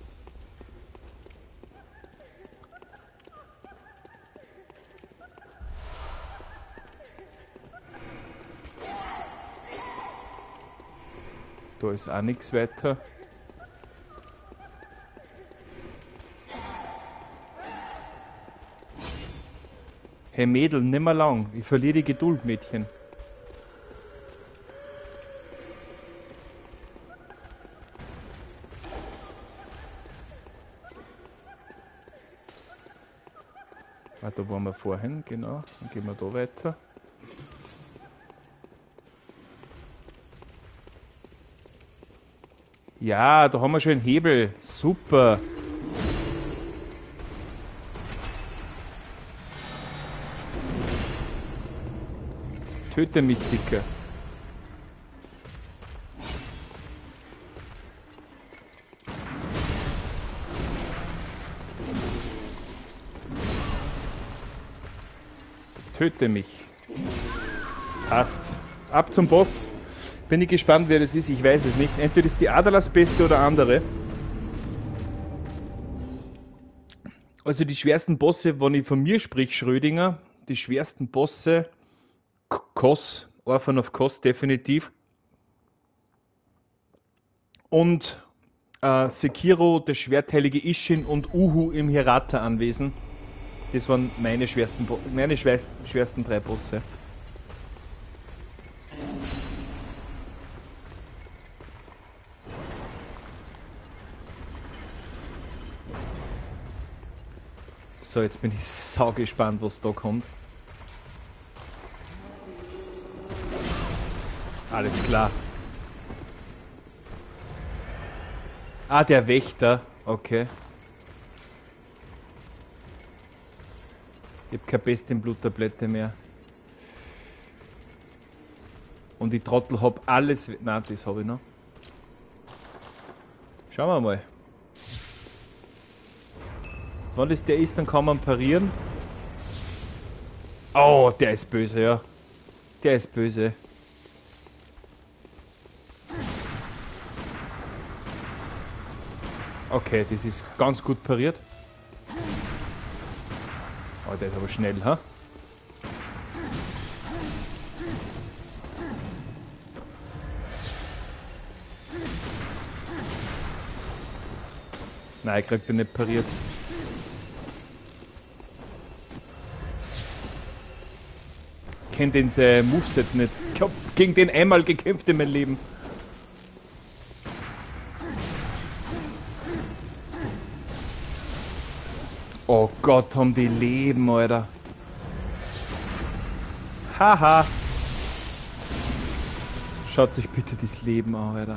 Da ist auch nichts weiter. Hey Mädel, nimmer lang. Ich verliere die Geduld, Mädchen. Ah, da waren wir vorhin, genau. Dann gehen wir da weiter. Ja, da haben wir schon einen Hebel. Super. Töte mich, Dicker. Töte mich. Passt. Ab zum Boss. Bin ich gespannt, wer das ist. Ich weiß es nicht. Entweder ist die Aderlassbestie oder andere. Also die schwersten Bosse, wenn ich von mir sprich, Schrödinger, die schwersten Bosse, Kos, Orphan of Kos definitiv. Und Sekiro, der schwerteilige Ishin und Uhu im Hirata-Anwesen. Das waren meine schwersten 3 Bosse. So, jetzt bin ich sau gespannt, was da kommt. Alles klar. Ah, der Wächter. Okay. Ich hab keine Bestienbluttablette mehr. Und ich Trottel hab alles... Nein, das habe ich noch. Schauen wir mal. Wenn das der ist, dann kann man parieren. Oh, der ist böse, ja. Der ist böse. Okay, das ist ganz gut pariert. Oh, der ist aber schnell, ha? Nein, ich krieg den nicht pariert. Ich kenn den sein Moveset nicht. Ich hab gegen den einmal gekämpft in meinem Leben. Oh Gott, haben die Leben, Alter. Haha. Schaut sich bitte das Leben an, Alter.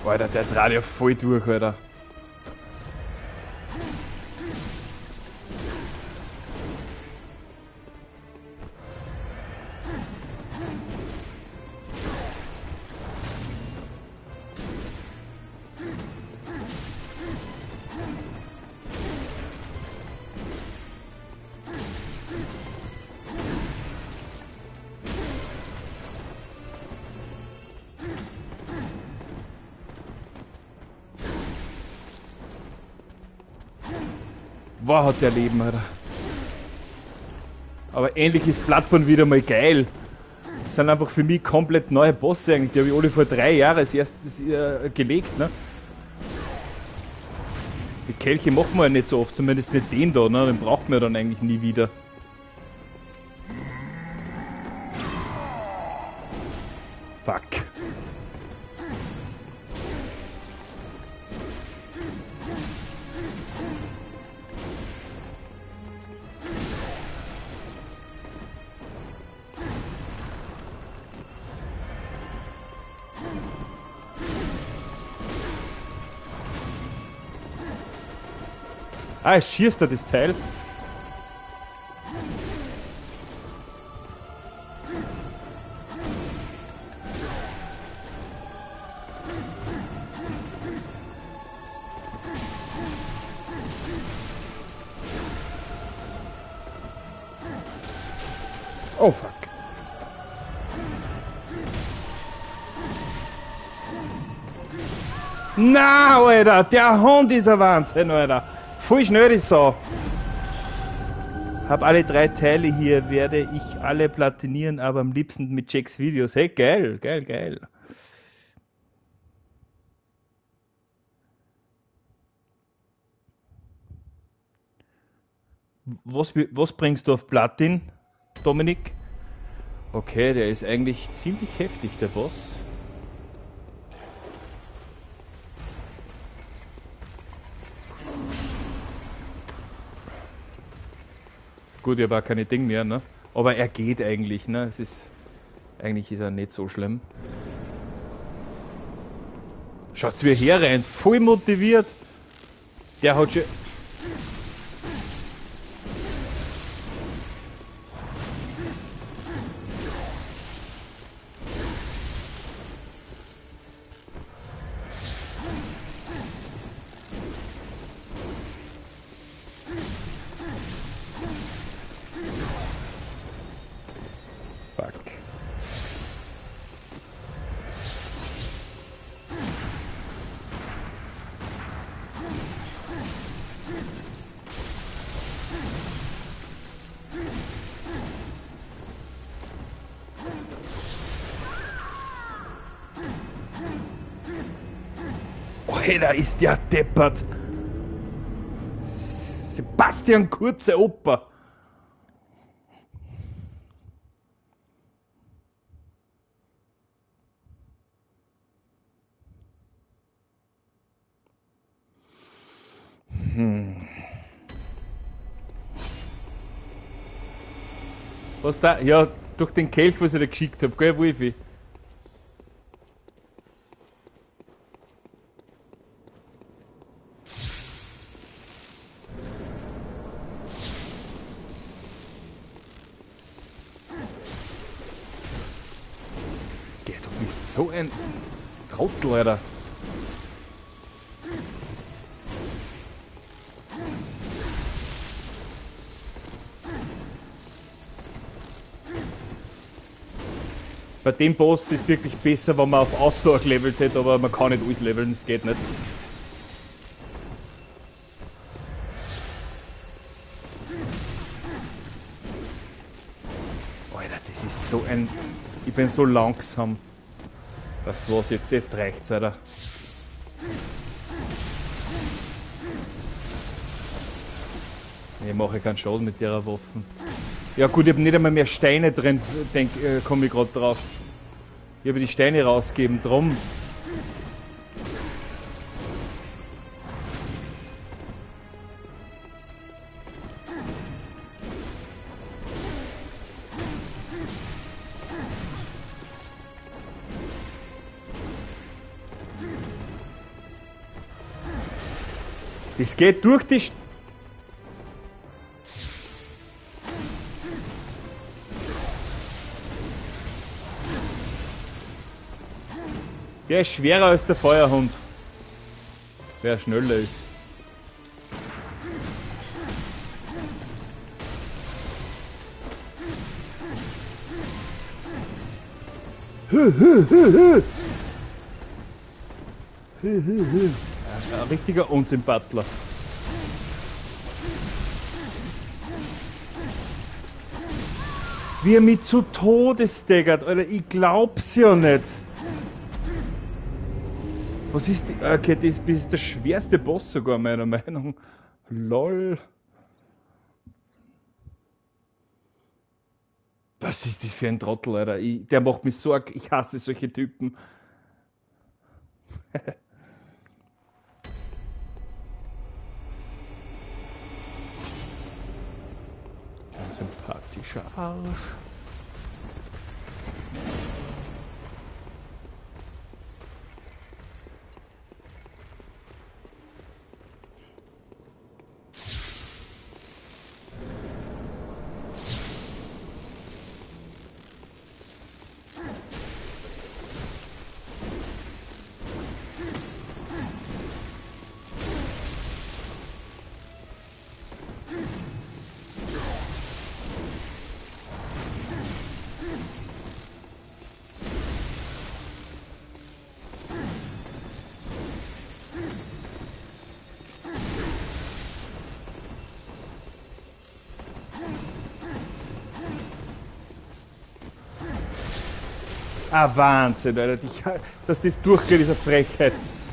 Alter, der dreht ja voll durch, Alter. Wow, hat der Leben, Alter. Aber endlich ist Bloodborne wieder mal geil. Das sind einfach für mich komplett neue Bosse eigentlich. Die habe ich alle vor 3 Jahren als erstes gelegt, ne? Die Kelche machen wir ja nicht so oft, zumindest nicht den da, ne? Den braucht man ja dann eigentlich nie wieder. Fuck. Ah, es schießt da das Teil. Oh fuck. Na, Alter, der Hund ist ein Wahnsinn, Alter. Voll schnell die Sau. Hab alle 3 Teile hier, werde ich alle platinieren, aber am liebsten mit Jacks Videos. Hey, geil, geil, geil. Was bringst du auf Platin, Dominik? Okay, der ist eigentlich ziemlich heftig, der Boss. Gut, ich habe auch keine Ding mehr, ne? Aber er geht eigentlich, ne? Es ist, eigentlich ist er nicht so schlimm. Schaut's wie her rein, voll motiviert. Der hat schon... Fuck. Alter, ist der deppert. Sebastian Kurze Opa. Was da? Ja, durch den Kelch, was ich da geschickt habe, gell, Wolfi? Geh, du bist so ein Trottel, Alter. Bei dem Boss ist es wirklich besser, wenn man auf Ausdauer gelevelt hätte, aber man kann nicht alles leveln, das geht nicht. Alter, das ist so ein... Ich bin so langsam. Das was jetzt reicht's, Alter. Ich mache keinen Schaden mit der Waffe. Ja gut, ich habe nicht einmal mehr Steine drin, komme ich gerade drauf. Ich habe die Steine rausgegeben, drum. Das geht durch die... Der ist schwerer als der Feuerhund. Wer schneller ist. Ein richtiger Unsympathler. Wie er mich zu Tode staggert, Alter, ich glaub's ja nicht. Was ist die? Okay, das ist der schwerste Boss sogar, meiner Meinung. LOL. Was ist das für ein Trottel, Alter? Der macht mich Sorge. Ich hasse solche Typen. Ein sympathischer Arsch. Ah, Wahnsinn, Alter. Dass das durchgeht, ist eine Frechheit.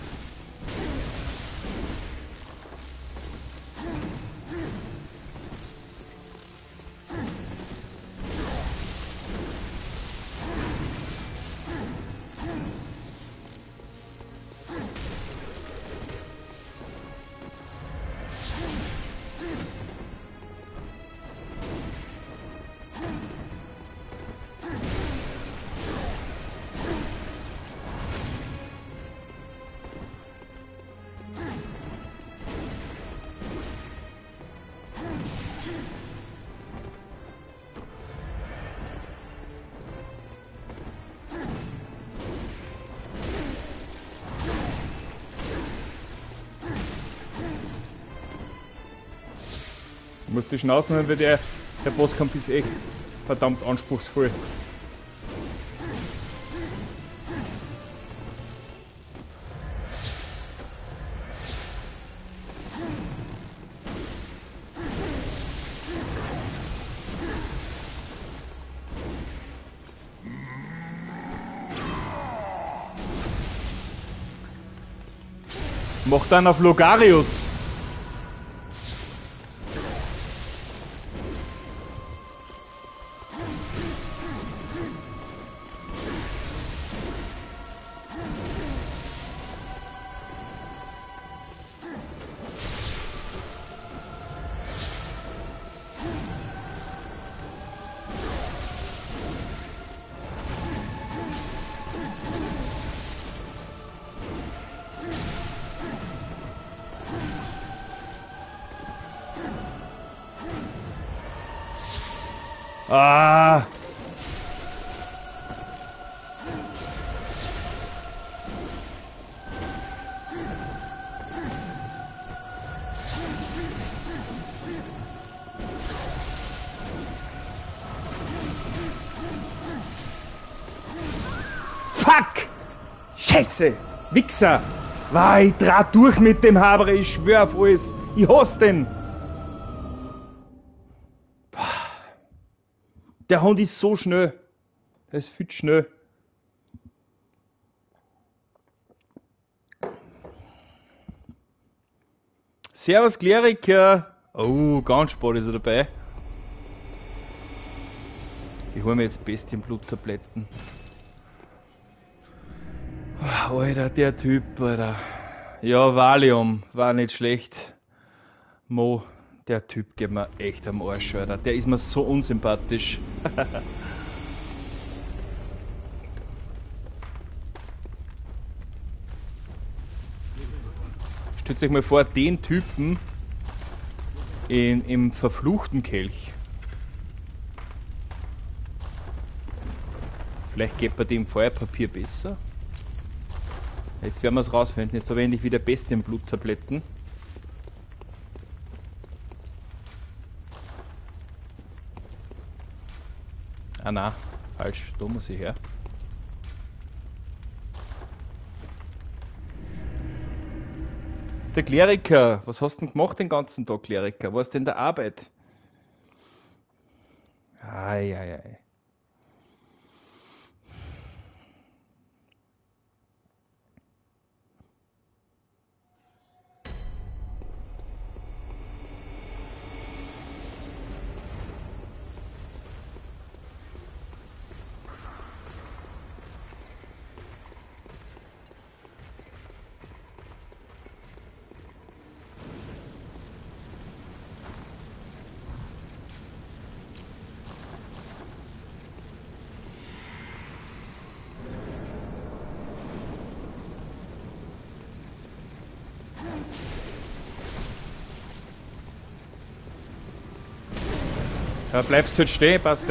Du musst die Schnauze nehmen, weil der Bosskampf ist echt verdammt anspruchsvoll. Mach dann auf Logarius. Ah! Fuck! Scheiße! Wichser! War ich draht durch mit dem Haber, ich schwör auf alles! Ich hasse den! Der Hund ist so schnell. Der ist viel zu schnell. Servus Kleriker. Oh, ganz spät ist er dabei. Ich hole mir jetzt Bestienblut-Tabletten. Alter, der Typ, Alter. Ja, Valium war nicht schlecht. Mo, der Typ geht mir echt am Arsch, Alter. Der ist mir so unsympathisch. Stellt euch mal vor, den Typen im verfluchten Kelch. Vielleicht geht bei dem Feuerpapier besser. Jetzt werden wir es rausfinden. Jetzt verwende ich wieder Bestienbluttabletten. Ah na, falsch. Da muss ich her. Der Kleriker, was hast du denn gemacht den ganzen Tag, Kleriker? Warst du in der Arbeit? Ei. Ja, bleibst du jetzt stehen, passt,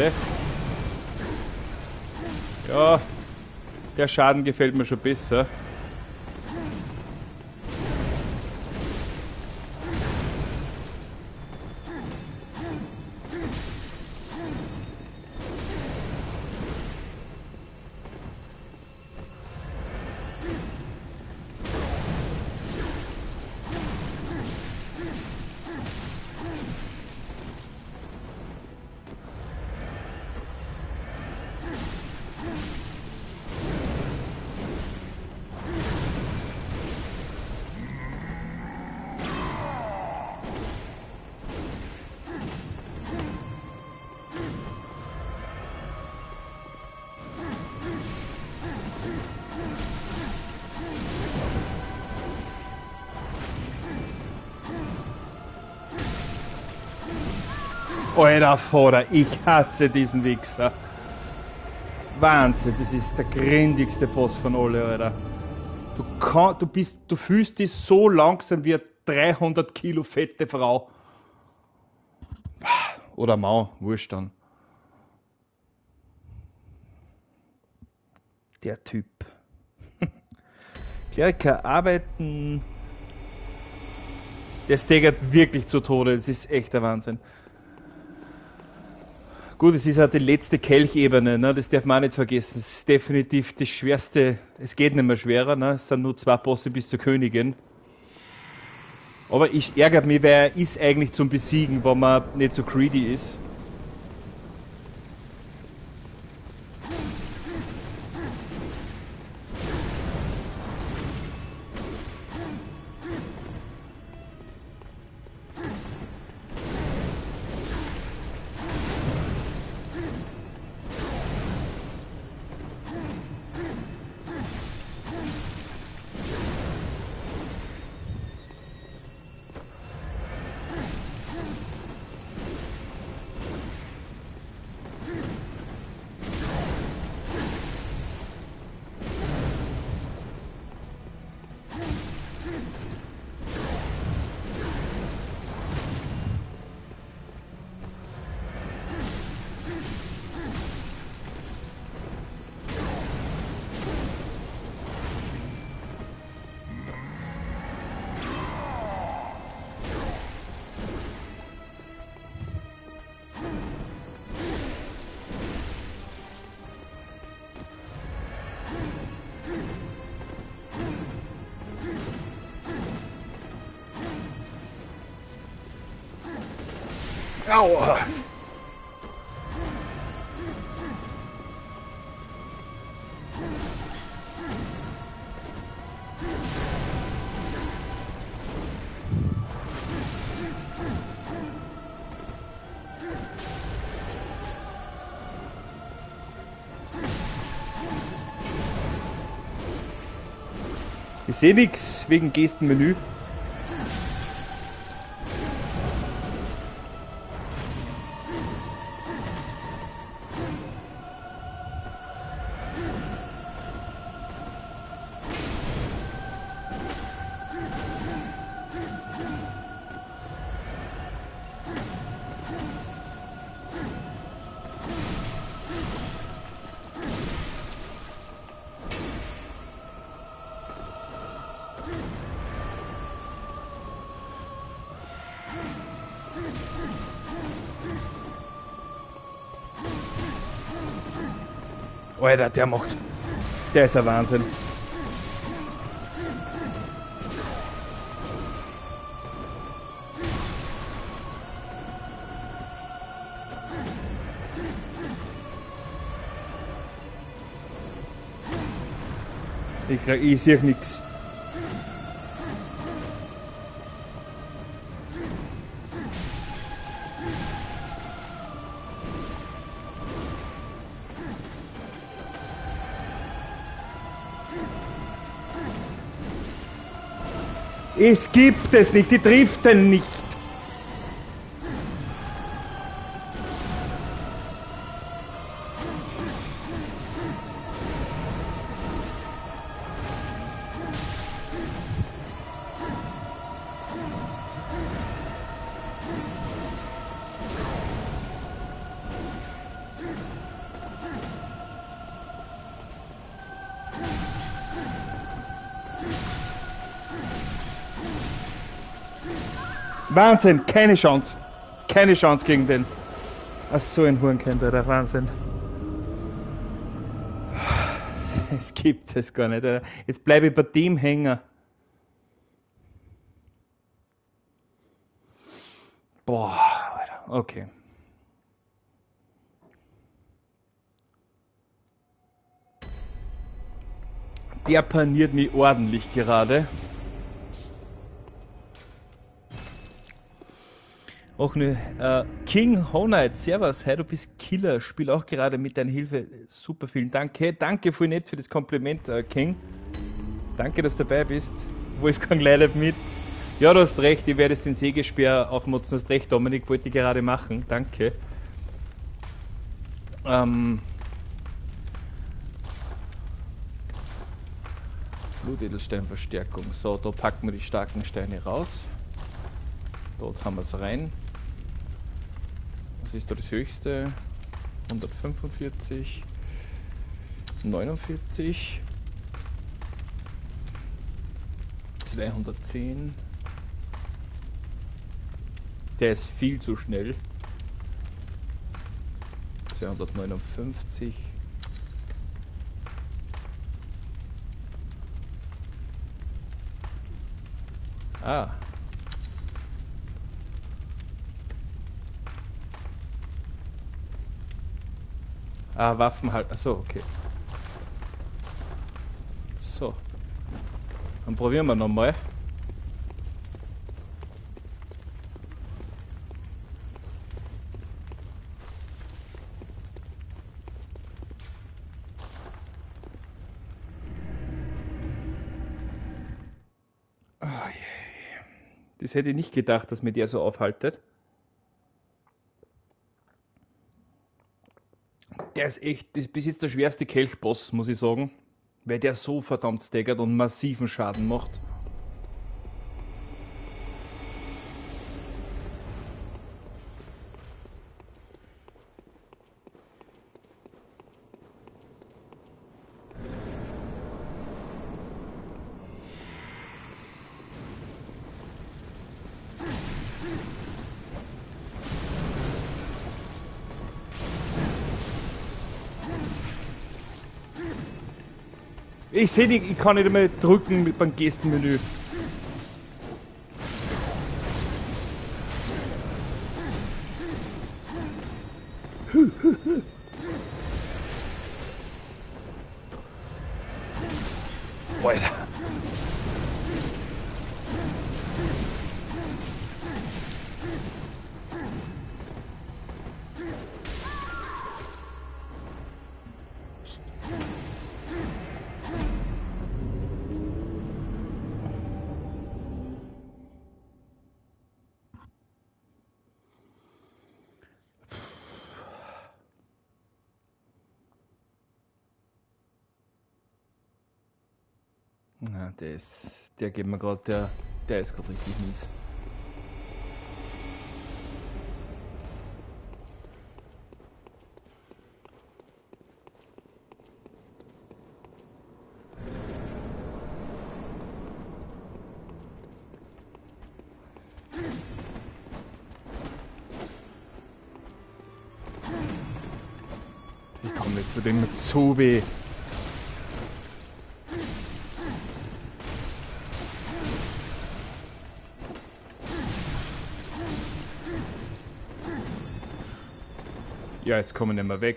Ja, der Schaden gefällt mir schon besser. Alter Vater, ich hasse diesen Wichser. Wahnsinn, das ist der grindigste Boss von alle, Alter. Du fühlst dich so langsam wie eine 300 Kilo fette Frau. Oder Mann, wurscht dann. Der Typ. Kleriker arbeiten. Der steigert wirklich zu Tode, das ist echt der Wahnsinn. Gut, es ist halt die letzte Kelchebene, ne? Das darf man auch nicht vergessen. Es ist definitiv das Schwerste. Es geht nicht mehr schwerer, ne? Es sind nur 2 Bosse bis zur Königin. Aber ich ärgere mich, weil er ist eigentlich zum Besiegen, wenn man nicht so greedy ist. Aua! Ich sehe nichts wegen Gestenmenü. Alter, der macht... Der ist ein Wahnsinn. Ich sehe nichts. Es gibt es nicht, die driften nicht. Wahnsinn, keine Chance. Keine Chance gegen den. Als so ein Hurenkind, der Wahnsinn. Es gibt es gar nicht. Alter. Jetzt bleibe ich bei dem hängen. Boah, Alter. Okay. Der paniert mich ordentlich gerade. Auch ne, King Honite, servus, hey, du bist Killer, spiel auch gerade mit deiner Hilfe, super, vielen Dank. Hey, danke voll nett für das Kompliment, King. Danke, dass du dabei bist. Wolfgang leidet mit. Ja, du hast recht, ich werde jetzt den Sägespeer aufmotzen, du hast recht, Dominik, wollte ich gerade machen, danke. Blutedelsteinverstärkung, so, da packen wir die starken Steine raus. Dort haben wir es rein. Was ist da das höchste? 145, 49, 210. Der ist viel zu schnell. 259. Ah. Ah, Waffen halt. Achso, okay. So. Dann probieren wir nochmal. Oh, yeah. Das hätte ich nicht gedacht, dass mir der so aufhaltet. Der ist echt, das ist bis jetzt der schwerste Kelchboss, muss ich sagen. Weil der so verdammt staggert und massiven Schaden macht. Ich sehe nicht, ich kann nicht einmal drücken beim Gestenmenü. Alter. Ja, der geht mir gerade, der ist gerade richtig mies. Ich komme zu dem Zobi. Ja, jetzt kommen wir nicht mehr weg.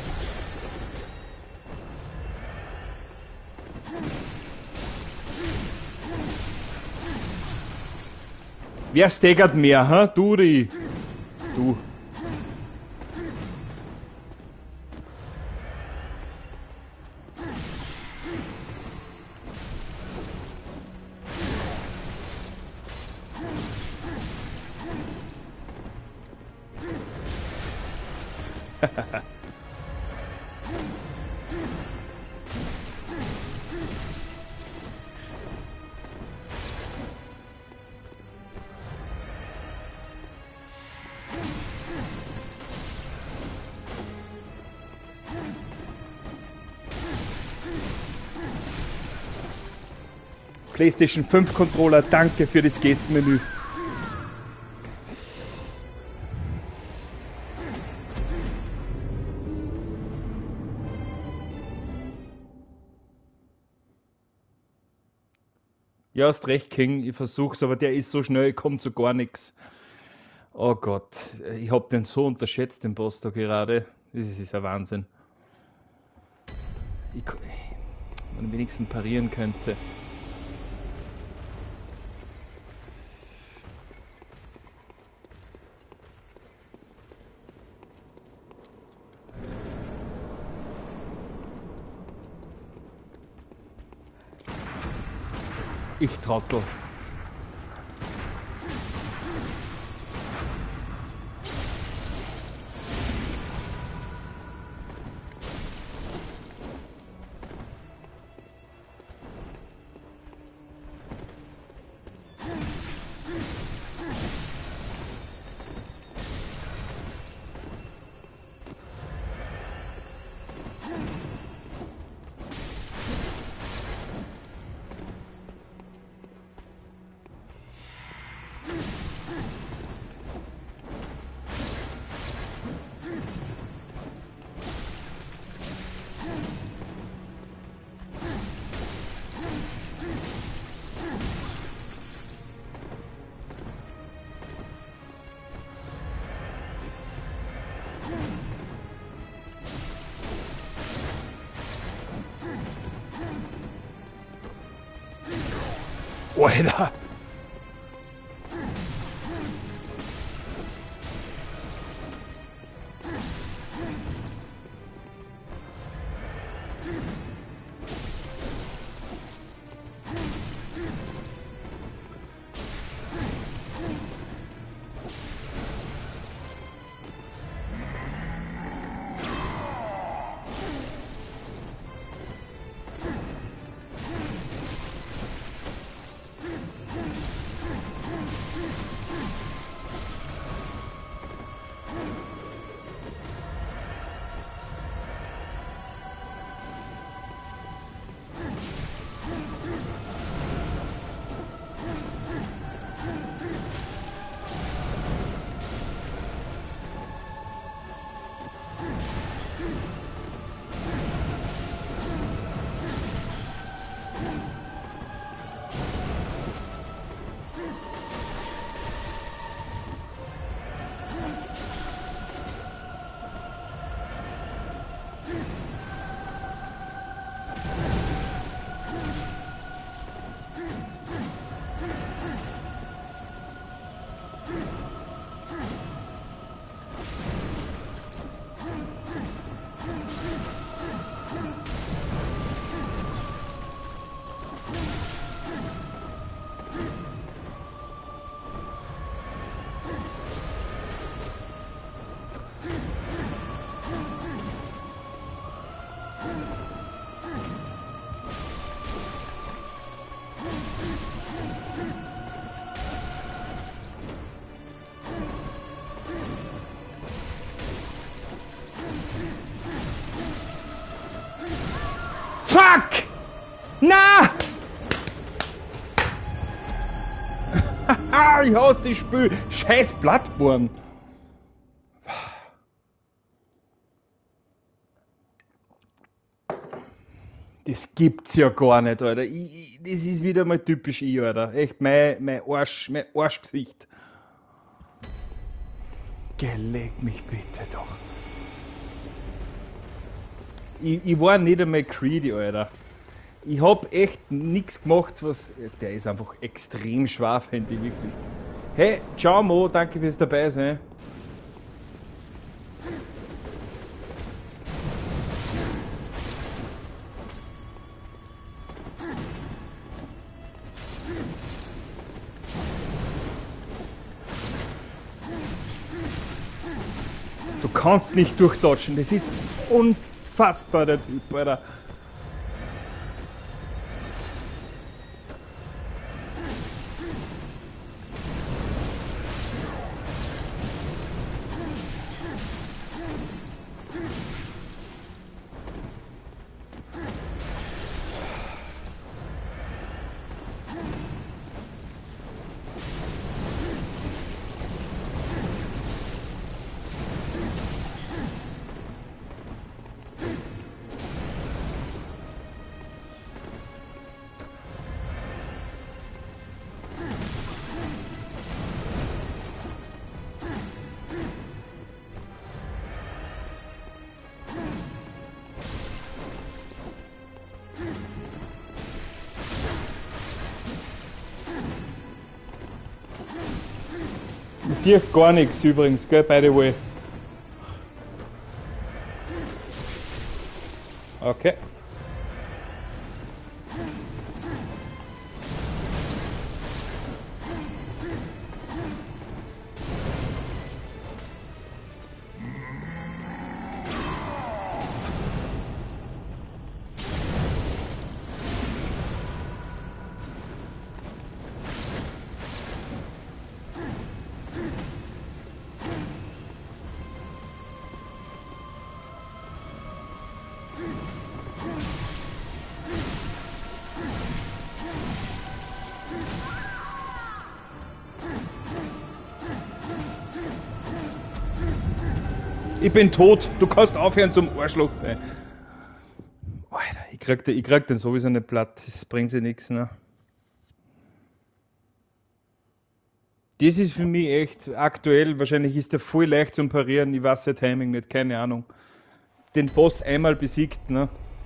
Wer steigert mehr, ha? Du. PlayStation 5 Controller, danke für das Gestenmenü. Ja, hast recht, King, ich versuch's, aber der ist so schnell, ich komm zu gar nichts. Oh Gott, ich hab den so unterschätzt, den Boss da gerade. Das ist ein Wahnsinn. Wenn man wenigstens parieren könnte. Ich Trottel. Alter! Fuck! Na! Ich hasse das Spiel. Scheiß Bloodborne. Das gibt's ja gar nicht, Alter. Das ist wieder mal typisch ich, Alter. Echt, mein Arschgesicht. Geleg mich bitte doch. Ich war nicht einmal greedy, Alter. Ich hab echt nichts gemacht, was. Der ist einfach extrem scharfhändig, wirklich. Hey, ciao Mo, danke fürs dabei sein. Du kannst nicht durchdodgen, das ist unfassbar, der Typ, Alter. Ich sehe gar nichts übrigens, gell, by the way. Okay. Ich bin tot, du kannst aufhören zum Arschloch sein. Alter, ich krieg den sowieso nicht platt, das bringt sich nichts, ne? Das ist für mich echt aktuell, wahrscheinlich ist der voll leicht zum Parieren, ich weiß ja Timing nicht, keine Ahnung. Den Boss einmal besiegt, ne?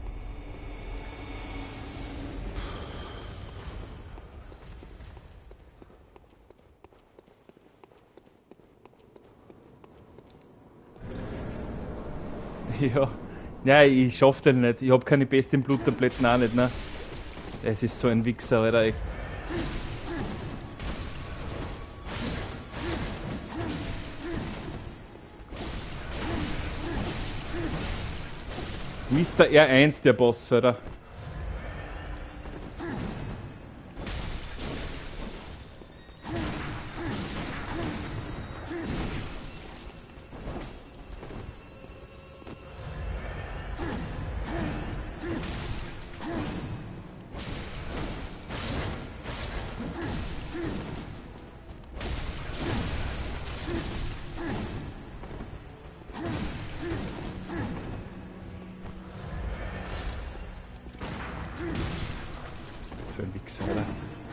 Ja. Ja, ich schaff den nicht. Ich hab keine besten Bluttabletten auch nicht, ne? Das ist so ein Wichser, Alter, echt. Mr. R1, der Boss, Alter. So ein Wichser, Alter.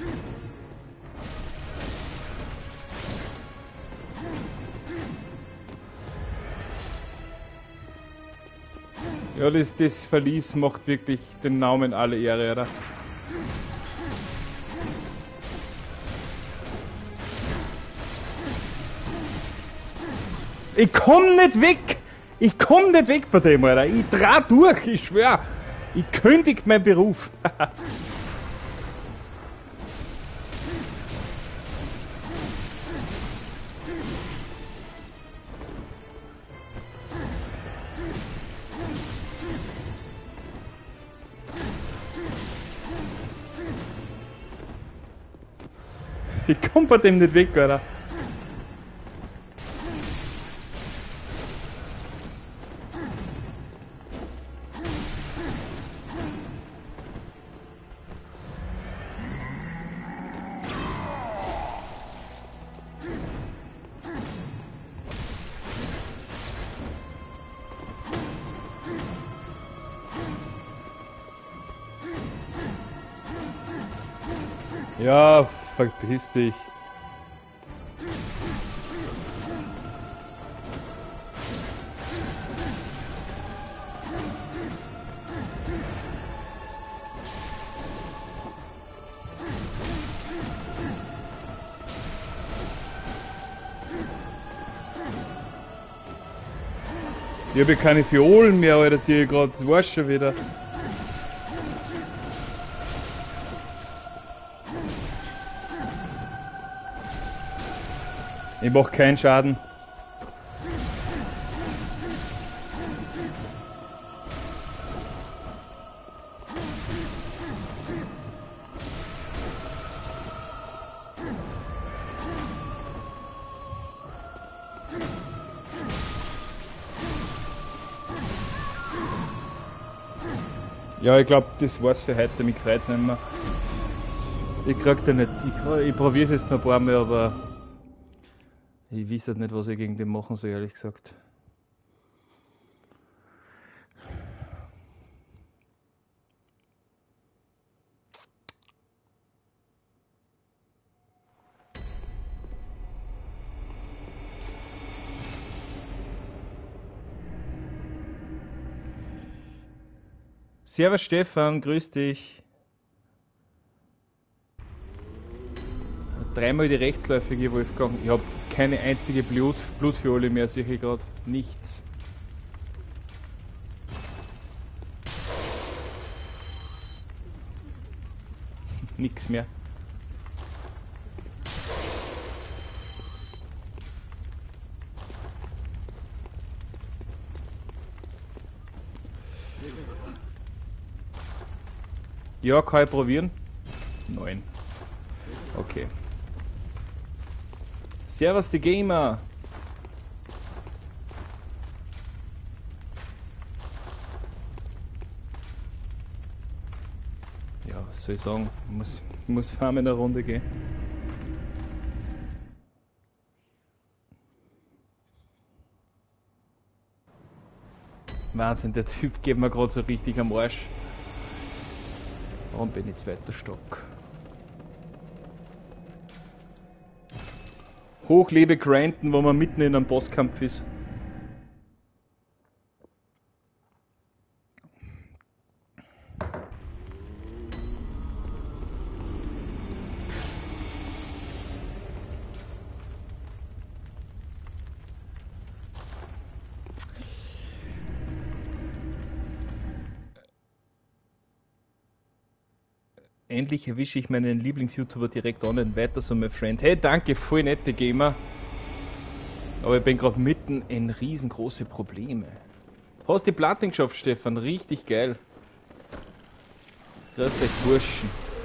Ja, das Verlies macht wirklich den Namen alle Ehre, oder? Ich komm nicht weg! Ich komm nicht weg von dem, Alter! Ich dreh durch, ich schwör! Ich kündig meinen Beruf! Ich komm von dem nicht weg, Alter! Ja, verpiss dich. Ich habe keine Fiolen mehr, Alter, das hier gerade, das war's schon wieder. Ich mach keinen Schaden. Ja, ich glaube, das war's für heute. Mich freut's nicht mehr. Ich krieg den nicht. Ich probiere es jetzt noch ein paar Mal, aber ich weiß halt nicht, was ich gegen den machen soll, ehrlich gesagt. Servus Stefan, grüß dich. Dreimal die rechtsläufige Wolfgang. Ich habe keine einzige Blutfiole mehr, sehe ich gerade. Nichts. Nix mehr. Ja, kann ich probieren? 9. Okay. Servus die Gamer. Ja, was soll ich sagen? Ich muss farmen in der Runde gehen. Wahnsinn, der Typ geht mir gerade so richtig am Arsch. Warum bin ich zweiter Stock? Hochlebe Granton, wo man mitten in einem Bosskampf ist. Endlich erwische ich meinen Lieblings-YouTuber direkt online. Weiter so, my friend. Hey, danke, voll nette Gamer. Aber ich bin gerade mitten in riesengroße Probleme. Hast die Platin geschafft, Stefan? Richtig geil. Grüß euch, Burschen.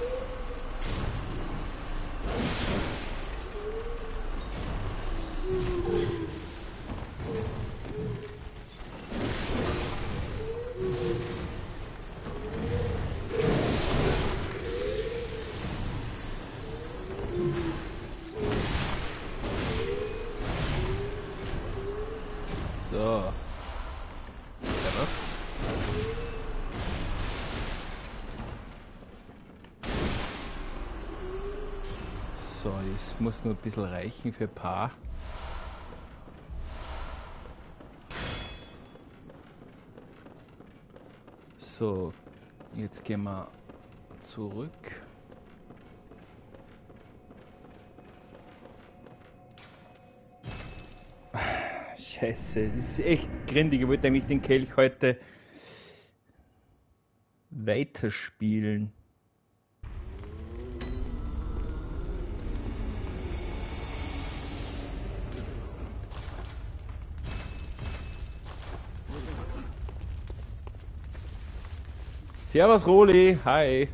So. Servus. So, es muss nur ein bisschen reichen für ein paar. So, jetzt gehen wir zurück. Scheiße, das ist echt grindig. Ich wollte eigentlich den Kelch heute weiterspielen. Servus Roli, hi.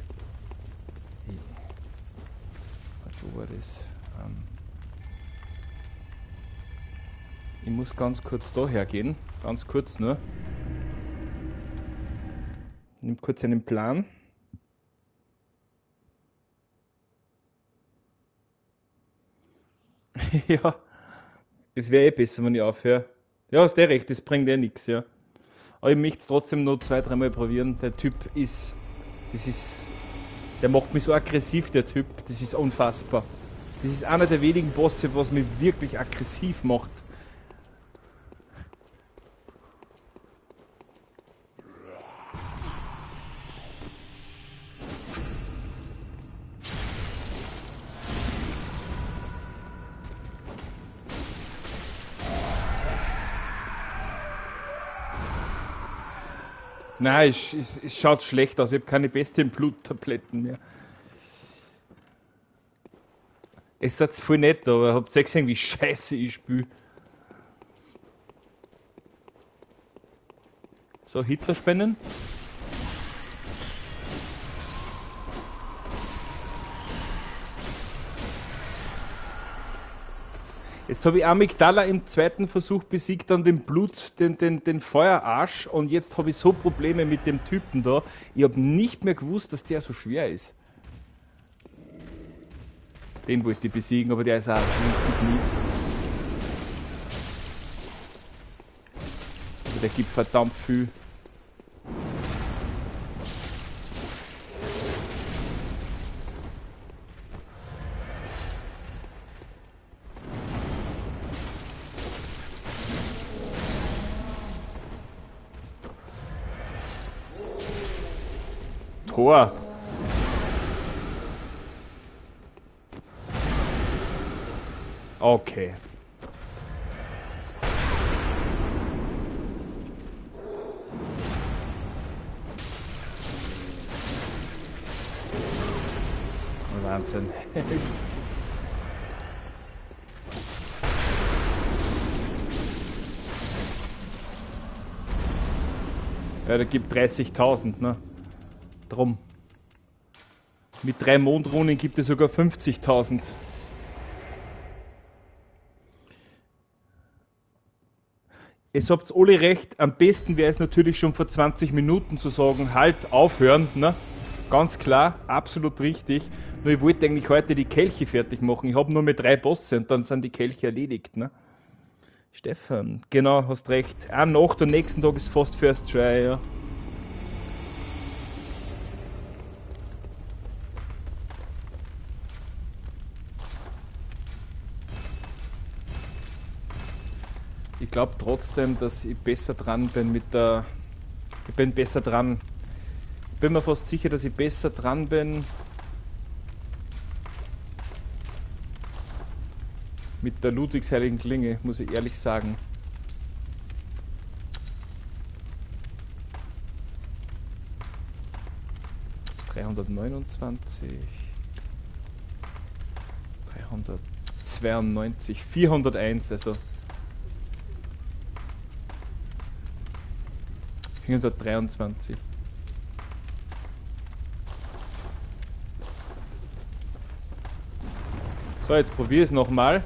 Wo war das? Ich muss ganz kurz daher gehen, ganz kurz nur. Nimm kurz einen Plan. Ja, es wäre eh besser, wenn ich aufhöre. Ja, hast du recht, das bringt eh nichts, ja. Aber ich möchte es trotzdem noch 2-3 Mal probieren. Der Typ ist. Das ist. Der macht mich so aggressiv, der Typ. Das ist unfassbar. Das ist einer der wenigen Bosse, was mich wirklich aggressiv macht. Nein, es schaut schlecht aus. Ich habe keine besten Bluttabletten mehr. Es ist voll nett, aber habt ihr gesehen, wie scheiße ich spiele? So, Hitler spenden. Jetzt habe ich Amygdala im zweiten Versuch besiegt, dann den Blut, den Feuerarsch, und jetzt habe ich so Probleme mit dem Typen da. Ich habe nicht mehr gewusst, dass der so schwer ist. Den wollte ich besiegen, aber der ist auch richtig mies. Also der gibt verdammt viel. Tor. Okay. Wahnsinn. Ja, der gibt 30.000, ne? Drum. Mit 3 Mondrunen gibt es sogar 50.000. Es habt alle recht, am besten wäre es natürlich schon vor 20 Minuten zu sagen, halt, aufhören, ne? Ganz klar, absolut richtig. Nur ich wollte eigentlich heute die Kelche fertig machen. Ich habe nur mit 3 Bosse und dann sind die Kelche erledigt, ne? Stefan, genau, hast recht. Eine Nacht und nächsten Tag ist fast First Try, ja. Ich glaube trotzdem, dass ich besser dran bin mit der... Ich bin besser dran. Ich bin mir fast sicher, dass ich besser dran bin mit der Ludwigsheiligen Klinge, muss ich ehrlich sagen. ...329... 392... 401, also... 423. So, jetzt probiere ich es nochmal.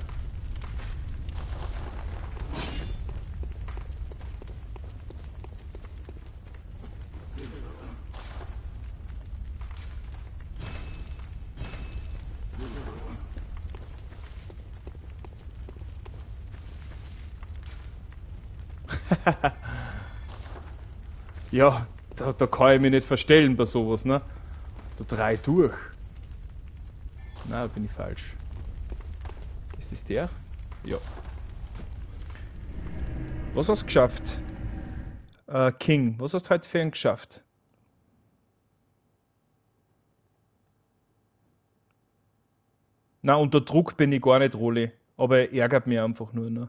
Ja, da kann ich mich nicht verstellen bei sowas, ne? Da drei ich durch. Na, bin ich falsch. Ist das der? Ja. Was hast du geschafft? King, was hast du heute für einen geschafft? Na, unter Druck bin ich gar nicht, Roli. Aber er ärgert mich einfach nur, ne?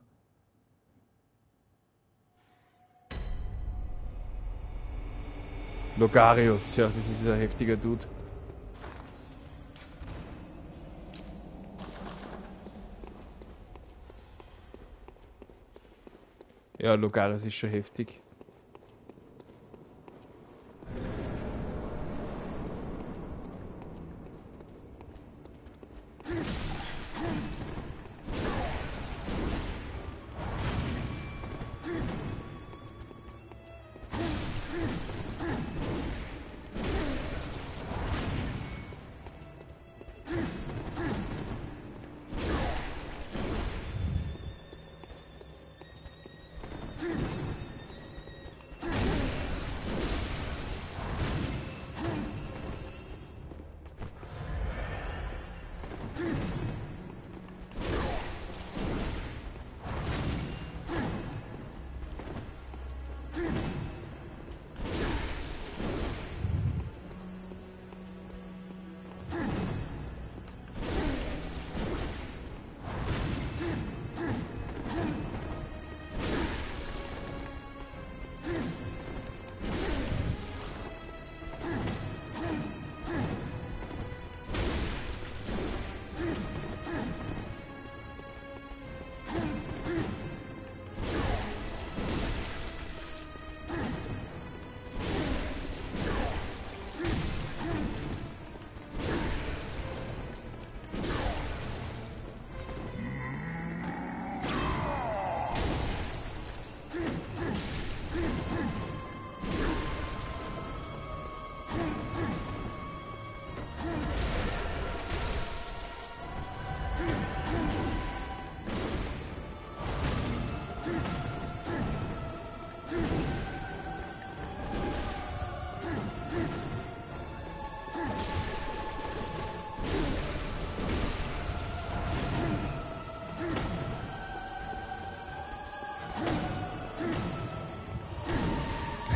Logarius, ja, das ist ein heftiger Dude. Ja, Logarius ist schon heftig.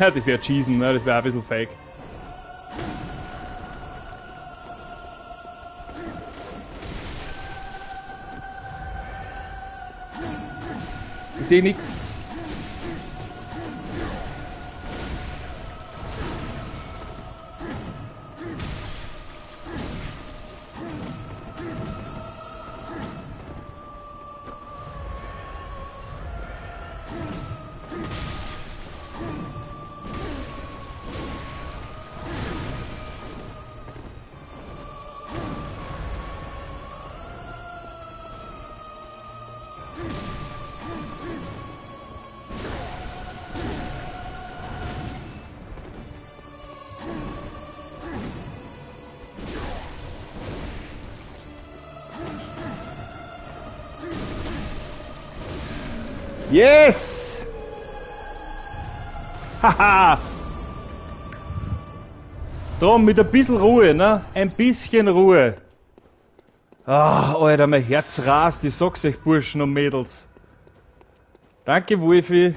Das wäre Cheesen, ne? Das wäre ein bisschen fake. Ich sehe nichts. Yes! Haha! Drum mit ein bisschen Ruhe, ne? Ein bisschen Ruhe. Ah, Alter, mein Herz rast, ich sag's euch, Burschen und Mädels. Danke, Wolfi.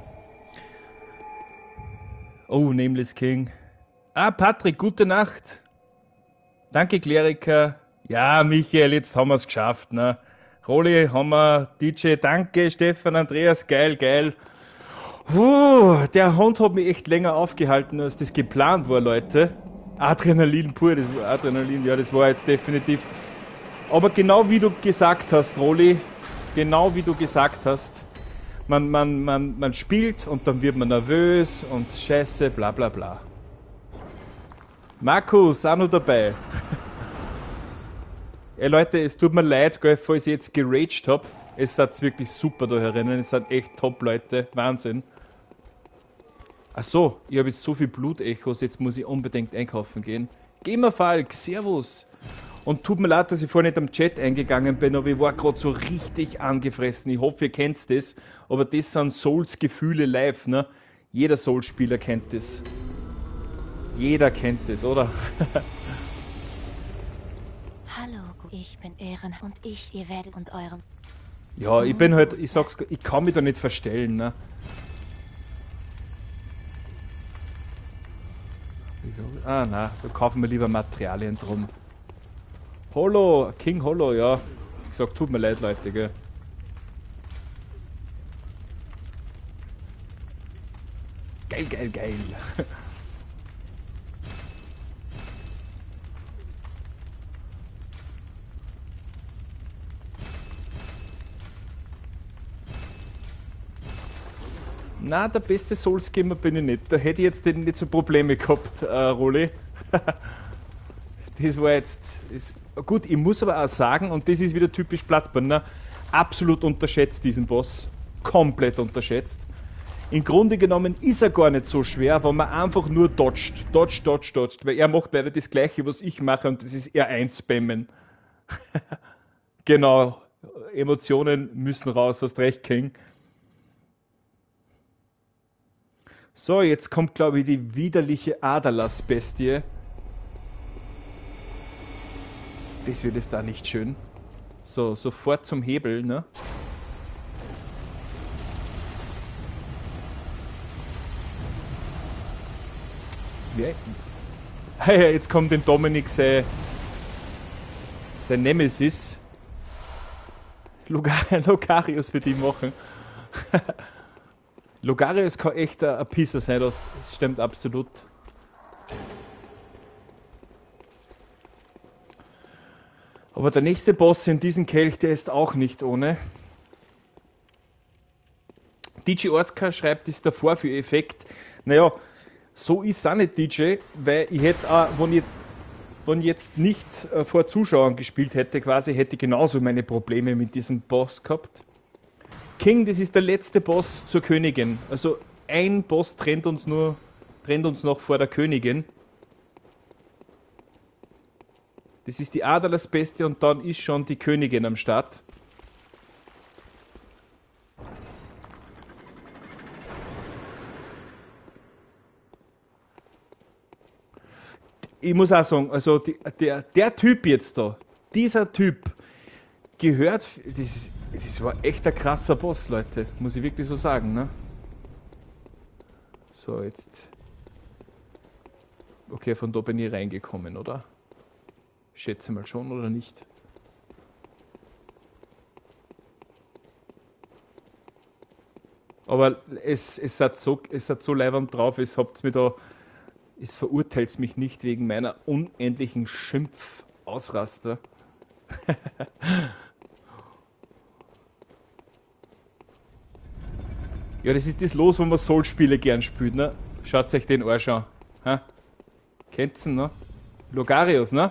Oh, Nameless King. Ah, Patrick, gute Nacht. Danke, Kleriker. Ja, Michael, jetzt haben wir's geschafft, ne? Roli, haben wir, DJ, danke, Stefan, Andreas, geil, geil. Der Hund hat mich echt länger aufgehalten, als das geplant war, Leute. Adrenalin pur, das war Adrenalin, ja, das war jetzt definitiv. Aber genau wie du gesagt hast, Roli, genau wie du gesagt hast, man spielt und dann wird man nervös und scheiße, bla bla bla. Markus, auch noch dabei. Ey Leute, es tut mir leid, gell, falls ich jetzt geraged hab. Es ist wirklich super da herinnen, es sind echt top Leute, Wahnsinn. Ach so, ich habe jetzt so viel Blutechos, jetzt muss ich unbedingt einkaufen gehen. Gamerfalk, servus. Und tut mir leid, dass ich vorhin nicht am Chat eingegangen bin, aber ich war gerade so richtig angefressen. Ich hoffe, ihr kennt das, aber das sind Souls-Gefühle live, ne? Jeder Souls-Spieler kennt das. Jeder kennt das, oder? Hallo, ich bin Ehren und ihr werdet und eurem. Ja, ich bin halt, ich sag's, ich kann mich da nicht verstellen, ne? Ah, na, da kaufen wir lieber Materialien drum. Holo, King Holo, ja. Wie gesagt, tut mir leid, Leute, gell. Geil, geil, geil. Na, der beste Souls-Gamer bin ich nicht. Da hätte ich jetzt nicht so Probleme gehabt, Roli. Das war jetzt... Gut, ich muss aber auch sagen, und das ist wieder typisch Bloodborne, absolut unterschätzt diesen Boss. Komplett unterschätzt. Im Grunde genommen ist er gar nicht so schwer, wenn man einfach nur dodgt. Dodgt. Weil er macht leider das Gleiche, was ich mache, und das ist R1-Spammen. Genau. Emotionen müssen raus, hast recht, King. So, jetzt kommt, glaube ich, die widerliche Aderlass-Bestie. Das wird es da nicht schön. So, sofort zum Hebel, ne? Hey, jetzt kommt den Dominik sein Nemesis. Logarius für die machen. Logarius kann echt ein Pisser sein, das stimmt absolut. Aber der nächste Boss in diesem Kelch, der ist auch nicht ohne. DJ Orska schreibt, ist der Vorführeffekt. Naja, so ist es auch nicht, DJ, weil ich hätte auch, wenn ich jetzt nicht vor Zuschauern gespielt hätte, quasi, hätte ich genauso meine Probleme mit diesem Boss gehabt. King, das ist der letzte Boss zur Königin. Also ein Boss trennt uns noch vor der Königin. Das ist die Aderlass-Bestie und dann ist schon die Königin am Start. Ich muss auch sagen, also der Typ jetzt da, dieser Typ, gehört, das war echt ein krasser Boss, Leute, muss ich wirklich so sagen, ne? So, jetzt. Okay, von da bin ich reingekommen, oder? Schätze mal schon, oder nicht? Aber es hat so leibernd drauf, es verurteilt mich nicht wegen meiner unendlichen Schimpfausraster. Ja, das ist das Los, wo man Soul-Spiele gern spielt, ne? Schaut euch den Arsch an. Ha? Kennt's ihn, ne? Logarios, ne?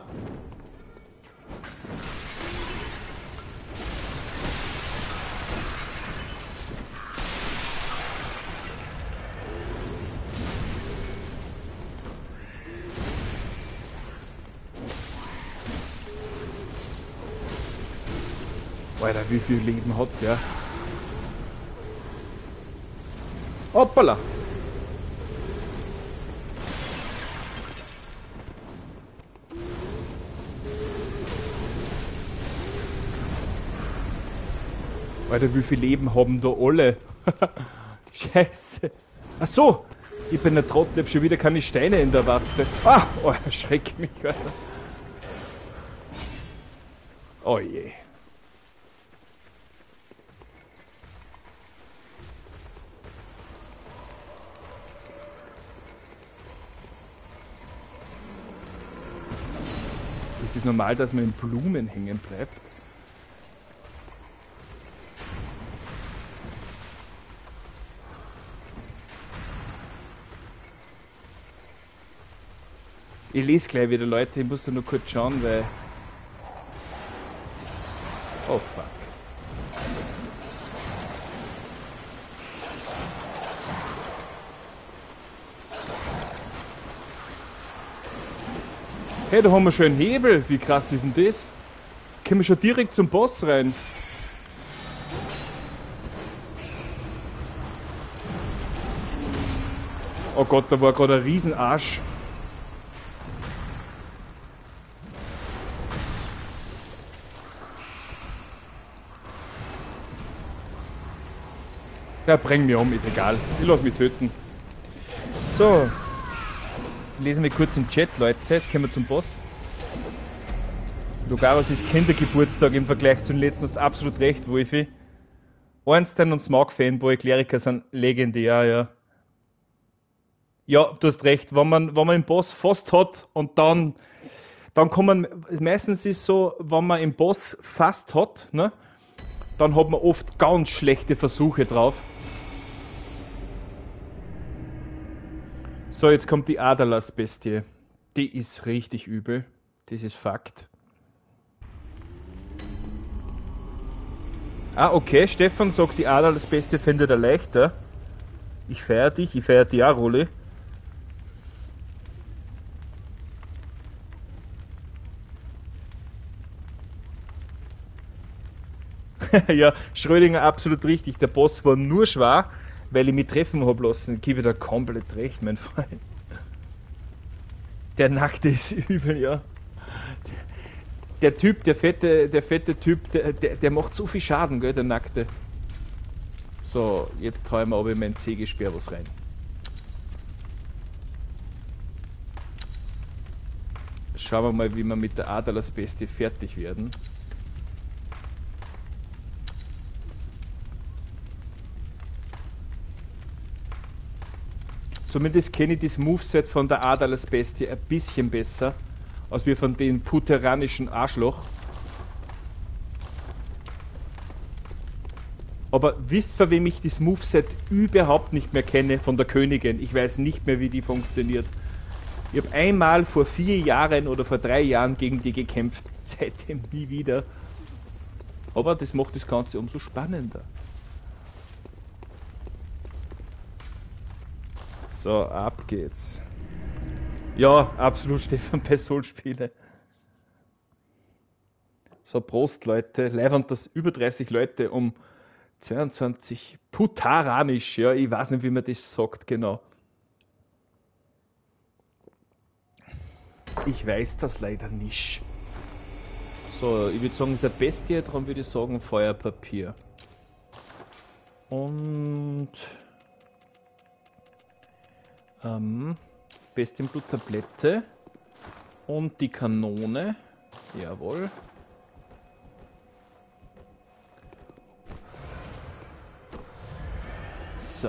Alter, wie viel Leben hat der? Hoppala! Alter, wie viel Leben haben da alle? Scheiße. Ach so! Ich bin ein Trottel, ich hab schon wieder keine Steine in der Waffe. Ah! Oh, erschreck mich, Alter. Oh je. Ist es normal, dass man in Blumen hängen bleibt? Ich lese gleich wieder, Leute. Ich muss da nur kurz schauen, weil... Oh, fuck. Hey, da haben wir schon einen Hebel. Wie krass ist denn das? Können wir schon direkt zum Boss rein? Oh Gott, da war gerade ein Riesenarsch. Ja, bring mich um, ist egal. Ich lass mich töten. So. Lesen wir kurz im Chat, Leute. Jetzt kommen wir zum Boss. Logaros ist Kindergeburtstag im Vergleich zu den letzten. Hast absolut recht, Wolfi. Ornstein und Smaug-Fanboy, Kleriker sind legendär, ja. Ja, du hast recht. Wenn man den Boss fast hat und dann kommen, meistens ist es so, wenn man den Boss fast hat, ne, dann hat man oft ganz schlechte Versuche drauf. So, jetzt kommt die Aderlass-Bestie. Die ist richtig übel. Das ist Fakt. Ah, okay, Stefan sagt, die Aderlass-Bestie findet er leichter. Ich feiere dich, ich feiere die auch, Rolli. Ja, Schrödinger absolut richtig. Der Boss war nur schwer, weil ich mich treffen habe lassen. Ich gebe dir komplett recht, mein Freund. Der Nackte ist übel, ja. Der Typ, der fette Typ, der macht so viel Schaden, gell, der Nackte. So, jetzt hauen wir aber in mein Sägespeer was rein. Schauen wir mal, wie wir mit der Aderlass-Bestie fertig werden. Zumindest kenne ich das Moveset von der Aderlass-Bestie ein bisschen besser, als wir von dem puteranischen Arschloch. Aber wisst ihr, wem ich das Moveset überhaupt nicht mehr kenne? Von der Königin. Ich weiß nicht mehr, wie die funktioniert. Ich habe einmal vor 4 Jahren oder vor 3 Jahren gegen die gekämpft. Seitdem nie wieder. Aber das macht das Ganze umso spannender. So, ab geht's. Ja, absolut, Stefan, bei Soul-Spiele. So, Prost, Leute. Leiwand, dass über 30 Leute um 22 Putaranisch, ja, ich weiß nicht, wie man das sagt, genau. Ich weiß das leider nicht. So, ich würde sagen, es ist eine Bestie, darum würde ich sagen Feuerpapier. Und Bestienblut-Tablette und die Kanone. Jawohl. So.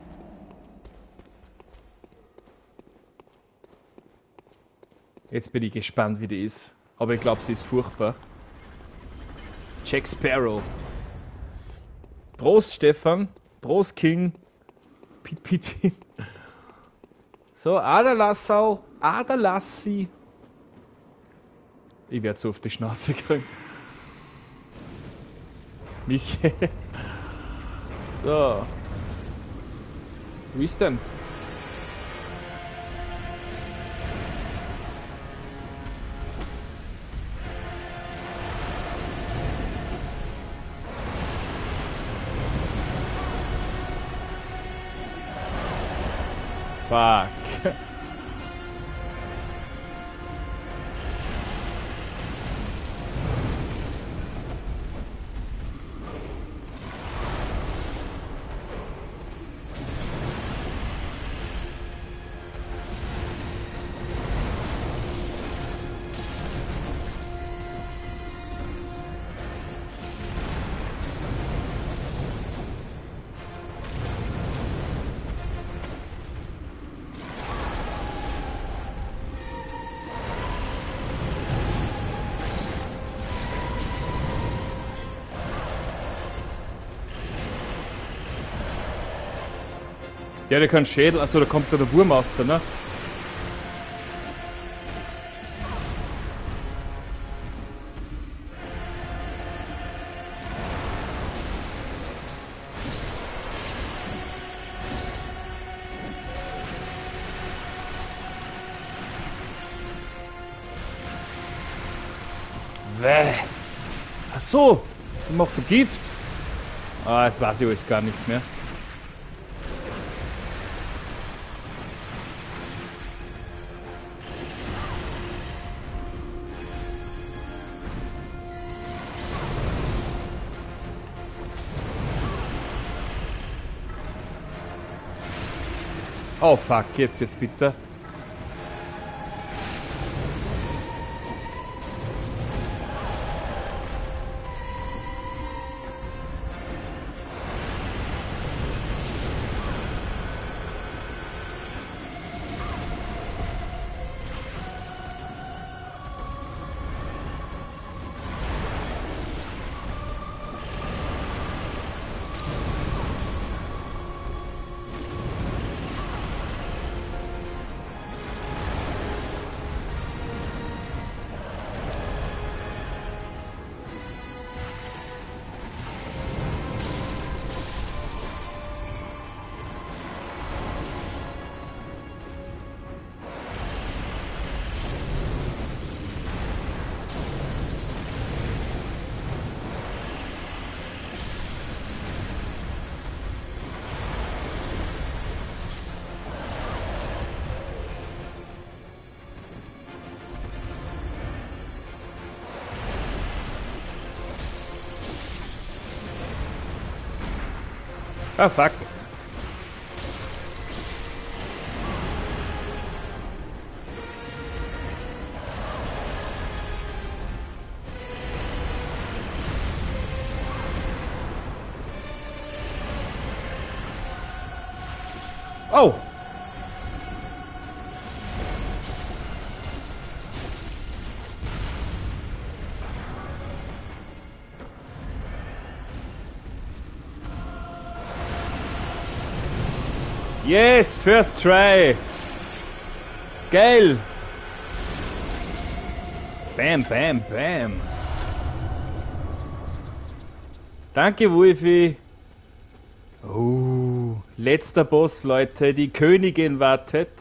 Jetzt bin ich gespannt, wie die ist. Aber ich glaube, sie ist furchtbar. Jack Sparrow. Prost, Stefan. Prost, King. Pit, pit, pit. So, Aderlassau. Aderlassi. Ich werde so auf die Schnauze kriegen. Michael. So. Wo ist denn? Fuck. Ja, der kann Schädel, also da kommt da der Wurm raus, ne? Wäh. Ach so, die macht so Gift. Ah, das weiß ich alles gar nicht mehr. Oh fuck, jetzt wird's bitter. Ah, fuck. Oh! Yes, first try. Geil. Bam, bam, bam. Danke, Wolfi. Letzter Boss, Leute. Die Königin wartet.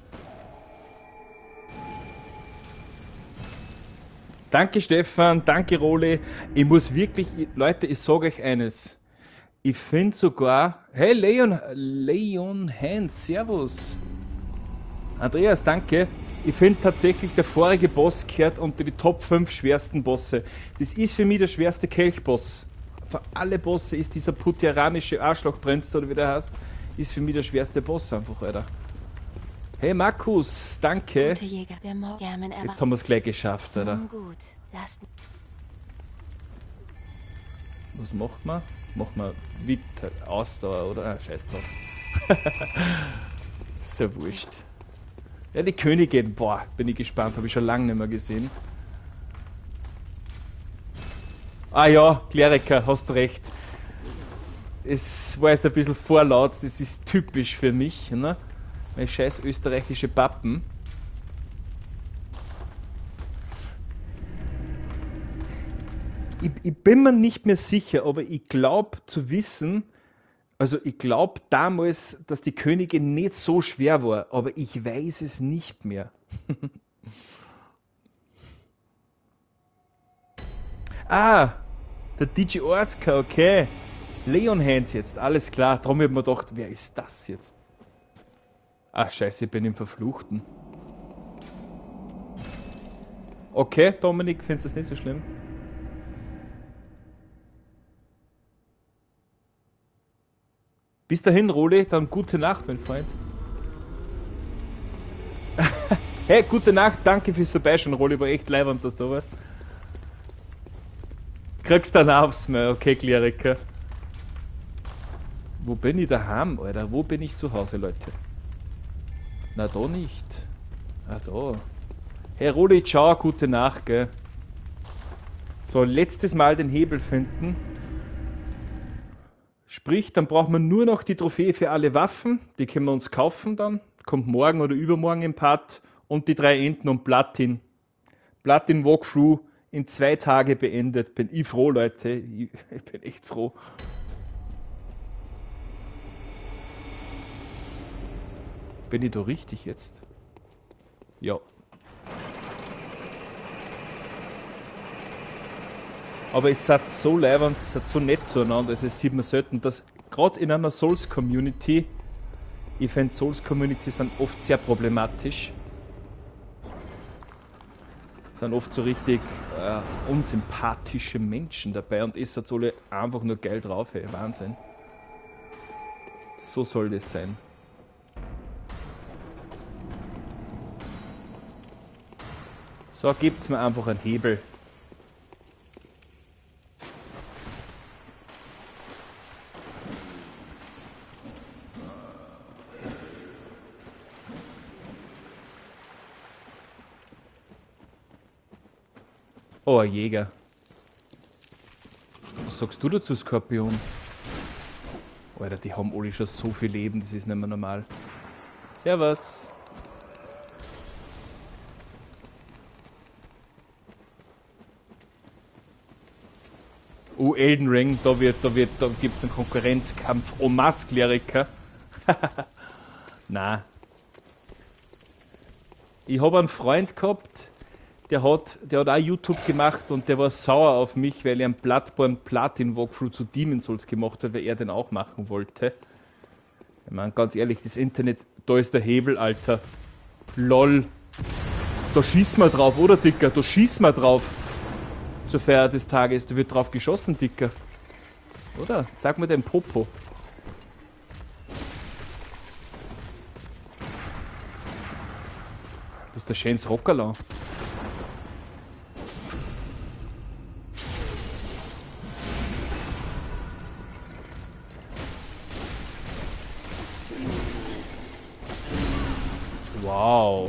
Danke, Stefan. Danke, Roli. Ich muss wirklich, Leute, ich sage euch eines. Ich finde sogar... Hey, Leon Hans, servus. Andreas, danke. Ich finde tatsächlich, der vorige Boss gehört unter die Top 5 schwersten Bosse. Das ist für mich der schwerste Kelchboss. Für alle Bosse ist dieser puteranische Arschlochprinz, oder wie der heißt, ist für mich der schwerste Boss einfach, Alter. Hey Markus, danke. Gute Jäger, der Morgen Jetzt haben wir es gleich geschafft, oder? Nun gut, lasst Was macht man? Macht man Witte, Ausdauer oder? Ah, scheiß drauf. Ist ja wurscht. Ja, die Königin, boah, bin ich gespannt, habe ich schon lange nicht mehr gesehen. Ah ja, Kleriker, hast recht. Es war jetzt ein bisschen vorlaut, das ist typisch für mich, ne? Mein scheiß österreichische Pappen. Ich bin mir nicht mehr sicher, aber ich glaube zu wissen, also ich glaube damals, dass die Königin nicht so schwer war, aber ich weiß es nicht mehr. Ah, der DJ Orska, okay. Leon Hands jetzt, alles klar. Darum habe ich mir gedacht, wer ist das jetzt? Ah, scheiße, ich bin im Verfluchten. Okay, Dominik, findest du das nicht so schlimm? Bis dahin, Roli, dann gute Nacht, mein Freund. Hey, gute Nacht, danke fürs Vorbeischauen, Roli, war echt leibend, dass du da warst. Kriegst dann aufs Mal, okay, Kleriker. Wo bin ich daheim, Alter? Wo bin ich zu Hause, Leute? Na, da nicht. Ah, da. Hey, Roli, ciao, gute Nacht, gell. So, letztes Mal den Hebel finden. Sprich, dann braucht man nur noch die Trophäe für alle Waffen. Die können wir uns kaufen dann. Kommt morgen oder übermorgen im Part. Und die 3 Enten und Platin. Platin Walkthrough in 2 Tage beendet. Bin ich froh, Leute. Ich bin echt froh. Bin ich da richtig jetzt? Ja. Aber es hat so leibend, es hat so nett zueinander. Also es sieht man selten, dass gerade in einer Souls-Community, ich finde Souls-Communities sind oft sehr problematisch. Sind oft so richtig unsympathische Menschen dabei und ist jetzt alle einfach nur geil drauf, ey. Wahnsinn. So soll das sein. So, gibt's mir einfach einen Hebel. Oh, ein Jäger. Was sagst du dazu, Skorpion? Alter, die haben alle schon so viel Leben, das ist nicht mehr normal. Servus. Oh, Elden Ring, da gibt's einen Konkurrenzkampf. Oh, Mask-Kleriker. Na. Ich habe einen Freund gehabt, der hat auch YouTube gemacht und der war sauer auf mich, weil er einen Bloodborne Platin Walkthrough zu Demon's Souls gemacht hat, weil er den auch machen wollte. Ich meine, ganz ehrlich, das Internet, da ist der Hebel, Alter. LOL. Da schießen wir drauf, oder Dicker? Da schießen wir drauf. Zur Feier des Tages, da wird drauf geschossen, Dicker. Oder? Sag mir den Popo. Das ist der schönes Rockerlau. Wow.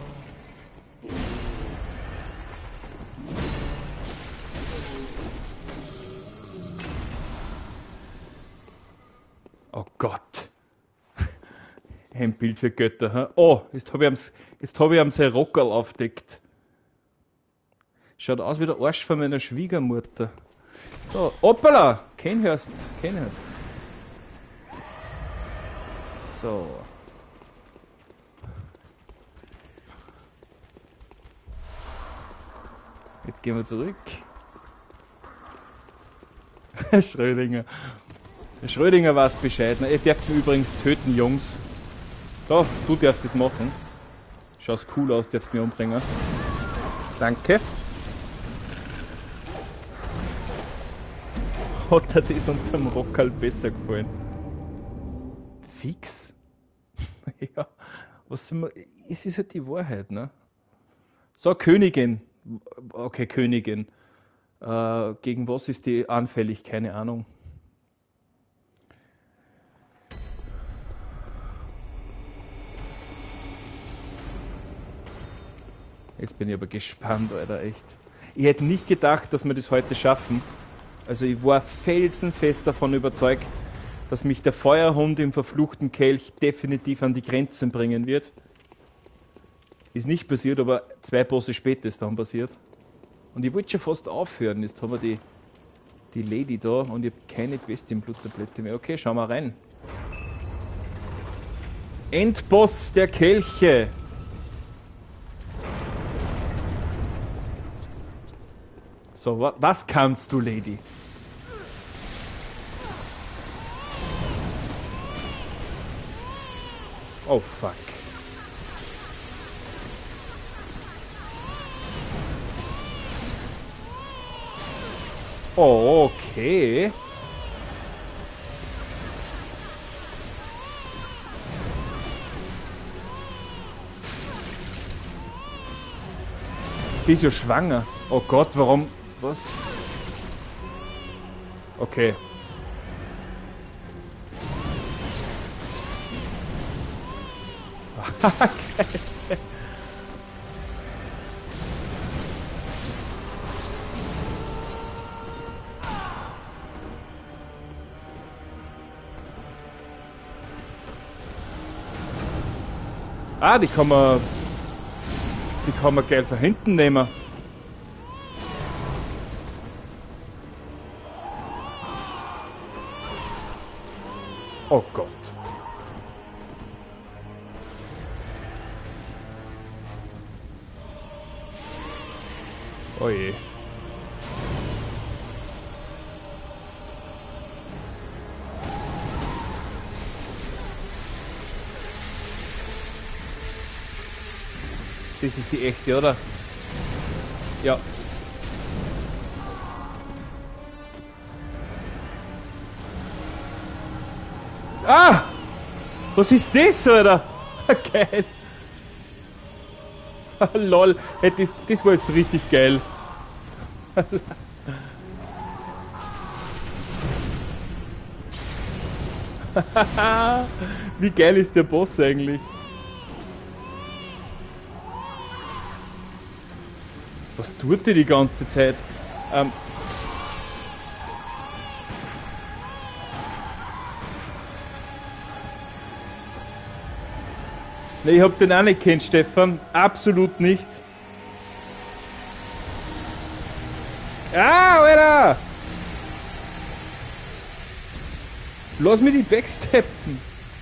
Oh Gott. Ein Bild für Götter. Hm? Oh, jetzt habe ich am sein Rockerl aufdeckt. Schaut aus wie der Arsch von meiner Schwiegermutter. So, hoppala! Kennhörst. So. Jetzt gehen wir zurück. Schrödinger. Der Schrödinger weiß Bescheid. Ihr dürft ihn übrigens töten, Jungs. Da, du darfst das machen. Schaust cool aus, darfst mich umbringen. Danke. Hat dir das unterm Rock halt besser gefallen? Fix? Ja. Was soll man, es ist halt die Wahrheit, ne? So, Königin. Okay, Königin. Gegen was ist die anfällig? Keine Ahnung. Jetzt bin ich aber gespannt, Alter, echt. Ich hätte nicht gedacht, dass wir das heute schaffen. Also ich war felsenfest davon überzeugt, dass mich der Feuerhund im verfluchten Kelch definitiv an die Grenzen bringen wird. Ist nicht passiert, aber 2 Bosse später ist dann passiert. Und ich wollte schon fast aufhören. Jetzt haben wir die Lady da und ich habe keine Bestienbluttablette mehr. Okay, schauen wir rein. Endboss der Kelche. So, was kannst du, Lady? Oh, fuck. Oh, okay. Bist ja schwanger. Oh Gott, warum? Was? Okay. Scheiße. Ah, die kann man gleich von hinten nehmen. Oh Gott. Oh je. Das ist die echte, oder? Ja. Ah! Was ist das, Alter? Geil. Lol. Hey, das war jetzt richtig geil. Wie geil ist der Boss eigentlich? Was tut der die ganze Zeit? Ähm, ne, ich hab den auch nicht kennt, Stefan. Absolut nicht. Ah, Alter! Lass mich die backsteppen.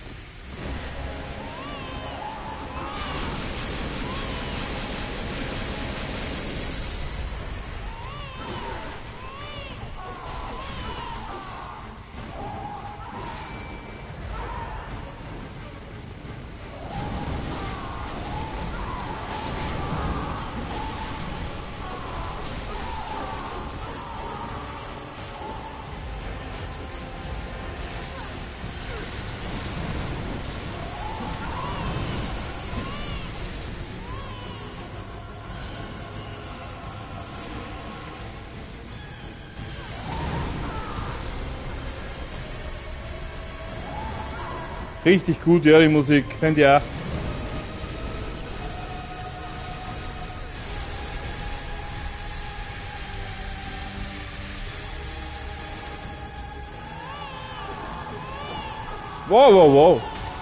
Richtig gut, ja, die Musik. Finde ich auch. Wow, wow, wow.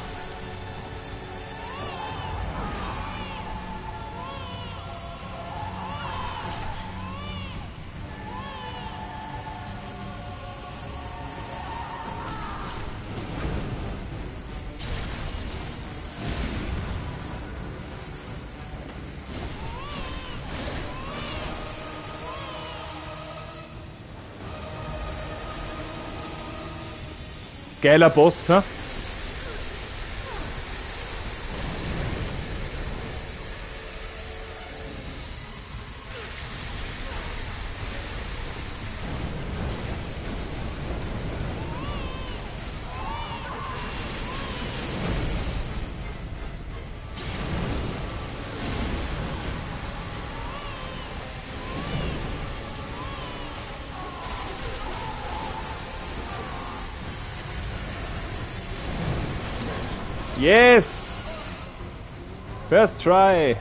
Geiler Boss, ha? Yes! First try.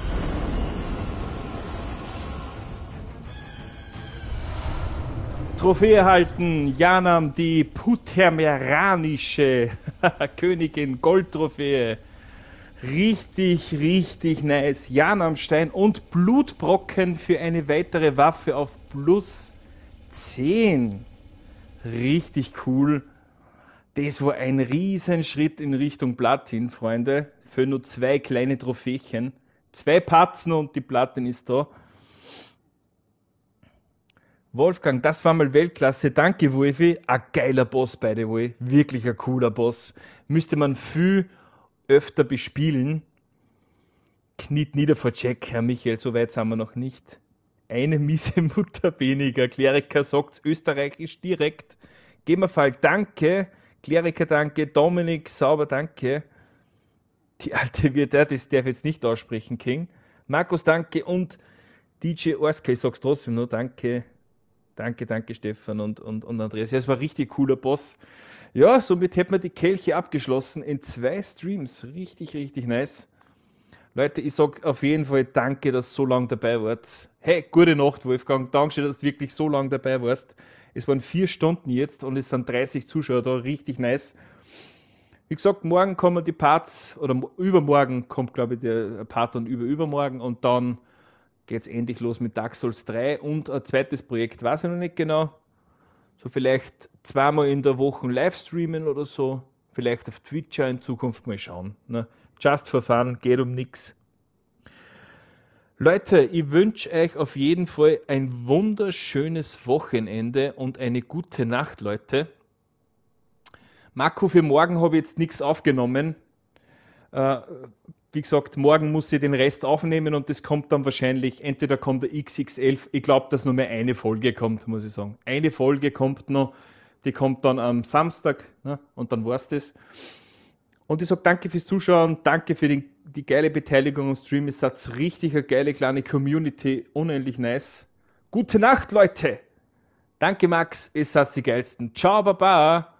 Trophäe erhalten. Janam, die putermeranische Königin Goldtrophäe. Richtig, richtig nice. Janamstein und Blutbrocken für eine weitere Waffe auf plus 10. Richtig cool. Das war ein Riesenschritt in Richtung Platin, Freunde. Für nur 2 kleine Trophächen. 2 Patzen und die Platin ist da. Wolfgang, das war mal Weltklasse. Danke, Wolfi. Ein geiler Boss, by the way. Wirklich ein cooler Boss. Müsste man viel öfter bespielen. Kniet nieder vor Jack, Herr Michael, so weit sind wir noch nicht. Eine miese Mutter weniger. Kleriker sagt's österreichisch direkt. Gemafall, danke. Kleriker, danke. Dominik, sauber, danke. Die alte wird das darf ich jetzt nicht aussprechen, King. Markus, danke. Und DJ Orske, ich sag's trotzdem nur, danke. Danke, danke, Stefan und Andreas. Ja, es war ein richtig cooler Boss. Ja, somit hätten wir die Kelche abgeschlossen in 2 Streams. Richtig, richtig nice. Leute, ich sag auf jeden Fall danke, dass ihr so lange dabei wart. Hey, gute Nacht, Wolfgang. Dankeschön, dass du wirklich so lange dabei warst. Es waren 4 Stunden jetzt und es sind 30 Zuschauer da. Richtig nice. Wie gesagt, morgen kommen die Parts, oder übermorgen kommt, glaube ich, der Part und übermorgen und dann geht es endlich los mit Dark Souls 3 und ein zweites Projekt, weiß ich noch nicht genau. So vielleicht 2-mal in der Woche live streamen oder so. Vielleicht auf Twitch in Zukunft mal schauen. Ne? Just for fun, geht um nichts. Leute, ich wünsche euch auf jeden Fall ein wunderschönes Wochenende und eine gute Nacht, Leute. Marco, für morgen habe ich jetzt nichts aufgenommen. Wie gesagt, morgen muss ich den Rest aufnehmen und das kommt dann wahrscheinlich, entweder kommt der XX11, ich glaube, dass nur mehr eine Folge kommt, muss ich sagen. Eine Folge kommt noch, die kommt dann am Samstag, ne? Und dann war's das. Und ich sage danke fürs Zuschauen, danke für die geile Beteiligung am Stream, ihr seid richtig eine geile kleine Community, unendlich nice. Gute Nacht, Leute! Danke, Max, ihr seid die geilsten. Ciao, Baba!